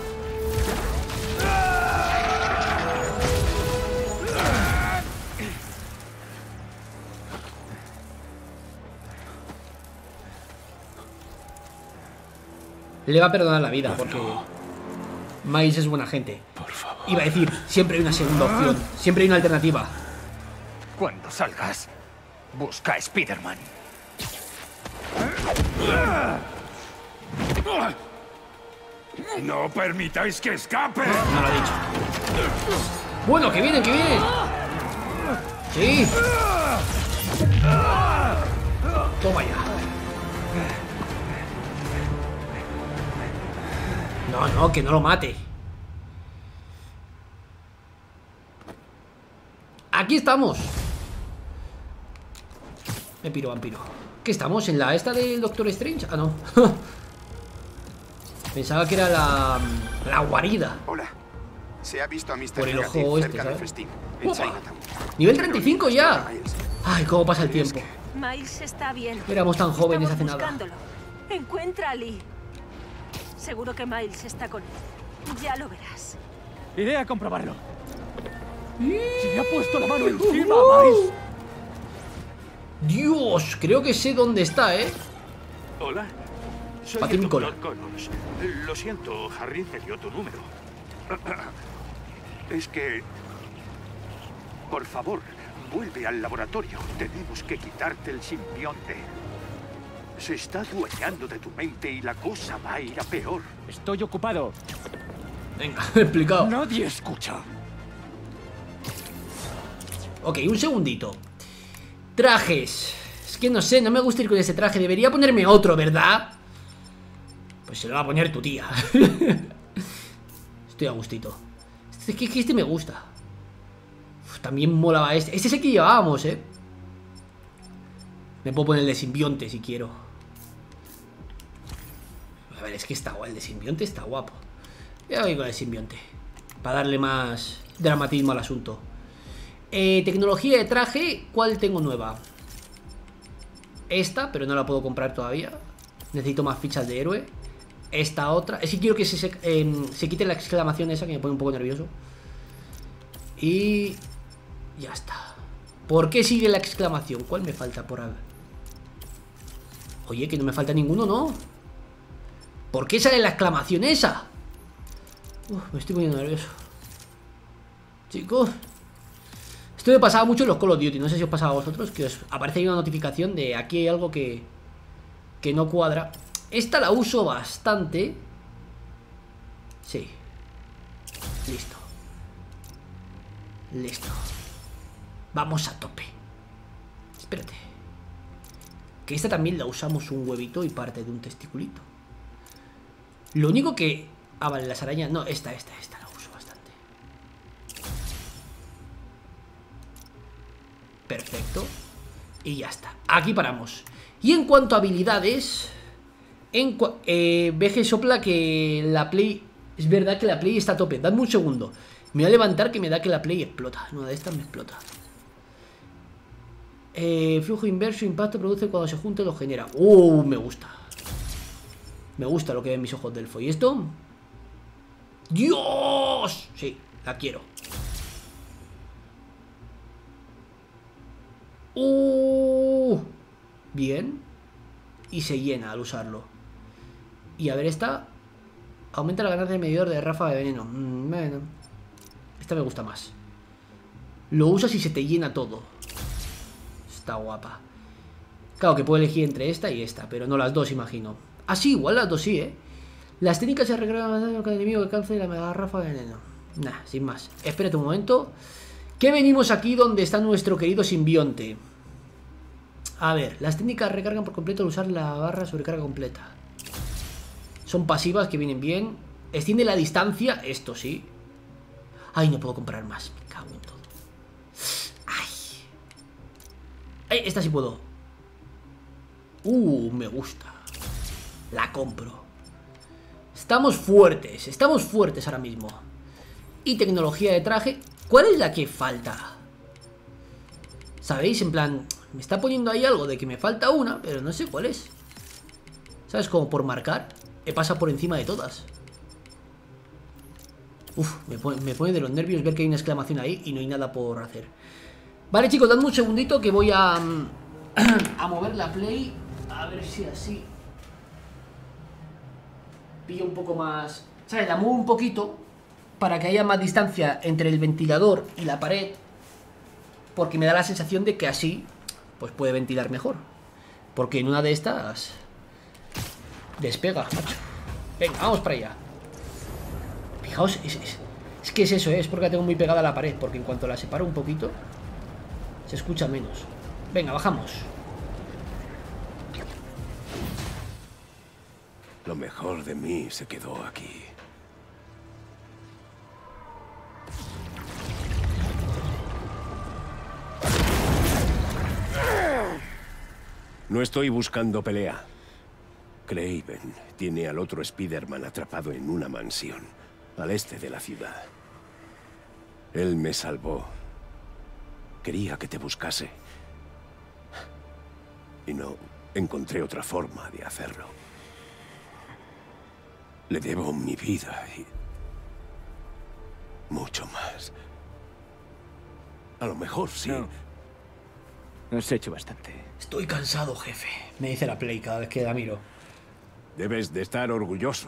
Le va a perdonar la vida porque Miles es buena gente. Por favor. Iba a decir, siempre hay una segunda opción, siempre hay una alternativa. Cuando salgas, busca a Spider-Man. ¡No permitáis que escape! No lo ha dicho. Bueno, que vienen. Sí. Toma ya. No, no, que no lo mate. Aquí estamos. Me piro, vampiro. ¿Qué estamos? ¿En la esta del Doctor Strange? Ah, no. Pensaba que era la guarida. Hola. Se ha visto a Mr. Por el Negative ojo este, cerca de ¿sabes? Festín, en Chinatown. Nivel 35 ya. Ay, cómo pasa el tiempo. Miles está bien. Éramos tan jóvenes hace nada. Buscándolo. Encuentra a Lee. Seguro que Miles está con él. Ya lo verás. Iré a comprobarlo. Se le ha puesto la mano encima, Miles. Dios, creo que sé dónde está, ¿eh? Hola. Soy Pati el Nicola. Dr. Connors. Lo siento, Harry me dio tu número. Es que... Por favor, vuelve al laboratorio. Tenemos que quitarte el simbionte. Se está adueñando de tu mente y la cosa va a ir a peor. Estoy ocupado. Venga, explicado. Nadie escucha. Ok, un segundito. Trajes. Es que no sé, no me gusta ir con ese traje. Debería ponerme otro, ¿verdad? Pues se lo va a poner tu tía. Estoy a gustito. Es que este me gusta. Uf, también molaba este. Este es el que llevábamos, ¿eh? Me puedo poner el de simbionte si quiero. A ver, es que está guay. El de simbionte está guapo. Ya voy con el simbionte. Para darle más dramatismo al asunto. Tecnología de traje. ¿Cuál tengo nueva? Esta, pero no la puedo comprar todavía. Necesito más fichas de héroe. Esta otra. Es que quiero que se quite la exclamación esa, que me pone un poco nervioso. Y... ya está. ¿Por qué sigue la exclamación? ¿Cuál me falta por ahí? Oye, que no me falta ninguno, ¿no? ¿Por qué sale la exclamación esa? Me estoy poniendo nervioso. Chicos, esto me pasaba mucho en los Call of Duty. No sé si os pasaba a vosotros, que os aparece ahí una notificación de aquí hay algo que no cuadra. Esta la uso bastante. Sí. Listo. Listo. Vamos a tope. Espérate. Que esta también la usamos un huevito y parte de un testiculito. Lo único que... ah, vale, las arañas... no, esta la uso bastante. Perfecto. Y ya está. Aquí paramos. Y en cuanto a habilidades... VG sopla que la Play... es verdad que la Play está a tope. Dadme un segundo. Me voy a levantar que me da que la Play explota. Una de estas me explota. Flujo inverso, impacto produce cuando se junte lo genera. Me gusta. Me gusta lo que ven mis ojos de elfo. ¿Y esto? ¡Dios! Sí, la quiero. Bien. Y se llena al usarlo. Y a ver, esta aumenta la ganancia de medidor de ráfaga de veneno. Bueno, esta me gusta más. Lo usas y se te llena todo. Está guapa. Claro que puedo elegir entre esta y esta, pero no las dos, imagino. Ah, sí, igual las dos sí, ¿eh? Las técnicas se recargan más daño a cada enemigo que alcance la mega ráfaga de veneno. Nah, sin más. Espérate un momento. Que venimos aquí donde está nuestro querido simbionte. A ver, las técnicas recargan por completo al usar la barra sobrecarga completa. Son pasivas que vienen bien. Extiende la distancia, esto sí. Ay, no puedo comprar más. Me cago en todo. Ay, esta sí puedo. Me gusta. La compro. Estamos fuertes ahora mismo. Y tecnología de traje. ¿Cuál es la que falta? ¿Sabéis? En plan, me está poniendo ahí algo de que me falta una, pero no sé cuál es. ¿Sabes? Como por marcar. He pasado por encima de todas. Me pone de los nervios ver que hay una exclamación ahí y no hay nada por hacer. Vale, chicos, dadme un segundito que voy a mover la Play. A ver si así pillo un poco más. ¿Sabes? La muevo un poquito para que haya más distancia entre el ventilador y la pared, porque me da la sensación de que así pues puede ventilar mejor. Porque en una de estas despega, macho. Venga, vamos para allá. Fijaos, es que es eso, es porque la tengo muy pegada a la pared, porque en cuanto la separo un poquito se escucha menos. Venga, bajamos. Lo mejor de mí se quedó aquí. No estoy buscando pelea. Kraven tiene al otro Spider-Man atrapado en una mansión, al este de la ciudad. Él me salvó. Quería que te buscase. Y no encontré otra forma de hacerlo. Le debo mi vida y mucho más. A lo mejor sí. No. Has hecho bastante. Estoy cansado, jefe. Me dice la Play cada vez que la miro. Debes de estar orgulloso.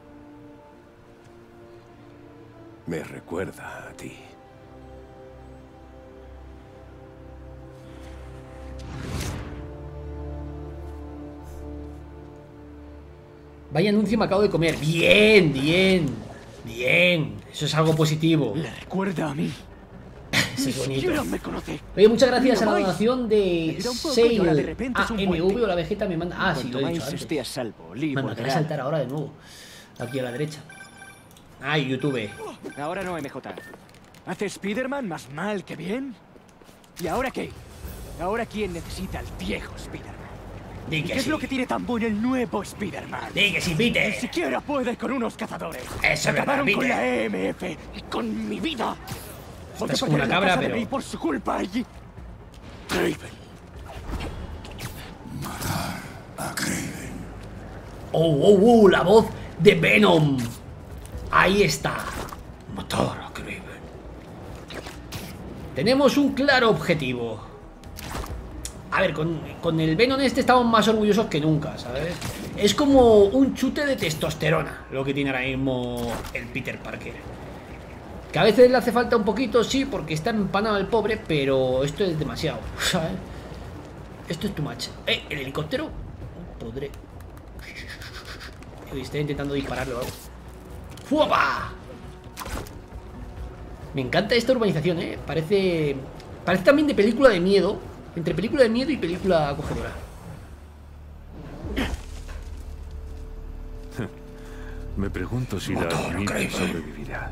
Me recuerda a ti. Vaya anuncio me acabo de comer. Bien, bien, bien. Eso es algo positivo. Le recuerda a mí. Eso es bonito. Me conoce. Oye, muchas gracias a la Mira, donación de Sale AMV o la Vegeta me manda... Ah, sí, lo he dicho antes. Esté a salvo, Me mandará a saltar ahora de nuevo. Aquí a la derecha. Ah, y YouTube. Ahora no, MJ. ¿Hace Spider-Man más mal que bien? ¿Y ahora qué? ¿Ahora quién necesita al viejo Spider-Man? Di que ¿Qué es sí. lo que tiene tan bueno el nuevo Spider-Man? Di que sí, Peter. Ni siquiera puede con unos cazadores. Eso es verdad, Acabaron con Peter. la EMF y con mi vida. Estás como una cabra, pero... Y por su culpa allí. Kraven. Oh, la voz de Venom. Ahí está. Matar a Kraven. Tenemos un claro objetivo. A ver, con el Venom este estamos más orgullosos que nunca, ¿sabes? Es como un chute de testosterona lo que tiene ahora mismo el Peter Parker. Que a veces le hace falta un poquito, sí, porque está empanado el pobre, pero esto es demasiado, ¿sabes? Esto es too much. El helicóptero. Podré. Estoy intentando dispararlo. ¡Fuapa! Me encanta esta urbanización, ¿eh? Parece también de película de miedo. Entre película de miedo y película acogedora. Me pregunto si la ermita sobrevivirá.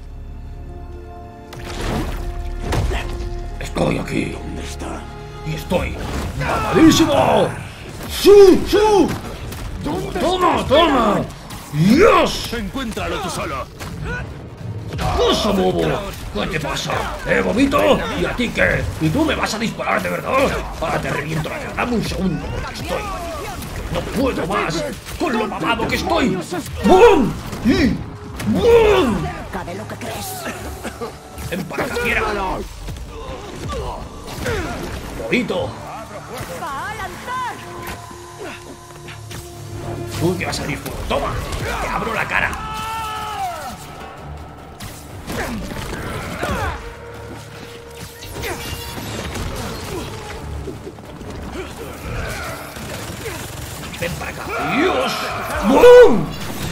Estoy aquí. ¿Dónde está? Y estoy mamadísimo. ¡Sí, sí! ¡Toma! ¡Dios! Encuéntralo tú solo. ¡Cosa, bobo! ¿Qué te pasa? Vomito. ¿Y a ti qué? ¿Y tú me vas a disparar de verdad? Ahora te reviento la cara. Dame un segundo porque estoy... No puedo más con lo mamado que estoy. ¡Bum! ¡Y! ¡Bum! Cabe lo que crees. ¡Ven para acá, fiera! ¡Bobito! ¡Va a lanzar! ¡Tú que vas a salir fuego! ¡Toma! ¡Te abro la cara! ¡Ven para acá! ¡Dios! ¡Bum!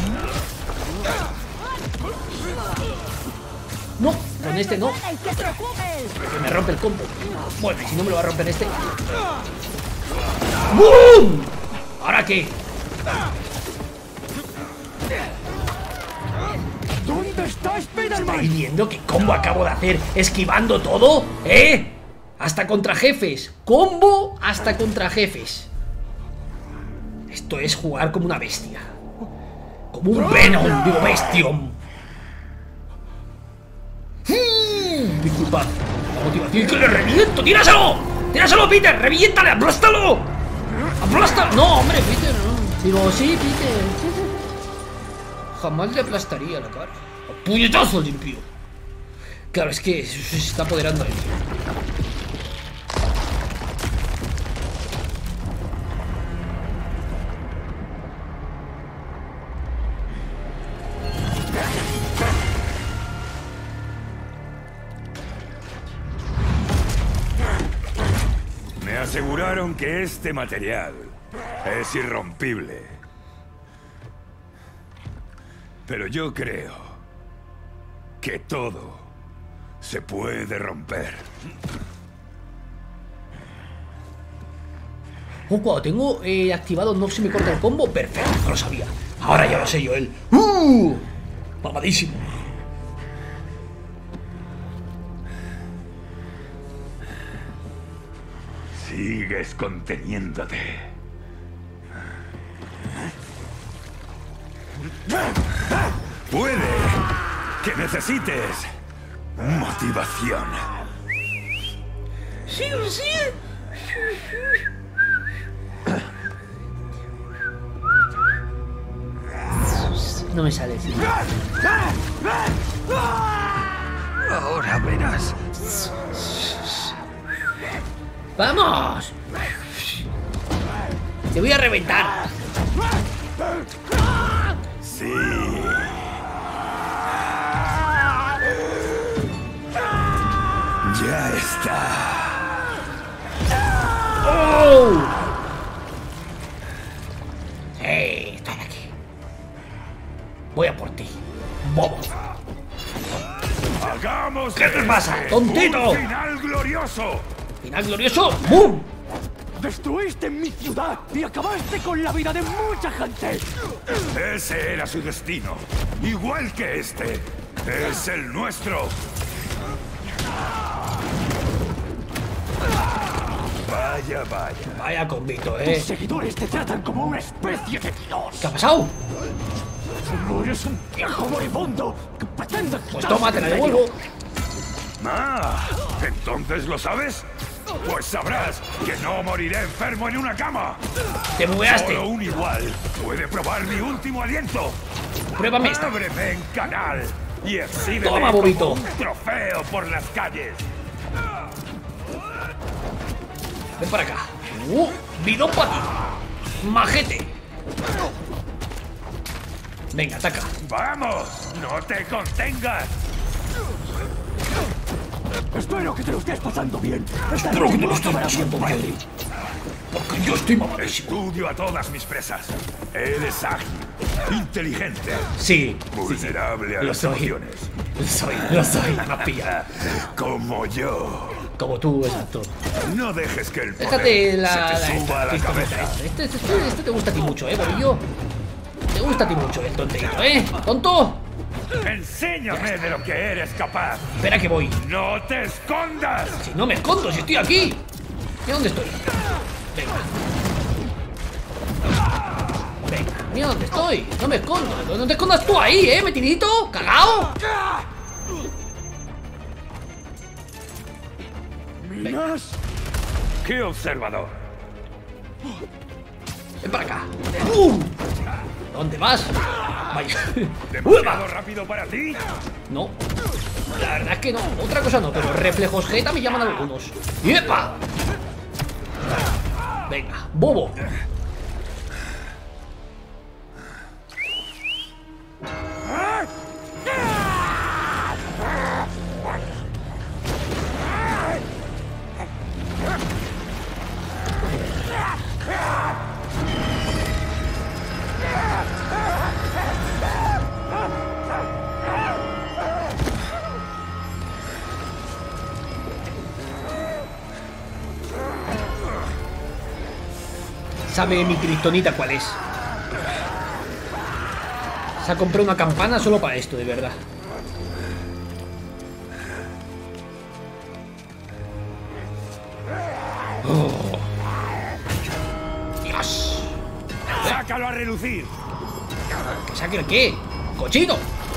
No, con este no. Que me rompe el combo. Bueno, y si no me lo va a romper este. ¡Bum! ¿Ahora qué? ¿Dónde está Spider-Man? ¿Estáis viendo qué combo acabo de hacer esquivando todo? ¿Eh? Hasta contra jefes. Combo hasta contra jefes. Esto es jugar como una bestia. Como un Venom, digo Bestium. Disculpad. La motivación que le reviento. ¡Tíraselo! ¡Tíraselo, Peter! ¡Reviéntale! ¡Aplástalo! ¡Aplástalo! No, hombre, Peter, no. Digo, sí, Peter. Jamás le aplastaría la cara. ¡A puñetazo limpio! Claro, es que se está apoderando de él. Me aseguraron que este material es irrompible. Pero yo creo que todo se puede romper. Cuando tengo activado no se me corta el combo. Perfecto, no lo sabía. Ahora ya lo sé yo, él. Mamadísimo. Sigues conteniéndote. Puede que necesites motivación. Sí, sí. No me sale, sí. Ahora verás. ¡Vamos! ¡Te voy a reventar! Sí. Ya está. ¡Oh! Estoy aquí. Voy a por ti, bobo. ¡Hagamos! ¿Qué te pasa, tontito? ¡Un final glorioso! ¿Final glorioso? ¡Bum! Destruiste mi ciudad y acabaste con la vida de mucha gente. Ese era su destino, igual que este. Es el nuestro. Vaya, vaya. Vaya convito, Tus seguidores te tratan como una especie de dios. ¿Qué ha pasado? No eres un viejo moribundo que pretende... Pues toma, te la devuelvo. Ah, ¿entonces lo sabes? Pues sabrás que no moriré enfermo en una cama. Te bugueaste. Solo un igual puede probar mi último aliento. Pruébame esta. Ábreme en canal y exhíbeme Toma, bobito. como un trofeo por las calles. Ven para acá. Bidón para ti. Majete. Venga, ataca. ¡Vamos! ¡No te contengas! Espero que te lo estés pasando bien. Espero que te lo estés pasando bien. Porque yo estoy mamadísimo. Estudio a todas mis presas. Eres ágil, inteligente. Sí. Vulnerable a Lo las soy. emociones. Lo soy. Me has pillado. Como yo. Como tú, exacto. No dejes que el poder Déjate se te suba a la cabeza. Este te gusta a ti mucho, bolillo. Te gusta a ti mucho el tonteito, ¡Tonto! Enséñame de lo que eres capaz. Espera que voy. ¡No te escondas! Si no me escondo, si estoy aquí. ¿Y dónde estoy? Venga. Venga, mira dónde estoy. No me escondo. No te escondas tú ahí, metidito. ¿Cagao? ¿Minas? ¡Qué observador! Ven para acá. ¿Dónde vas? Vaya. ¿Demasiado rápido para ti? No. La verdad es que no. Otra cosa no, pero reflejos Geta me llaman algunos. ¡Yepa! Venga, bobo. ¿Sabe mi kriptonita cuál es? Se ha comprado una campana solo para esto, de verdad. Oh. Dios. ¡Sácalo a relucir! ¿Que saque el qué? ¡Cochino!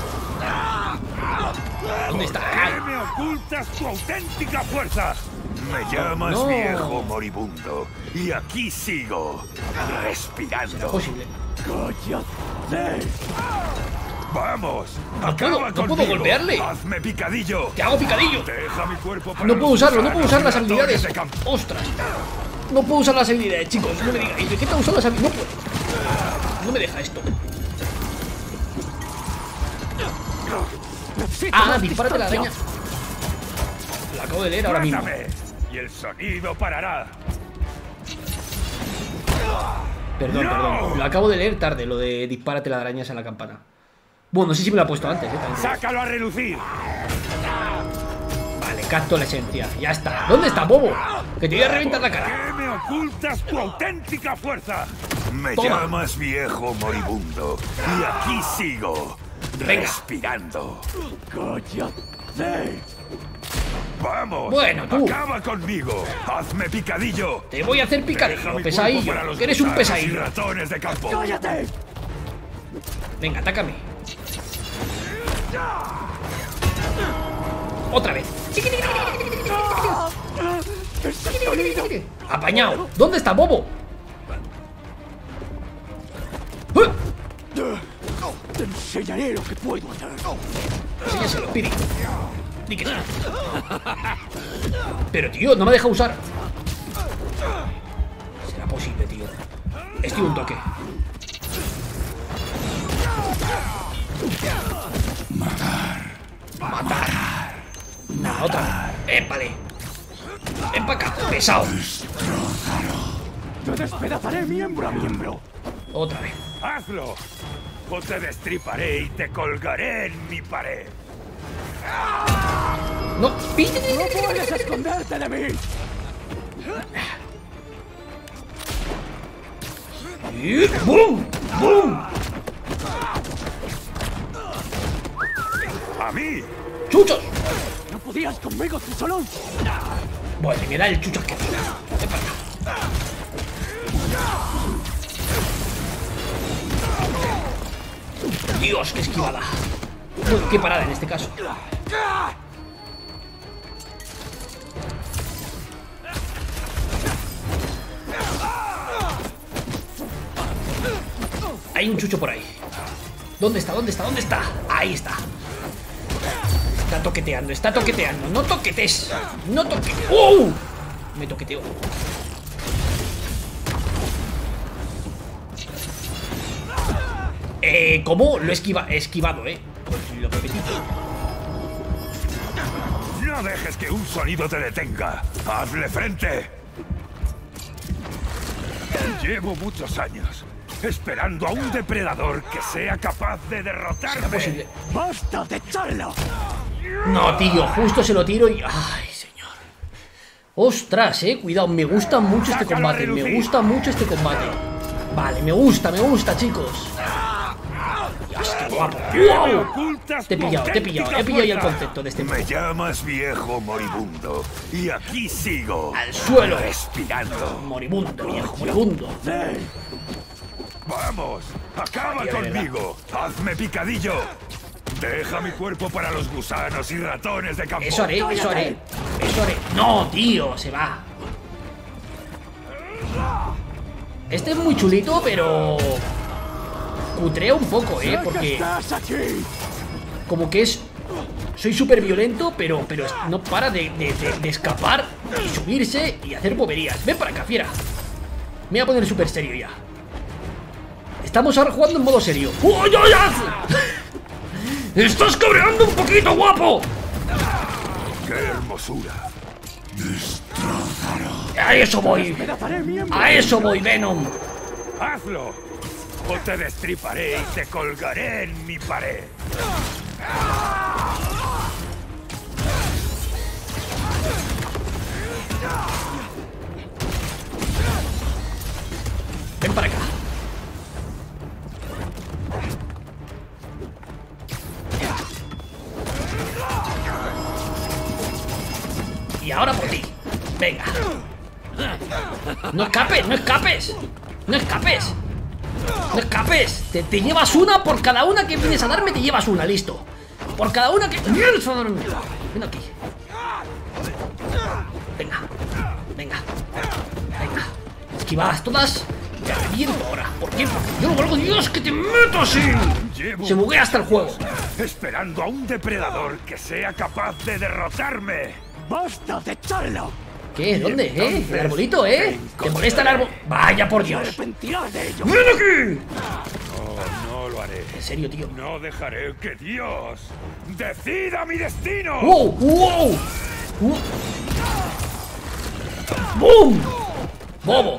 ¿Dónde está? ¿Por qué me ocultas tu auténtica fuerza? Me llamas No. viejo moribundo y aquí sigo, respirando. Posible. ¡Cállate! ¡Vamos! No puedo conmigo. golpearle. ¡Hazme picadillo! ¡Te hago picadillo! Deja mi cuerpo para No puedo los usarlo, no puedo usar las gusanos habilidades. de campo. ¡Ostras! No puedo usar las habilidades, chicos. No me digáis. ¿De qué te usan las habilidades? No puedo. No me deja esto. Ah, dispárate la araña. La acabo de leer ahora mismo. Mátame, y el sonido parará. Perdón, perdón. Lo acabo de leer tarde, lo de dispárate las arañas a la campana. Bueno, no sé si me lo ha puesto antes, también. ¡Sácalo a relucir! Vale, capto la esencia. Ya está. ¿Dónde está, bobo? Que te voy a reventar la ¿Por cara. qué me ocultas tu auténtica fuerza? Me Toma. llamas viejo moribundo y aquí sigo, Venga. respirando. ¡Cállate! ¡Vamos! Bueno, tú. ¡Acaba conmigo! ¡Hazme picadillo! Te voy a hacer Deja picadillo, mi pesadillo. cuerpo para los Que eres un gusanos y pesadillo. ratones de campo. ¡Cállate! Venga, atácame. Otra vez. Apañado. ¿Dónde está Bobo? Te enseñaré lo que puedo hacer. Enséñaselo, Piri. Di que sí. Pero tío, no me deja usar. ¿Será posible, tío? Estoy un toque. Matar. Nada, otra. Épale. Ven para acá, pesado. Te despedazaré miembro a miembro. Otra vez. ¡Hazlo! O te destriparé y te colgaré en mi pared. No, ¡No puedes esconderte de mí! Y ¡bum! ¡Bum! ¡A mí! ¡Chuchos! ¡No podías conmigo, tú solo! Bueno, me da el chuchos que ven para acá. Dios, qué esquivada. Bueno, qué parada en este caso. Hay un chucho por ahí. ¿Dónde está? ¿Dónde está? ¿Dónde está? Ahí está. Está toqueteando, está toqueteando. No toquetes. No toquetes. ¡Oh! Me toqueteo. ¿Cómo? Lo he esquivado, Pues lo repetí. No dejes que un sonido te detenga. Hazle frente. Llevo muchos años esperando a un depredador que sea capaz de derrotarme. Posible. ¡Basta de echarlo! No, tío, justo se lo tiro y... ¡Ay, señor! ¡Ostras, Cuidado, me gusta mucho este combate. Me gusta mucho este combate. Vale, me gusta, chicos. Dios, qué guapo. ¡Wow! Te he pillado ya el concepto de este Me llamas viejo moribundo. Y aquí sigo. Al suelo. Respirando. Moribundo, viejo, moribundo. Vamos, acaba conmigo. Hazme picadillo. Deja mi cuerpo para los gusanos y ratones de campo. Eso haré. No, tío, se va. Este es muy chulito, pero... cutrea un poco, porque... como que es... soy súper violento, pero no para de escapar y subirse y hacer boberías. Ven para acá, fiera. Me voy a poner súper serio ya. Estamos ahora jugando en modo serio. ¡Oh, ya! ¡Estás cabreando un poquito, guapo! ¡Qué hermosura! ¡A eso voy! ¡A eso voy, Venom! ¡Hazlo! O te destriparé y te colgaré en mi pared. Ven para acá. Y ahora por ti. Venga. No escapes, no escapes. No escapes. No escapes. Te llevas una por cada una que vienes a darme. Te llevas una, listo. Por cada una que vienes a darme. Ven aquí. Venga. Venga. Venga. Esquivadas todas. Te reviento ahora. ¿Por qué? Porque yo no valgo. Dios, que te meto así. Se buguea hasta el juego. Esperando a un depredador que sea capaz de derrotarme. ¡Basta de echarlo! ¿Qué? ¿Dónde? El arbolito, ¿Te molesta el árbol? ¡Vaya por Dios! ¡Ven aquí! No lo haré. ¿En serio, tío? No dejaré que Dios decida mi destino. ¡Wow! ¡Wow! ¡Bum! ¡Bobo!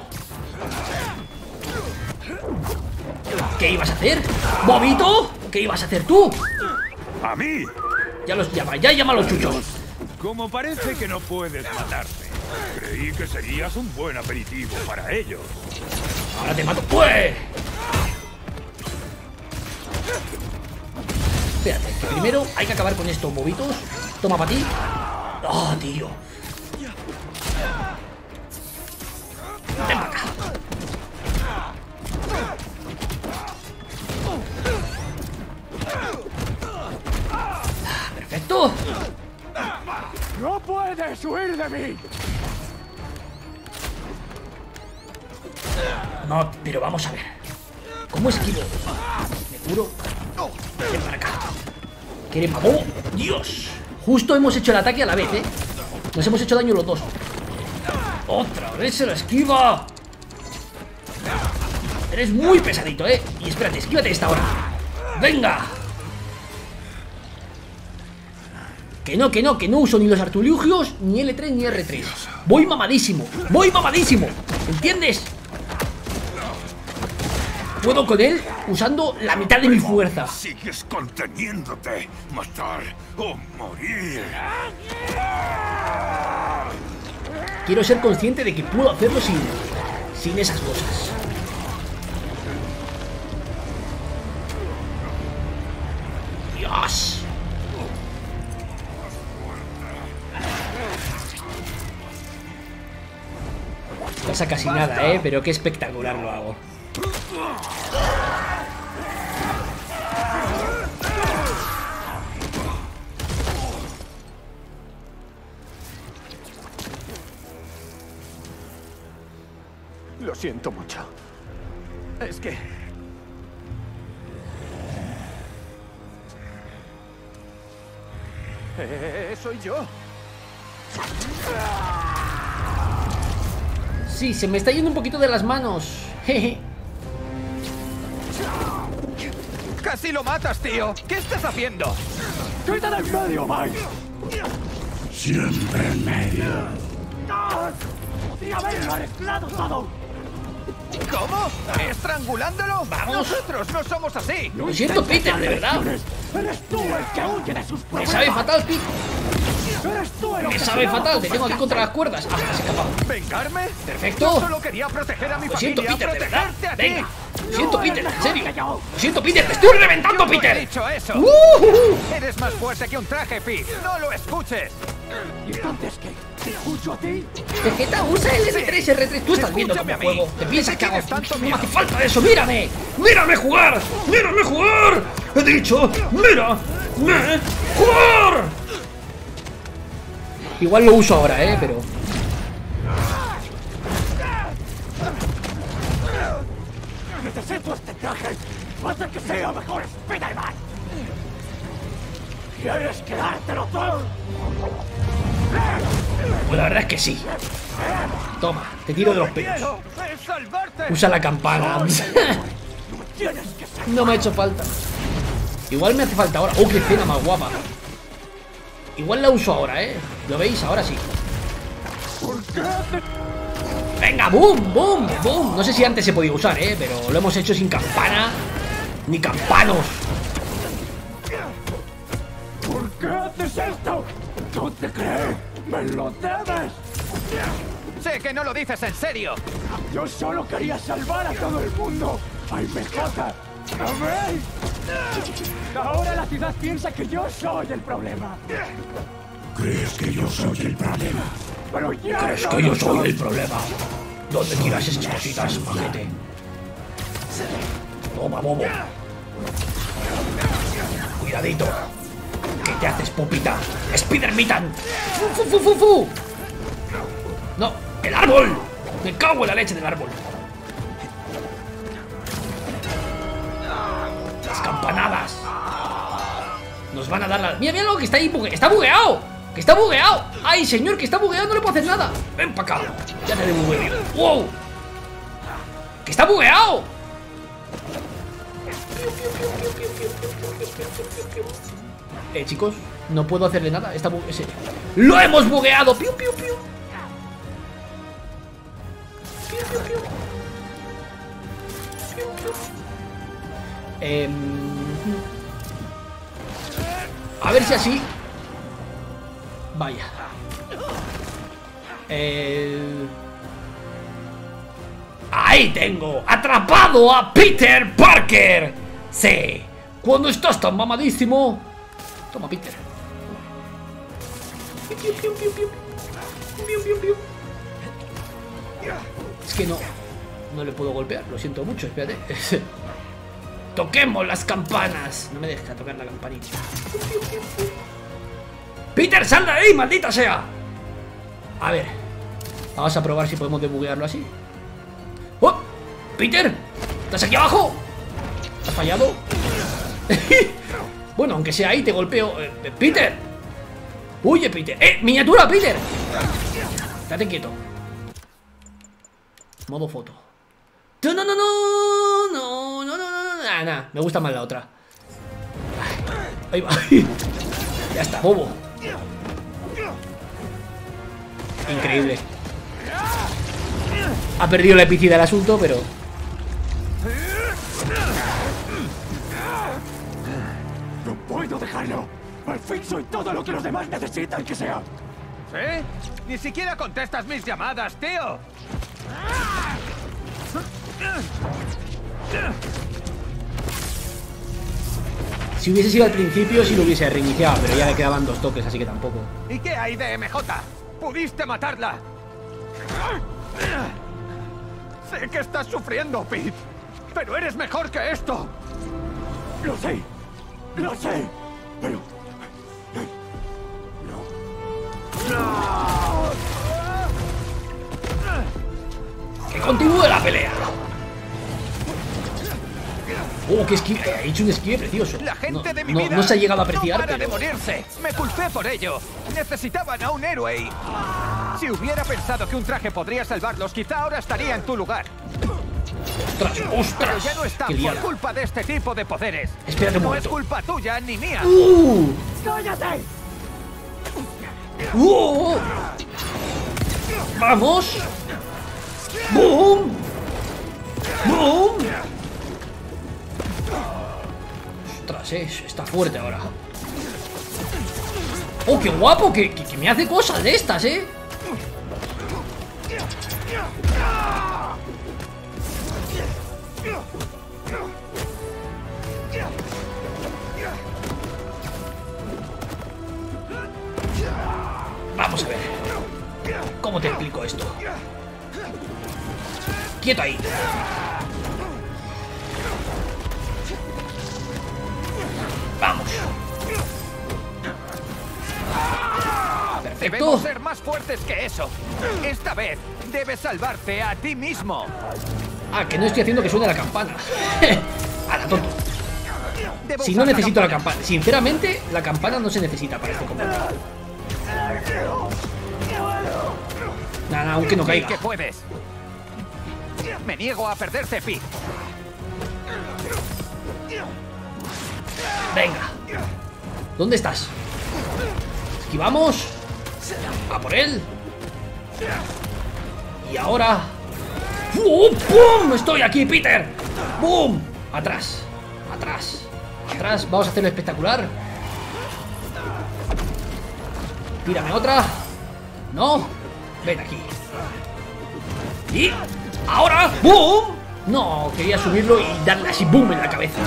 ¿Qué ibas a hacer? ¿Bobito? ¿Qué ibas a hacer tú? ¡A mí! Ya los llama, ya llama a los chuchos. Como parece que no puedes matarme, creí que serías un buen aperitivo para ellos. Ahora te mato. ¡Pues! Espérate, que primero hay que acabar con estos bobitos. Toma para ti. ¡Ah, tío! Ven para acá. ¡No puedes huir de mí! No, pero vamos a ver. ¿Cómo esquivo? Me curo. Ven para acá. ¿Quiere mamó? ¡Dios! Justo hemos hecho el ataque a la vez, ¿eh? Nos hemos hecho daño los dos. ¡Otra vez se la esquiva! Eres muy pesadito, ¿eh? Y espérate, esquívate esta hora. ¡Venga! Que no uso ni los artilugios, ni L3 ni R3. Voy mamadísimo, ¿entiendes? Puedo con él usando la mitad de mi fuerza. Sigues conteniéndote, matar o morir. Quiero ser consciente de que puedo hacerlo sin esas cosas. Dios. Pasa casi nada, pero qué espectacular lo hago. Lo siento mucho. Es que... soy yo. Sí, se me está yendo un poquito de las manos. Jeje. ¡Casi lo matas, tío! ¿Qué estás haciendo? ¡Quita del medio, Mike! Siempre en medio. ¡Podría haberlo arreglado todo! ¿Cómo? ¿Estrangulándolo? ¡Vamos! ¡Nosotros no somos así! Lo siento, Peter, de verdad. ¡Eres tú el que huye de sus problemas! Me sabe fatal, Peter. ¡Eres tú el Me sabe fatal, te tengo aquí contra las cuerdas. Ah, se ha escapado. ¿Vengarme? Perfecto. Yo solo quería proteger a mi Lo siento, familia, Peter, de verdad. protegerte a ti. Venga. Lo siento, Peter, en serio. Lo siento, Peter, te estoy reventando, Yo Peter. No he dicho eso. Eres más fuerte que un traje, Pete. No lo escuches. ¿Y entonces qué? ¿Te escucho a ti? Vegeta, usa el R3. Tú estás viendo cómo juego. ¿Te piensas que hago? No me hace falta eso. ¡Mírame! ¡Mírame jugar! ¡Mírame jugar! He dicho, mírame jugar. Igual lo uso ahora, pero... Necesito este traje. Hasta que sea mejor Spider-Man. ¿Quieres quedártelo todo? Pues la verdad es que sí. Toma, te tiro de los pelos. Usa la campana. No me ha hecho falta. Igual me hace falta ahora. ¡Oh, qué escena más guapa! Igual la uso ahora, ¿Lo veis? Ahora sí. ¡Venga! ¡Boom! ¡Boom! ¡Boom! No sé si antes se podía usar, pero lo hemos hecho sin campana ni campanos. ¿Por qué haces esto? ¿Tú te crees? ¡Me lo debes! Sé que no lo dices en serio. Yo solo quería salvar a todo el mundo. ¡Ay, MJ! ¿Lo veis? Ahora la ciudad piensa que yo soy el problema. ¿Crees que yo soy el problema? Pero ya ¿Crees no que yo lo soy el problema? ¿Dónde tiras esas cositas, majete? Toma, bobo. Cuidadito. ¿Qué te haces, popita? ¡Spider-Mitan! ¡Fu, fu, fu, fu, fu! ¡No! ¡El árbol! ¡Me cago en la leche del árbol! ¡Las campanadas! Nos van a dar la... ¡Mira, mira lo que está ahí! ¡Está bugueado! ¡Que está bugueado! ¡Ay, señor, que está bugueado! No le puedo hacer nada. ¡Ven para acá! Ya te debugueo. ¡Wow! ¡Que está bugueado! Chicos, no puedo hacerle nada. Está ¡lo hemos bugueado! ¡Piu, piu, piu! ¡Piu, piu, piu! ¡Piu, piu! A ver si así. Vaya. ¡Ahí tengo! ¡Atrapado a Peter Parker! Sí. Cuando estás tan mamadísimo. Toma, Peter. Es que no le puedo golpear. Lo siento mucho, espérate. ¡Toquemos las campanas! No me deja tocar la campanita. ¡Peter, sal de ahí, maldita sea! A ver, vamos a probar si podemos debuguearlo así. ¡Oh! ¡Peter! ¿Estás aquí abajo? ¿Has fallado? Bueno, aunque sea ahí, te golpeo. ¡Peter! ¡Huye, Peter! ¡Miniatura, Peter! Estate quieto. Modo foto. ¡No, no, no, no! ¡No, no, no! Nah, me gusta más la otra. Ahí va. Ya está, bobo. Increíble. Ha perdido la epicidad del asunto, pero... No puedo dejarlo. Al fin soy todo lo que los demás necesitan que sea. ¿Sí? Ni siquiera contestas mis llamadas, tío. Si hubiese sido al principio, sí lo hubiese reiniciado, pero ya le quedaban 2 toques, así que tampoco. ¿Y qué hay de MJ? ¡Pudiste matarla! Sé que estás sufriendo, Pete, pero eres mejor que esto. Lo sé, pero... ¡Que continúe la pelea! ¡Oh, qué esquive! Ha hecho un esquive precioso. La gente de mi vida no se ha llegado a apreciar, no para pero... de morirse. Me culpé por ello. Necesitaban a un héroe y... Si hubiera pensado que un traje podría salvarlos, quizá ahora estaría en tu lugar. ¡Ostras, ostras! Pero ya no está por culpa de este tipo de poderes. Espérate un No momento. es culpa tuya ni mía. ¡Cállate! ¡Vamos! ¡Boom! ¡Boom! Ostras, está fuerte ahora. ¡Oh, qué guapo! Que me hace cosas de estas, Vamos a ver. ¿Cómo te explico esto? ¡Quieto ahí! ¡Vamos! ¡Perfecto! Debemos ser más fuertes que eso. Esta vez debes salvarte a ti mismo. Ah, que no estoy haciendo que suene la campana. A la tonto. Si no necesito la campana. Sinceramente, la campana no se necesita para este combate. Nada, aunque no caiga. Sí que puedes. Me niego a perderte, Pete. Venga. ¿Dónde estás? Esquivamos. A por él. Y ahora... ¡Pum! ¡Estoy aquí, Peter! ¡Pum! Atrás. Atrás. Atrás. Vamos a hacerlo espectacular. Tírame otra. No. Ven aquí. Y... ahora... ¡Boom! No, quería subirlo y darle así boom en la cabeza.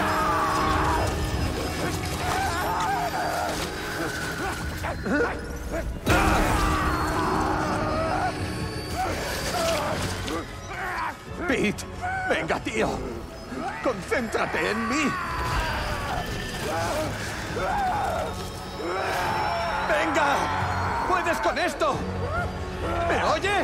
Pete, venga, tío. Concéntrate en mí. ¡Venga! ¡Puedes con esto! ¿Me oyes?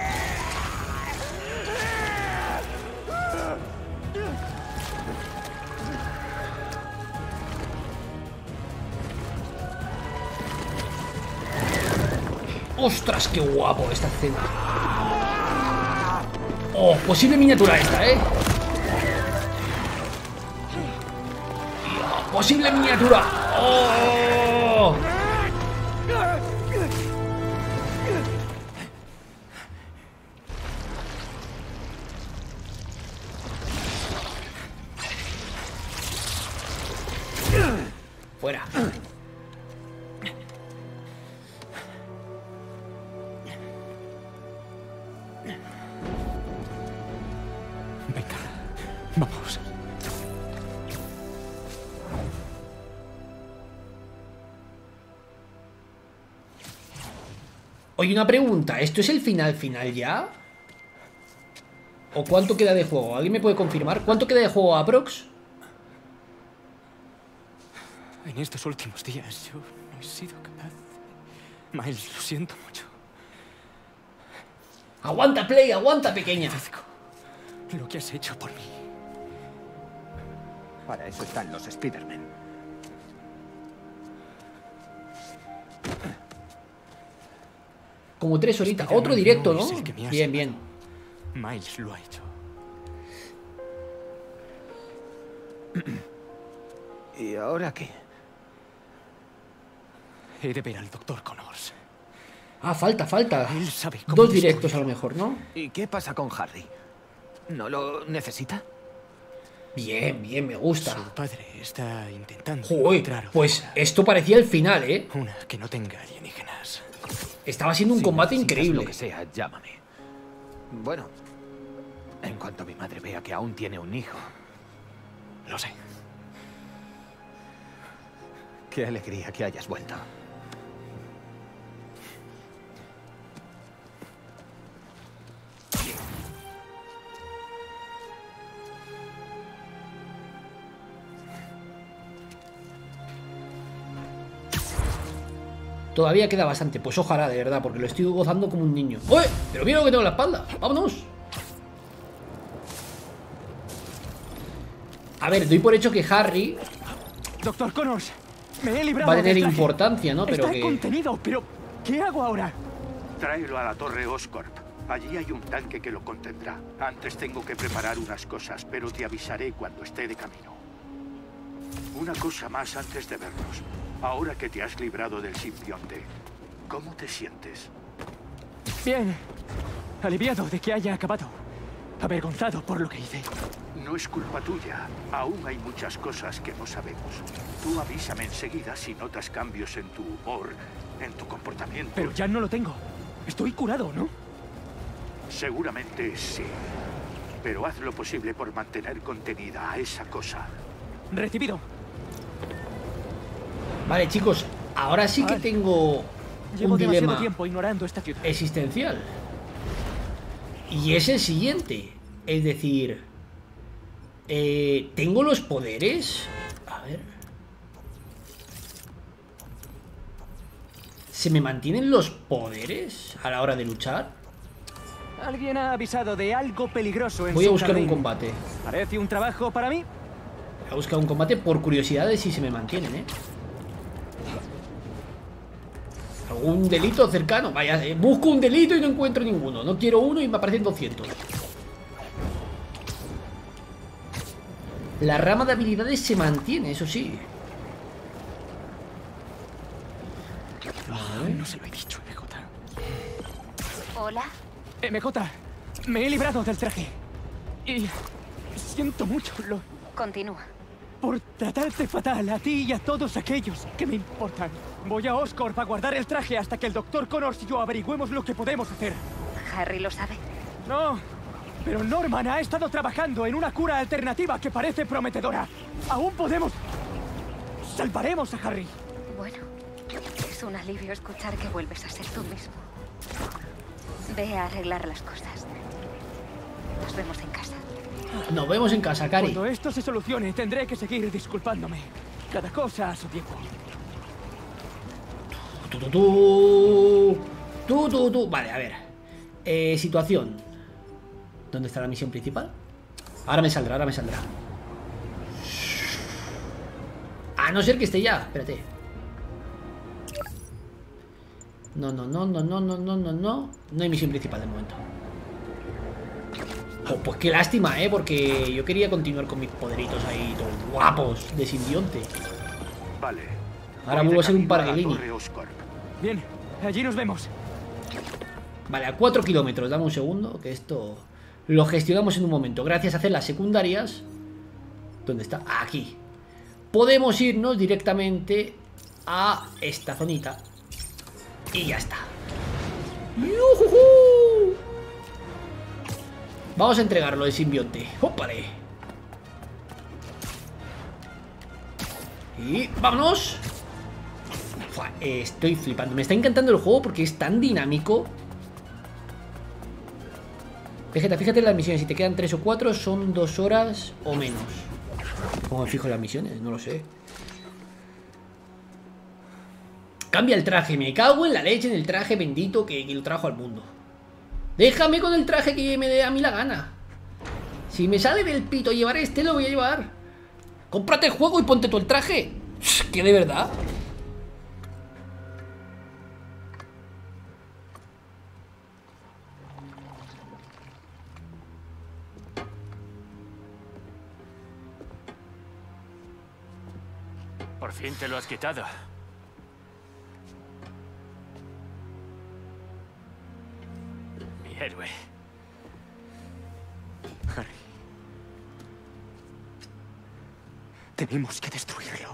¡Ostras, qué guapo esta escena! ¡Oh, posible miniatura esta, ¡Posible miniatura! ¡Oh! Fuera. Vamos. Oye, una pregunta. ¿Esto es el final ya? ¿O cuánto queda de juego? ¿Alguien me puede confirmar? ¿Cuánto queda de juego aprox? En estos últimos días yo no he sido capaz. Miles, lo siento mucho. Aguanta, Play, aguanta, pequeña. Lo que has hecho por mí. Para eso están los Spider-Man. Como 3 horitas. Otro directo, ¿no? Bien, bien. Miles lo ha hecho. ¿Y ahora qué? He de ver al Dr. Connors. Ah, falta. Él sabe cómo 2 directos a lo mejor, ¿no? ¿Y qué pasa con Harry? ¿No lo necesita? Bien, me gusta. Su padre está intentando Joder, pues esto parecía el final, ¿eh? Una que no tenga alienígenas. Estaba siendo un combate increíble. Lo que sea, llámame. Bueno, en cuanto mi madre vea que aún tiene un hijo. Lo sé. Qué alegría que hayas vuelto. Todavía queda bastante, pues ojalá, de verdad, porque lo estoy gozando como un niño. ¡Uy! Pero mira lo que tengo en la espalda. ¡Vámonos! A ver, doy por hecho que Harry... Doctor Connors, me he librado. Va a tener del traje. importancia, ¿no? Pero Está que... contenido, pero ¿qué hago ahora? Tráelo a la torre Oscorp. Allí hay un tanque que lo contendrá. Antes tengo que preparar unas cosas, pero te avisaré cuando esté de camino. Una cosa más antes de vernos. Ahora que te has librado del simbionte, ¿cómo te sientes? Bien. Aliviado de que haya acabado. Avergonzado por lo que hice. No es culpa tuya. Aún hay muchas cosas que no sabemos. Tú avísame enseguida si notas cambios en tu humor, en tu comportamiento. Pero ya no lo tengo. Estoy curado, ¿no? Seguramente sí. Pero haz lo posible por mantener contenida a esa cosa. Recibido. Vale, chicos, ahora sí que tengo Llevo un demasiado dilema tiempo ignorando esta ciudad. existencial. Y es el siguiente. Es decir, ¿tengo los poderes? A ver. ¿Se me mantienen los poderes a la hora de luchar? Alguien ha avisado de algo peligroso en Voy a su buscar un jardín. combate. ¿Parece un trabajo para mí? Voy a buscar un combate por curiosidad de si se me mantienen, ¿eh? ¿Algún delito cercano? Vaya, busco un delito y no encuentro ninguno. No quiero uno y me aparecen 200. La rama de habilidades se mantiene, eso sí. No se lo he dicho, MJ. Hola. MJ, me he librado del traje. Y siento mucho Continúa. por tratarte fatal a ti y a todos aquellos que me importan. Voy a Oscorp a guardar el traje hasta que el Dr. Connors y yo averigüemos lo que podemos hacer. ¿Harry lo sabe? No, pero Norman ha estado trabajando en una cura alternativa que parece prometedora. Aún podemos... Salvaremos a Harry. Bueno, es un alivio escuchar que vuelves a ser tú mismo. Ve a arreglar las cosas. Nos vemos en casa. Nos vemos en casa, Cari. Cuando esto se solucione, tendré que seguir disculpándome. Cada cosa a su tiempo. Vale, a ver. Situación. ¿Dónde está la misión principal? Ahora me saldrá, A no ser que esté ya, espérate. No. No hay misión principal de momento. Oh, pues qué lástima, porque yo quería continuar con mis poderitos ahí, todos guapos, de simbionte. Vale. Ahora vuelvo a ser un parguelini. Bien, allí nos vemos. Vale, a 4 kilómetros, dame un segundo, que esto lo gestionamos en un momento. Gracias a hacer las secundarias. ¿Dónde está? Aquí. Podemos irnos directamente a esta zonita. Y ya está. ¡Yujujú! Vamos a entregarlo el simbionte. ¡Ópale! Y vámonos. Ufua, estoy flipando. Me está encantando el juego porque es tan dinámico. Fíjate en las misiones. Si te quedan 3 o 4 son 2 horas o menos. ¿Cómo me fijo en las misiones? No lo sé. Cambia el traje. Me cago en la leche en el traje bendito que lo trajo al mundo. Déjame con el traje que me dé a mí la gana. Si me sale del pito llevar este, lo voy a llevar. Cómprate el juego y ponte tú el traje. Que de verdad. Por fin te lo has quitado. Mi héroe. Harry. Tenemos que destruirlo.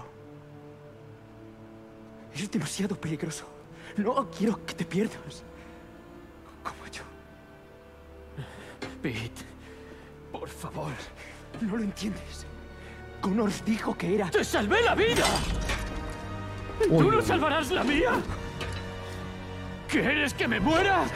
Es demasiado peligroso. No quiero que te pierdas. Como yo. Pete, por favor. No lo entiendes. Connors dijo que era... ¡Te salvé la vida! ¿Tú no salvarás la mía? ¿Quieres que me muera?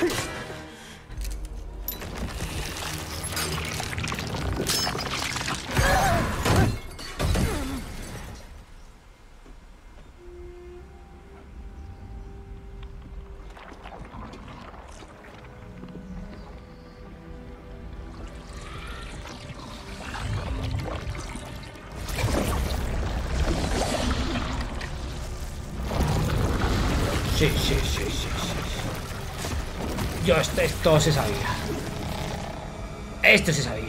Sí. Yo, esto se sabía. Esto se sabía.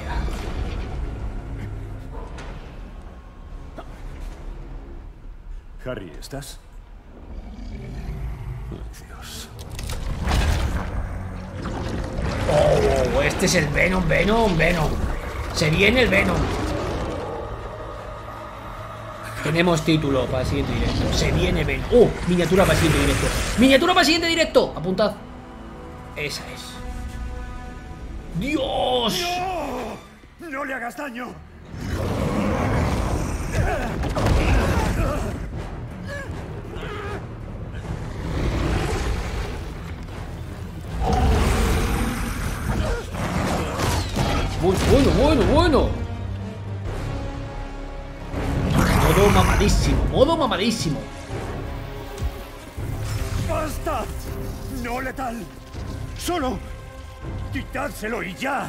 Harry, ¿estás? Ay, Dios. Oh, este es el Venom. Se viene el Venom. Tenemos título para el siguiente directo. Se viene Venom. Miniatura para el siguiente directo. Miniatura para el siguiente directo. Apuntad. Esa es. ¡Dios! ¡No! ¡No le hagas daño! Bueno. Modo mamadísimo. ¡Basta! ¡No letal! ¡Solo! ¡Quitádselo y ya!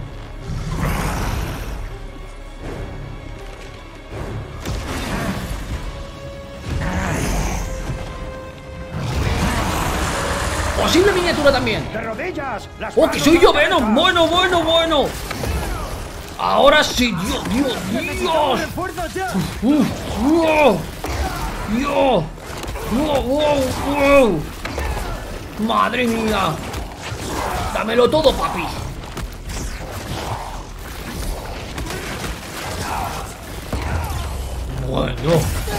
Posible miniatura también. ¡De rodillas! ¡Oh, que soy yo Venom! Bueno. Ahora sí, Dios. ¡Wow! ¡Madre mía! ¡Dámelo todo, papi! Bueno.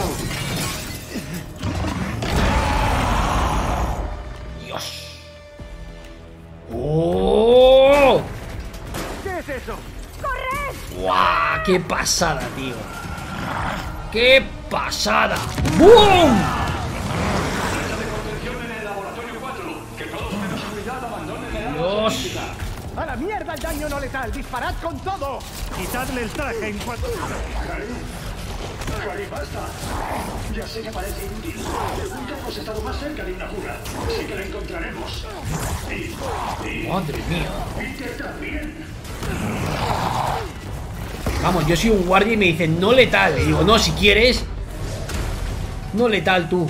Dios. ¡Oh! ¿Qué es eso? ¡Corred! ¡Guau! ¡Qué pasada, tío! ¡Qué pasada! ¡Bum! Dios. ¡A la mierda el daño no letal! ¡Disparad con todo! ¡Quitadle el traje en cuanto... Harry, basta. Ya sé que parece inútil, pero nunca hemos estado más cerca de una cura. Así que la encontraremos. Y... Madre mía. Peter también. Vamos, yo soy un guardia y me dicen no letal. Y digo, no, si quieres. No letal, tú.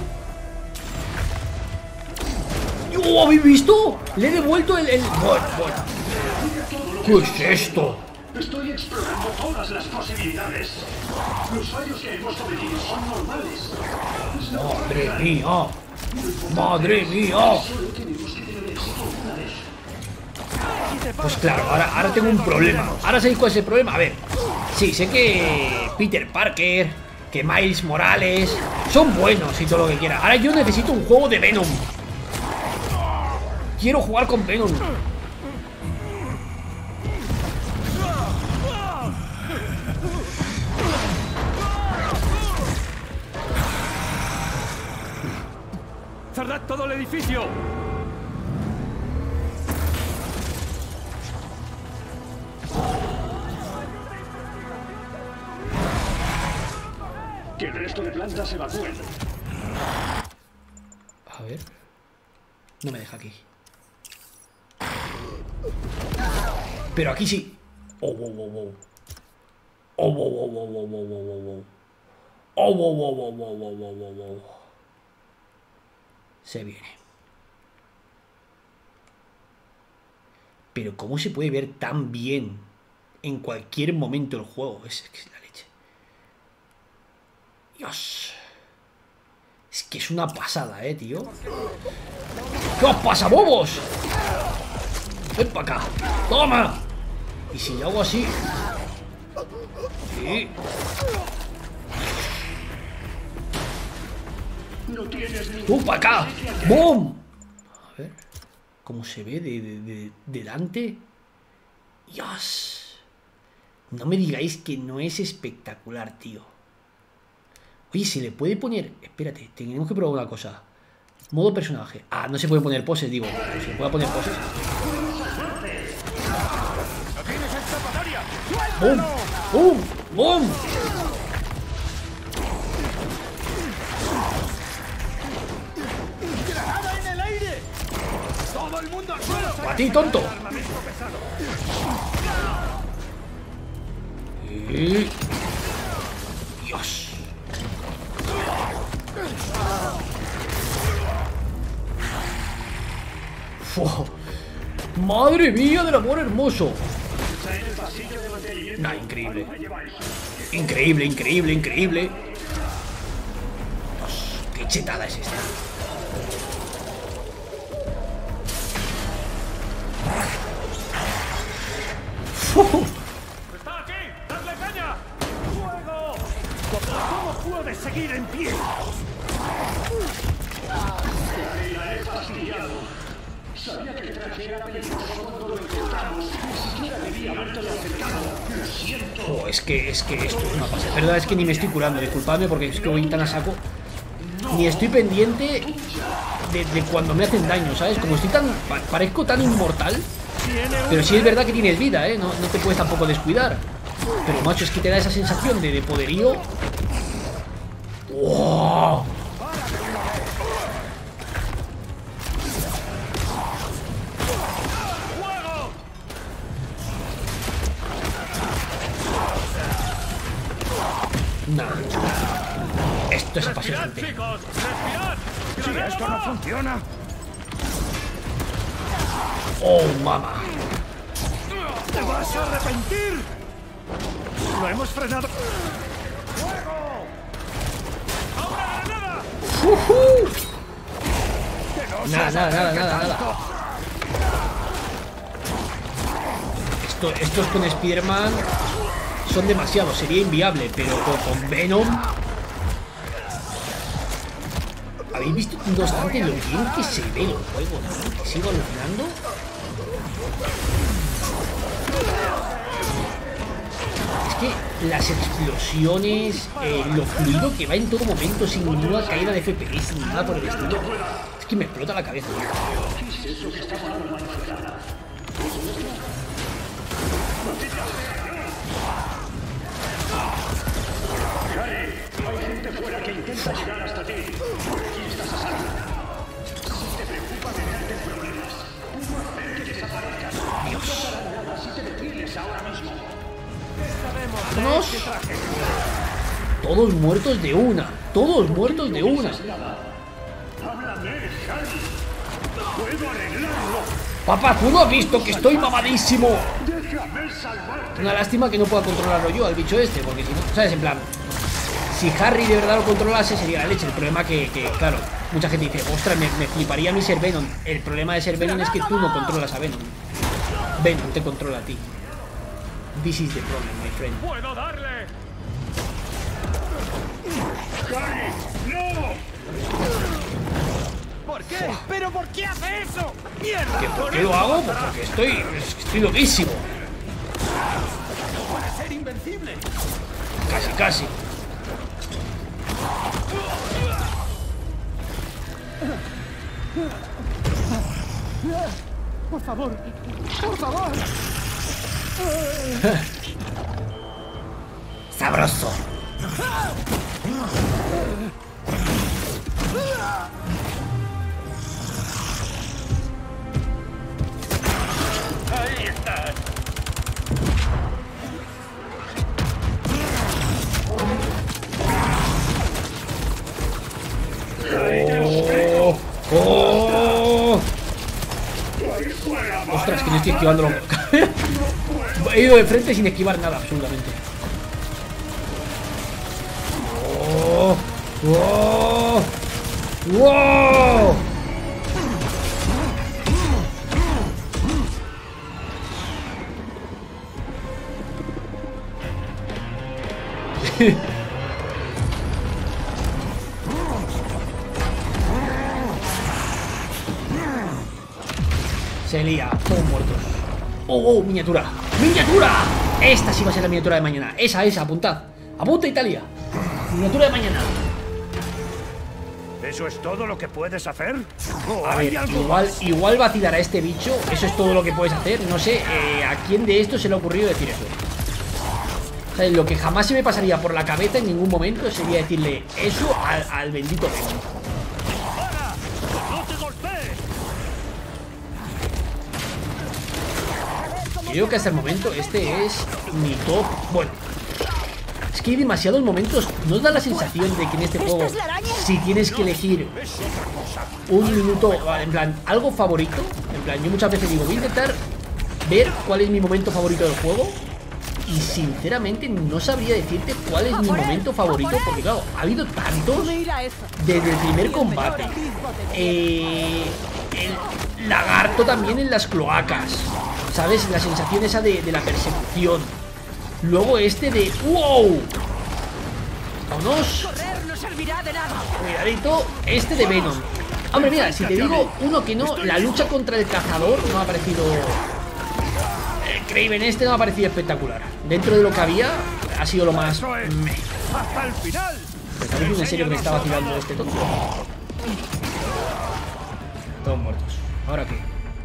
¡Oh, ¿habéis visto? Le he devuelto el... Bueno. ¿Qué es esto? Estoy explorando todas las posibilidades. Los fallos que hemos cometido son normales. Madre mía. Pues claro, ahora tengo un problema. Ahora sabéis cuál es el problema. A ver, sí, sé que Peter Parker, que Miles Morales son buenos y todo lo que quiera. Ahora yo necesito un juego de Venom. Quiero jugar con Venom. ¡Cerrad todo el edificio! Que el resto de plantas evacúen. ver. No me deja aquí. Pero aquí sí. Oh, wow, wow, wow. Oh, wow, wow, wow, wow, wow, wow, wow. Oh, wow, wow, wow, wow, wow, wow, wow, wow. Se viene. Pero ¿cómo se puede ver tan bien en cualquier momento el juego? Es la leche. Dios. Es que es una pasada, tío. ¿Qué os pasa, bobos? Ven para acá. ¡Toma! Y si yo hago así... Sí. ¡Tú para acá! ¡Bum! A ver... ¿Cómo se ve de delante? ¡Dios! No me digáis que no es espectacular, tío. Oye, ¿se le puede poner...? Espérate, tenemos que probar una cosa. Modo personaje. Ah, no se puede poner poses, digo. ¿Se puede poner poses? ¡Bum! ¡Bum! ¡Bum! ¡A ti, tonto! ¡Dios! ¡Fua! ¡Madre mía del amor hermoso! Nah, increíble. Increíble, increíble, increíble. Dios, qué chetada es esta. ¡Está aquí! ¡Dadle caña! ¡Fuego! ¿Cómo puedes seguir en pie? La he fastidiado. Sabía que el traje era peligroso cuando lo encontramos. Ni siquiera debía habértelo acercado. Lo siento. Oh, es que esto es una pasada. Verdad, es que ni me estoy curando. Disculpadme porque es que voy tan a saco. Ni estoy pendiente de cuando me hacen daño, ¿sabes? Como estoy tan... Parezco tan inmortal. Pero sí es verdad que tienes vida, no te puedes tampoco descuidar. Pero macho, es que te da esa sensación de poderío. ¡Wow! Nada. Esto es apasionante. Si esto no funciona. ¡Oh, mamá! ¡Te vas a arrepentir! ¡Lo hemos frenado! ¡Fuego! ¡Ahora granada! Nada. Estos con Spider-Man son demasiados, sería inviable, pero con Venom... ¿Habéis visto, no obstante, lo bien que se ve el juego, ¿no? Que sigo alucinando. Es que las explosiones, lo fluido que va en todo momento, sin ninguna caída de FPS, ni nada por el estilo. Es que me explota la cabeza. Hay gente fuera que intenta llegar hasta ti. Aquí estás a salvo. Si te preocupa tenerte problemas, puedo hacer que desaparezcas. No pasará nada si te detienes ahora mismo. ¡Vamos! Todos muertos de una. Todos muertos de una. Háblame, Harry. Puedo arreglarlo. Papá, ¿tú no has visto que estoy mamadísimo? Déjame salvarte. Una lástima que no pueda controlarlo yo al bicho este, porque si no, ¿sabes? En plan, si Harry de verdad lo controlase sería la leche. El problema que claro, mucha gente dice, ostras, me fliparía a mí ser Venom. El problema de ser Venom es que tú no controlas a Venom. Venom te controla a ti. This is the problem, my friend. ¡Puedo darle! ¡Harry! ¡No! ¿Por qué? ¿Pero por qué hace eso? ¡Mierda! ¿Por qué lo hago? Pues porque estoy loquísimo. ¡Puede ser invencible! Casi. Por favor, por favor. Sabroso. Estoy esquivándolo. He ido de frente sin esquivar nada, absolutamente. ¡Oh! ¡Oh! ¡Wow! Se lía, todos muertos. ¡Oh, miniatura! ¡Miniatura! Esta sí va a ser la miniatura de mañana. Esa, apuntad. Apunta, Italia. Miniatura de mañana. ¿Eso es todo lo que puedes hacer? A ver, igual vacilar a este bicho. Eso es todo lo que puedes hacer. No sé a quién de estos se le ha ocurrido decir eso. O sea, lo que jamás se me pasaría por la cabeza en ningún momento sería decirle eso al bendito Venom. Creo que hasta el momento este es mi top. Bueno, es que hay demasiados momentos. ¿No da la sensación de que en este juego, si tienes que elegir un minuto, en plan, algo favorito? En plan, yo muchas veces digo, voy a intentar ver cuál es mi momento favorito del juego. Y sinceramente no sabría decirte cuál es mi momento favorito. Porque claro, ha habido tantos desde el primer combate. El lagarto también en las cloacas, ¿sabes? La sensación esa de la persecución. Luego este de... ¡Wow! Vámonos. Cuidadito. Este de Venom. Hombre, mira, si te digo uno que no, la lucha contra el cazador no me ha parecido... Kraven este no me ha parecido espectacular. Dentro de lo que había, ha sido lo más... ¡Hasta el final! ¿Me está diciendo en serio que me está vacilando este tonto? Todos muertos. ¿Ahora qué?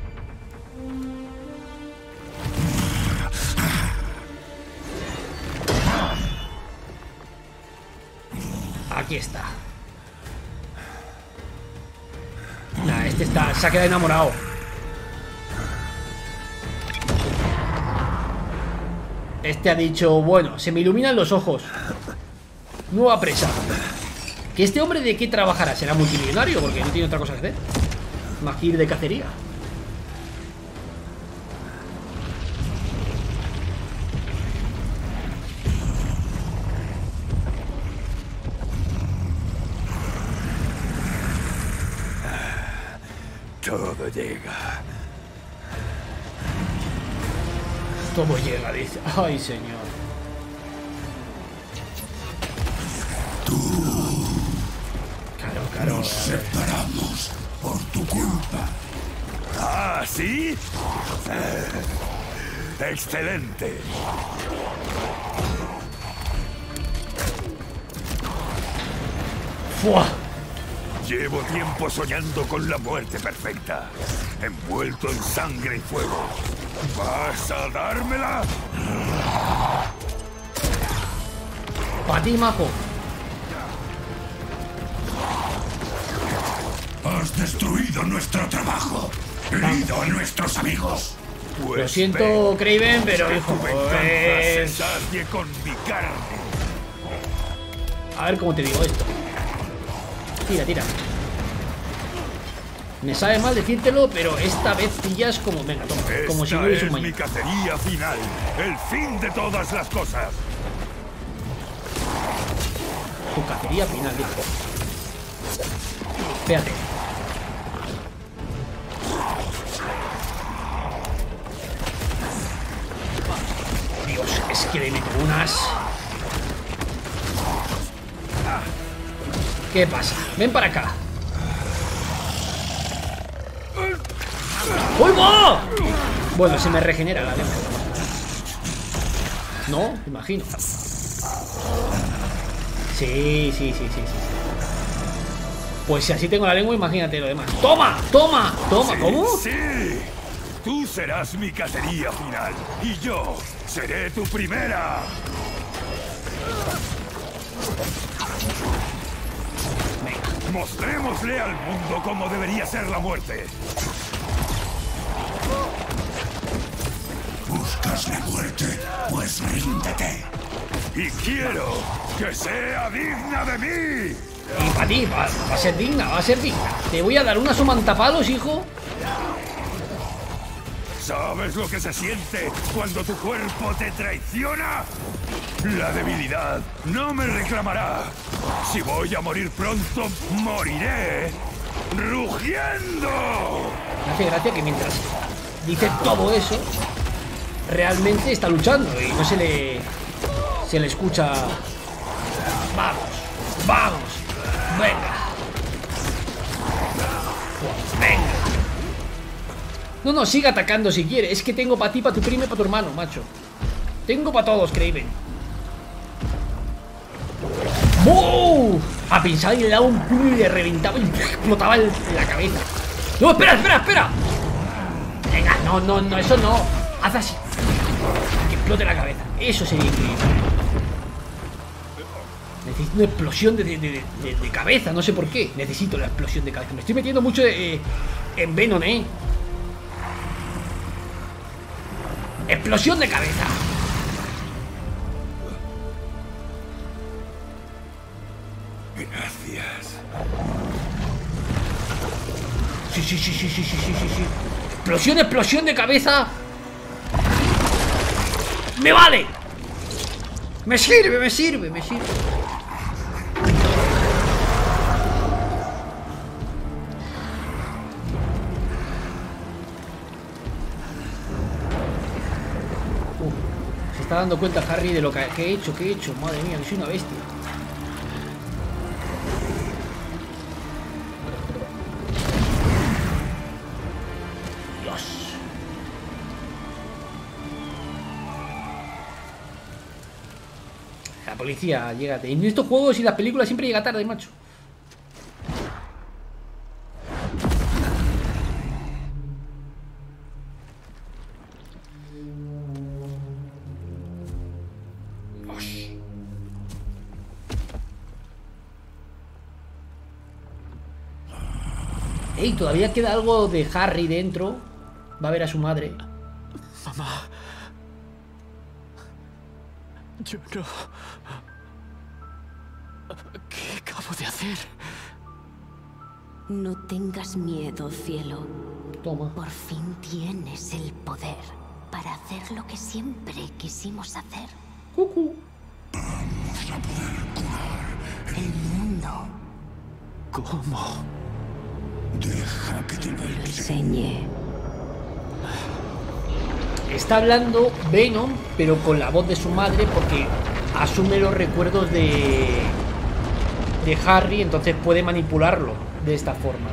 Aquí está. Nah, este se ha quedado enamorado. Este ha dicho, bueno, se me iluminan los ojos. Nueva presa. ¿Que este hombre de qué trabajará? ¿Será multimillonario? Porque no tiene otra cosa que hacer más que ir de cacería. Todo llega. Todo llega, dice. Ay, señor. Claro. Nos separamos por tu culpa. ¿Ah, sí? Excelente. ¡Fua! Llevo tiempo soñando con la muerte perfecta, envuelto en sangre y fuego. ¿Vas a dármela? Para ti, majo. Has destruido nuestro trabajo, herido a nuestros amigos. Pues lo siento, Kraven, pero hijo, pues... se sacie con mi carne. A ver cómo te digo esto. Tira. Me sabe mal decírtelo, pero esta vez pillas como... Venga, toma, como si no hubiese un mañana. Mi cacería final, el fin de todas las cosas. Tu cacería final, dijo. Espérate. Dios, es que le meto unas... ¿Qué pasa? Ven para acá. ¡Uy, va! Bueno, se me regenera la lengua. No, imagino. Sí. Pues si así tengo la lengua, imagínate lo demás. ¡Toma! ¿Cómo? Sí. Tú serás mi cacería final y yo seré tu primera. Mostrémosle al mundo cómo debería ser la muerte. ¿Buscas la muerte? Pues ríndete. Y quiero que sea digna de mí. Y para ti, va a ser digna, Te voy a dar una sumantapalos, hijo. ¿Sabes lo que se siente cuando tu cuerpo te traiciona? La debilidad no me reclamará. Si voy a morir pronto, moriré rugiendo. Me hace gracia que mientras dice todo eso, realmente está luchando y no se le escucha. Vamos, vamos, venga. Venga. No, sigue atacando si quiere. Es que tengo para ti, para tu primo y para tu hermano, macho. Tengo para todos, Kraven. ¡Oh! A pensar que le daba un puño y le reventaba y explotaba la cabeza. ¡No, espera! Venga, no, eso no. Haz así. Que explote la cabeza. Eso sería increíble. Necesito una explosión de cabeza, no sé por qué. Necesito la explosión de cabeza. Me estoy metiendo mucho en Venom, explosión de cabeza. Gracias. Sí. Explosión de cabeza. ¡Me vale! Me sirve. Se está dando cuenta Harry de lo que he hecho. Madre mía, que soy una bestia. Dios. La policía llega. En estos juegos y las películas siempre llega tarde, macho. Ey, todavía queda algo de Harry dentro. Va a ver a su madre. Mamá. Yo no... ¿Qué acabo de hacer? No tengas miedo, cielo. Toma. Por fin tienes el poder para hacer lo que siempre quisimos hacer. Vamos a poder curar el mundo. ¿Cómo? Deja que te lo enseñe. Está hablando Venom, pero con la voz de su madre, porque asume los recuerdos de Harry, entonces puede manipularlo de esta forma.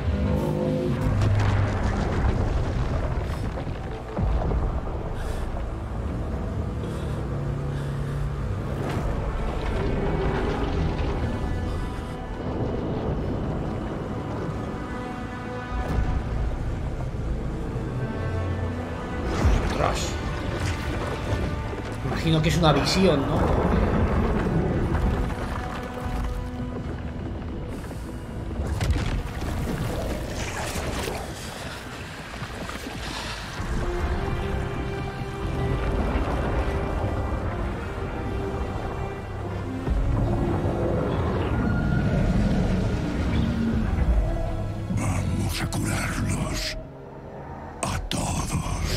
Imagino que es una visión, ¿no? Vamos a curarlos a todos.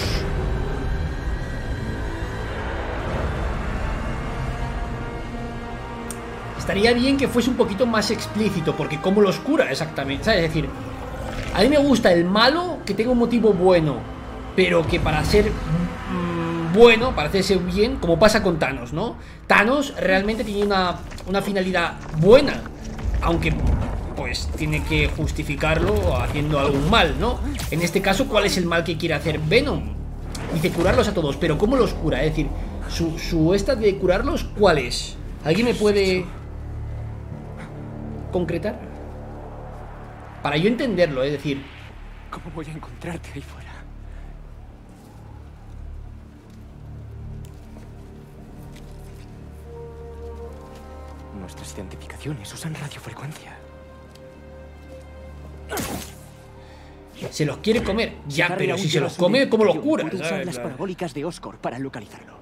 Estaría bien que fuese un poquito más explícito, porque cómo los cura exactamente, ¿sabes? Es decir, a mí me gusta el malo que tenga un motivo bueno, pero que para ser bueno, para hacerse bien, como pasa con Thanos, ¿no? Thanos realmente tiene una finalidad buena, aunque pues tiene que justificarlo haciendo algún mal, ¿no? En este caso, ¿cuál es el mal que quiere hacer Venom? Dice curarlos a todos, pero ¿cómo los cura? Es decir, su esta de curarlos, ¿cuál es? ¿Alguien me puede concretar? Para yo entenderlo, es decir... ¿Cómo voy a encontrarte ahí fuera? Nuestras identificaciones usan radiofrecuencia. Se los quiere comer. Ya, pero si se los come, ¿cómo los cura? Puedo usar las parabólicas de Oscorp para localizarlo.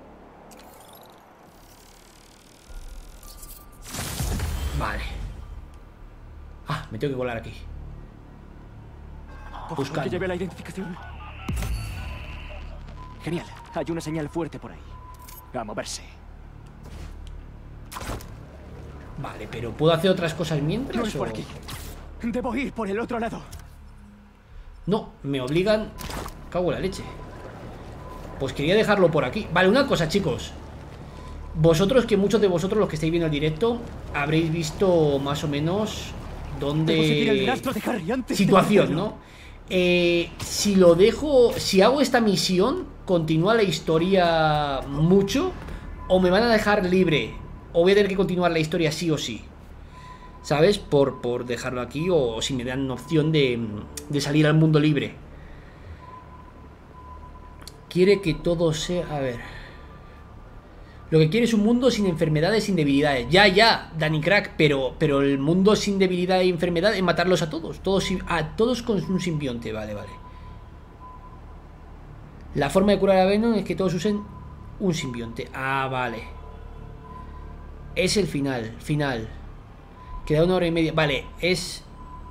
Vale. Ah, me tengo que colar aquí. ¿Por favor, que lleve la identificación? Genial. Hay una señal fuerte por ahí. A moverse. Vale, pero ¿puedo hacer otras cosas mientras? No es por aquí. Debo ir por el otro lado. No, me obligan. Cago en la leche. Pues quería dejarlo por aquí. Vale, una cosa, chicos. Vosotros, que muchos de vosotros, los que estáis viendo el directo, habréis visto más o menos dónde... Debo seguir el rastro de Harry antes situación, de ¿no? Si lo dejo... Si hago esta misión, ¿continúa la historia mucho? ¿O me van a dejar libre? ¿O voy a tener que continuar la historia sí o sí? ¿Sabes? Por dejarlo aquí. O si me dan opción de salir al mundo libre. Quiere que todo sea... A ver... Lo que quiere es un mundo sin enfermedades, sin debilidades. Ya, Danny Crack, pero el mundo sin debilidad y enfermedad es matarlos a todos. Todos con un simbionte, vale. La forma de curar a Venom es que todos usen un simbionte. Ah, vale. Es el final. Queda 1 hora y media. Vale, es...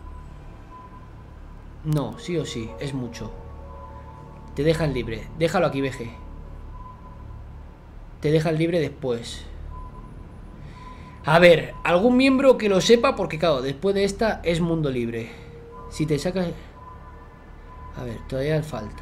No, sí o sí, es mucho. Te dejan libre. Déjalo aquí, VG. Te dejan libre después. A ver, algún miembro que lo sepa, porque claro, después de esta es mundo libre. Si te sacas... A ver, todavía falta.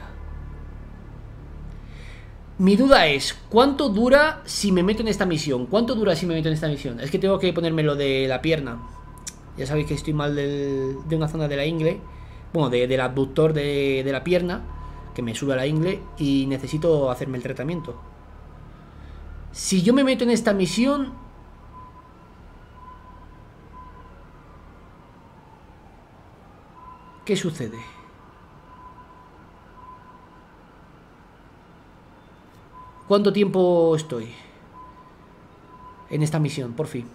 Mi duda es, ¿cuánto dura si me meto en esta misión? ¿Cuánto dura si me meto en esta misión? Es que tengo que ponerme lo de la pierna. Ya sabéis que estoy mal de una zona de la ingle. Bueno, del abductor de la pierna, que me sube a la ingle, y necesito hacerme el tratamiento. Si yo me meto en esta misión... ¿Qué sucede? ¿Cuánto tiempo estoy en esta misión, por fin?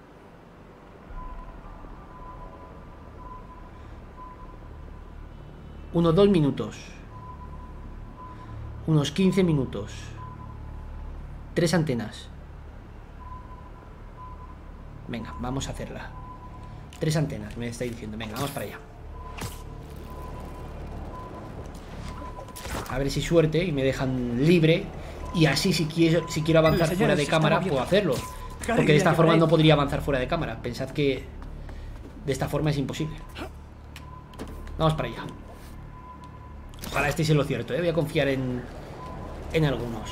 Unos 2 minutos. Unos 15 minutos. 3 antenas. Venga, vamos a hacerla. 3 antenas, me estáis diciendo. Venga, vamos para allá. A ver si suerte y me dejan libre. Y así si quiero avanzar fuera de cámara, puedo hacerlo. Porque de esta forma no podría avanzar fuera de cámara. Pensad que de esta forma es imposible. Vamos para allá. Ojalá estéis en lo cierto, ¿eh? Voy a confiar en algunos.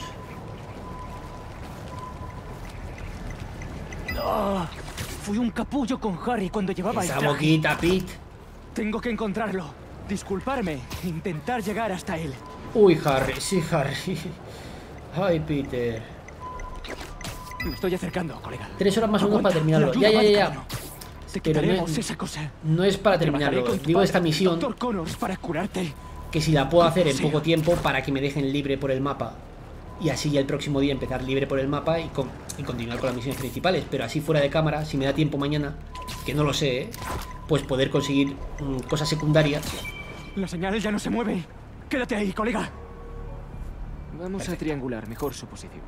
No, fui un capullo con Harry cuando llevaba esa boquita, Pete. Tengo que encontrarlo, disculparme, intentar llegar hasta él. Uy, Harry, sí, Harry. Ay, Peter. Me estoy acercando, colega. 3 horas más o menos para terminarlo. Ya. Pero no es para terminarlo. Digo esta misión, Dr. Connors, para curarte. Que si la puedo hacer en poco tiempo, para que me dejen libre por el mapa. Y así ya el próximo día empezar libre por el mapa y continuar con las misiones principales. Pero así fuera de cámara, si me da tiempo mañana, que no lo sé, ¿eh? Pues poder conseguir cosas secundarias. La señal ya no se mueve. Quédate ahí, colega. Vamos Perfecto. a triangular mejor su posición.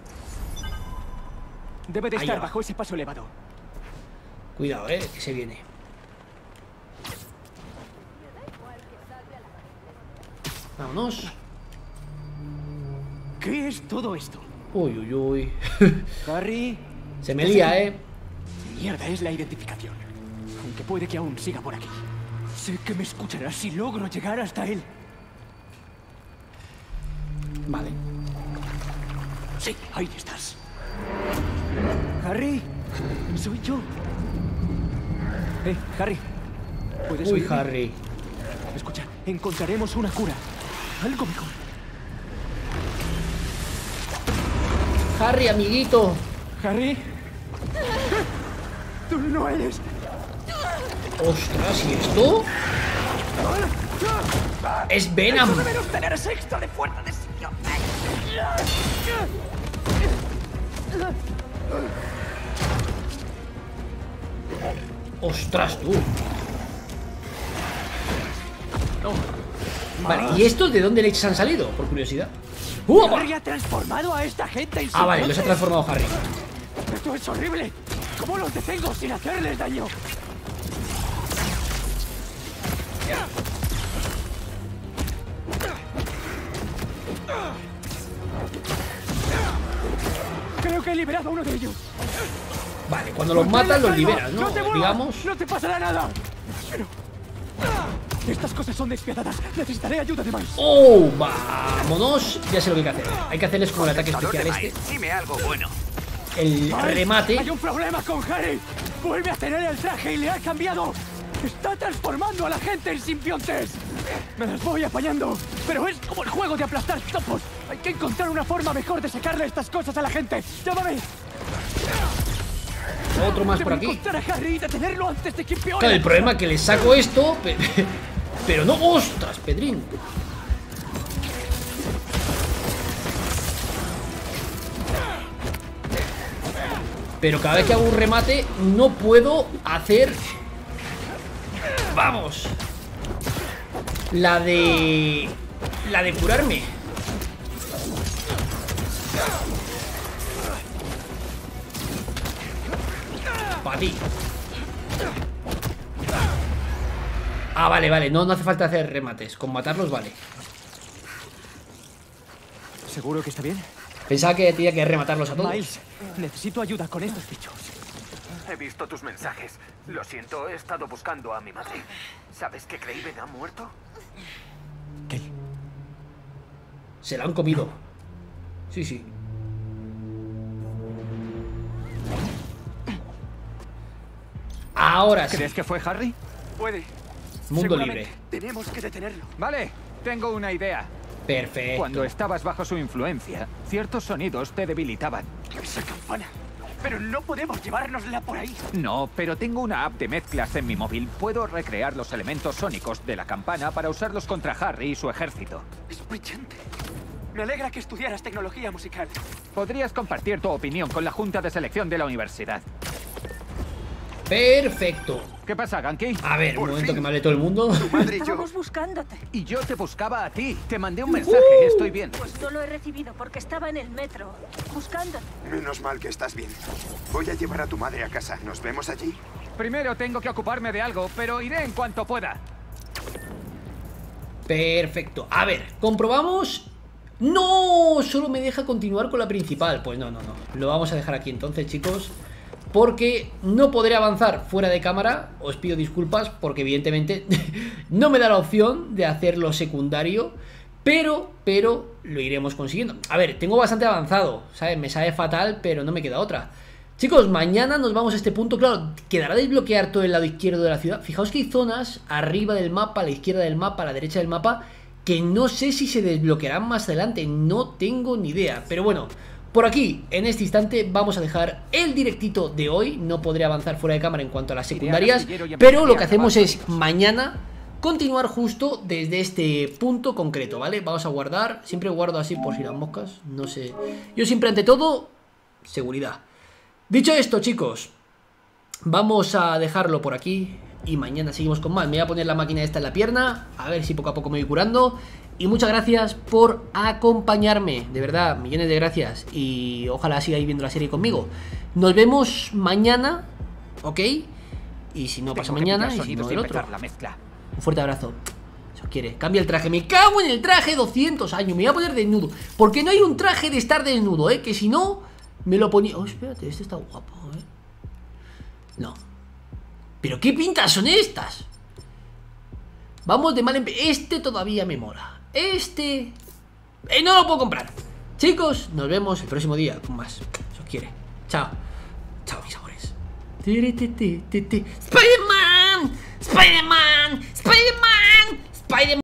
Debe de Ahí estar va. bajo ese paso elevado. Cuidado, que se viene. Vámonos. ¿Qué es todo esto? Uy. Harry. Se me lía, Mierda, es la identificación. Aunque puede que aún siga por aquí. Sé que me escuchará si logro llegar hasta él. Vale. Sí, ahí estás. Harry, soy yo. Harry. ¿Puedes Uy, oírme? Harry. Escucha, encontraremos una cura. Algo mejor. Harry, amiguito. Harry. Tú no eres. Ostras, ¿y esto? Es Venom. Eso deberos tener ese extra de fuerza de simbionte. Ostras, tú. Vale, ¿y estos de dónde leches han salido? Por curiosidad. Harry ha transformado a esta gente en Ah, vale, los ha transformado Harry. Esto es horrible. ¿Cómo los detengo sin hacerles daño? que he liberado a uno de ellos. Vale, cuando los matas los liberas, ¿no? ¡No te muevas! Digamos. ¡No te pasará nada! Pero... estas cosas son despiadadas. Necesitaré ayuda de Miles. ¡Oh! ¡Vámonos! Ya sé lo que hay que hacer. Hay que hacerles como el ataque especial este. Dime algo bueno. El remate. Hay un problema con Harry. Vuelve a tener el traje y le ha cambiado. Está transformando a la gente en simbiontes. Me las voy apañando. Pero es como el juego de aplastar topos. Hay que encontrar una forma mejor de sacarle estas cosas a la gente. ¡Llámame! Otro más por aquí. Encontrar a Harry y detenerlo antes de que empeore. Claro, el problema es que le saco esto, pero no. ¡Ostras, Pedrín! Pero cada vez que hago un remate no puedo hacer... ¡Vamos! La de curarme. Para ti. Ah, vale, no hace falta hacer remates. Con matarlos vale. ¿Seguro que está bien? Pensaba que tenía que rematarlos a todos. Miles, necesito ayuda con estos bichos. He visto tus mensajes. Lo siento, he estado buscando a mi madre. ¿Sabes que Kraven ha muerto? ¿Qué? Se la han comido. Sí. Ahora sí. ¿Crees que fue Harry? Puede. Mundo libre. Tenemos que detenerlo. Vale, tengo una idea. Perfecto. Cuando estabas bajo su influencia, ciertos sonidos te debilitaban. Esa campana. Pero no podemos llevárnosla por ahí. No, pero tengo una app de mezclas en mi móvil. Puedo recrear los elementos sónicos de la campana para usarlos contra Harry y su ejército. Es brillante. Me alegra que estudiaras tecnología musical. Podrías compartir tu opinión con la junta de selección de la universidad. Perfecto. ¿Qué pasa, Ganke? A ver, un momento que me hable todo el mundo. Estábamos buscándote. Y yo te buscaba a ti. Te mandé un mensaje, estoy bien. Pues no lo he recibido porque estaba en el metro, buscándote. Menos mal que estás bien. Voy a llevar a tu madre a casa. ¿Nos vemos allí? Primero tengo que ocuparme de algo, pero iré en cuanto pueda. Perfecto. A ver, comprobamos. ¡No! Solo me deja continuar con la principal. Pues no. Lo vamos a dejar aquí entonces, chicos, porque no podré avanzar fuera de cámara. Os pido disculpas porque evidentemente no me da la opción de hacerlo secundario, pero lo iremos consiguiendo. A ver, tengo bastante avanzado, ¿sabes? Me sabe fatal, pero no me queda otra. Chicos, mañana nos vamos a este punto. Claro, quedará desbloquear todo el lado izquierdo de la ciudad. Fijaos que hay zonas arriba del mapa, a la izquierda del mapa, a la derecha del mapa, que no sé si se desbloquearán más adelante. No tengo ni idea, pero bueno, por aquí, en este instante, vamos a dejar el directito de hoy. No podré avanzar fuera de cámara en cuanto a las secundarias, pero lo que hacemos es mañana continuar justo desde este punto concreto, ¿vale? Vamos a guardar, siempre guardo así por si las moscas, no sé. Yo siempre ante todo, seguridad. Dicho esto, chicos, vamos a dejarlo por aquí y mañana seguimos con más. Me voy a poner la máquina esta en la pierna, a ver si poco a poco me voy curando. Y muchas gracias por acompañarme, de verdad, millones de gracias. Y ojalá sigáis viendo la serie conmigo. Nos vemos mañana, ¿ok? Y si no pasa mañana, y si no el otro. Un fuerte abrazo. Si os quiere. Cambia el traje. Me cago en el traje, 200 años. Me voy a poner desnudo. Porque no hay un traje de estar desnudo, que si no, me lo ponía... Oh, espérate, este está guapo, No. ¿Pero qué pintas son estas? Vamos de mal en... Este todavía me mola. Este... no lo puedo comprar. Chicos, nos vemos el próximo día con más. Si os quiere. Chao. Chao, mis amores. Spider-Man. Spider-Man. Spider-Man. Spider-Man. Spider-Man.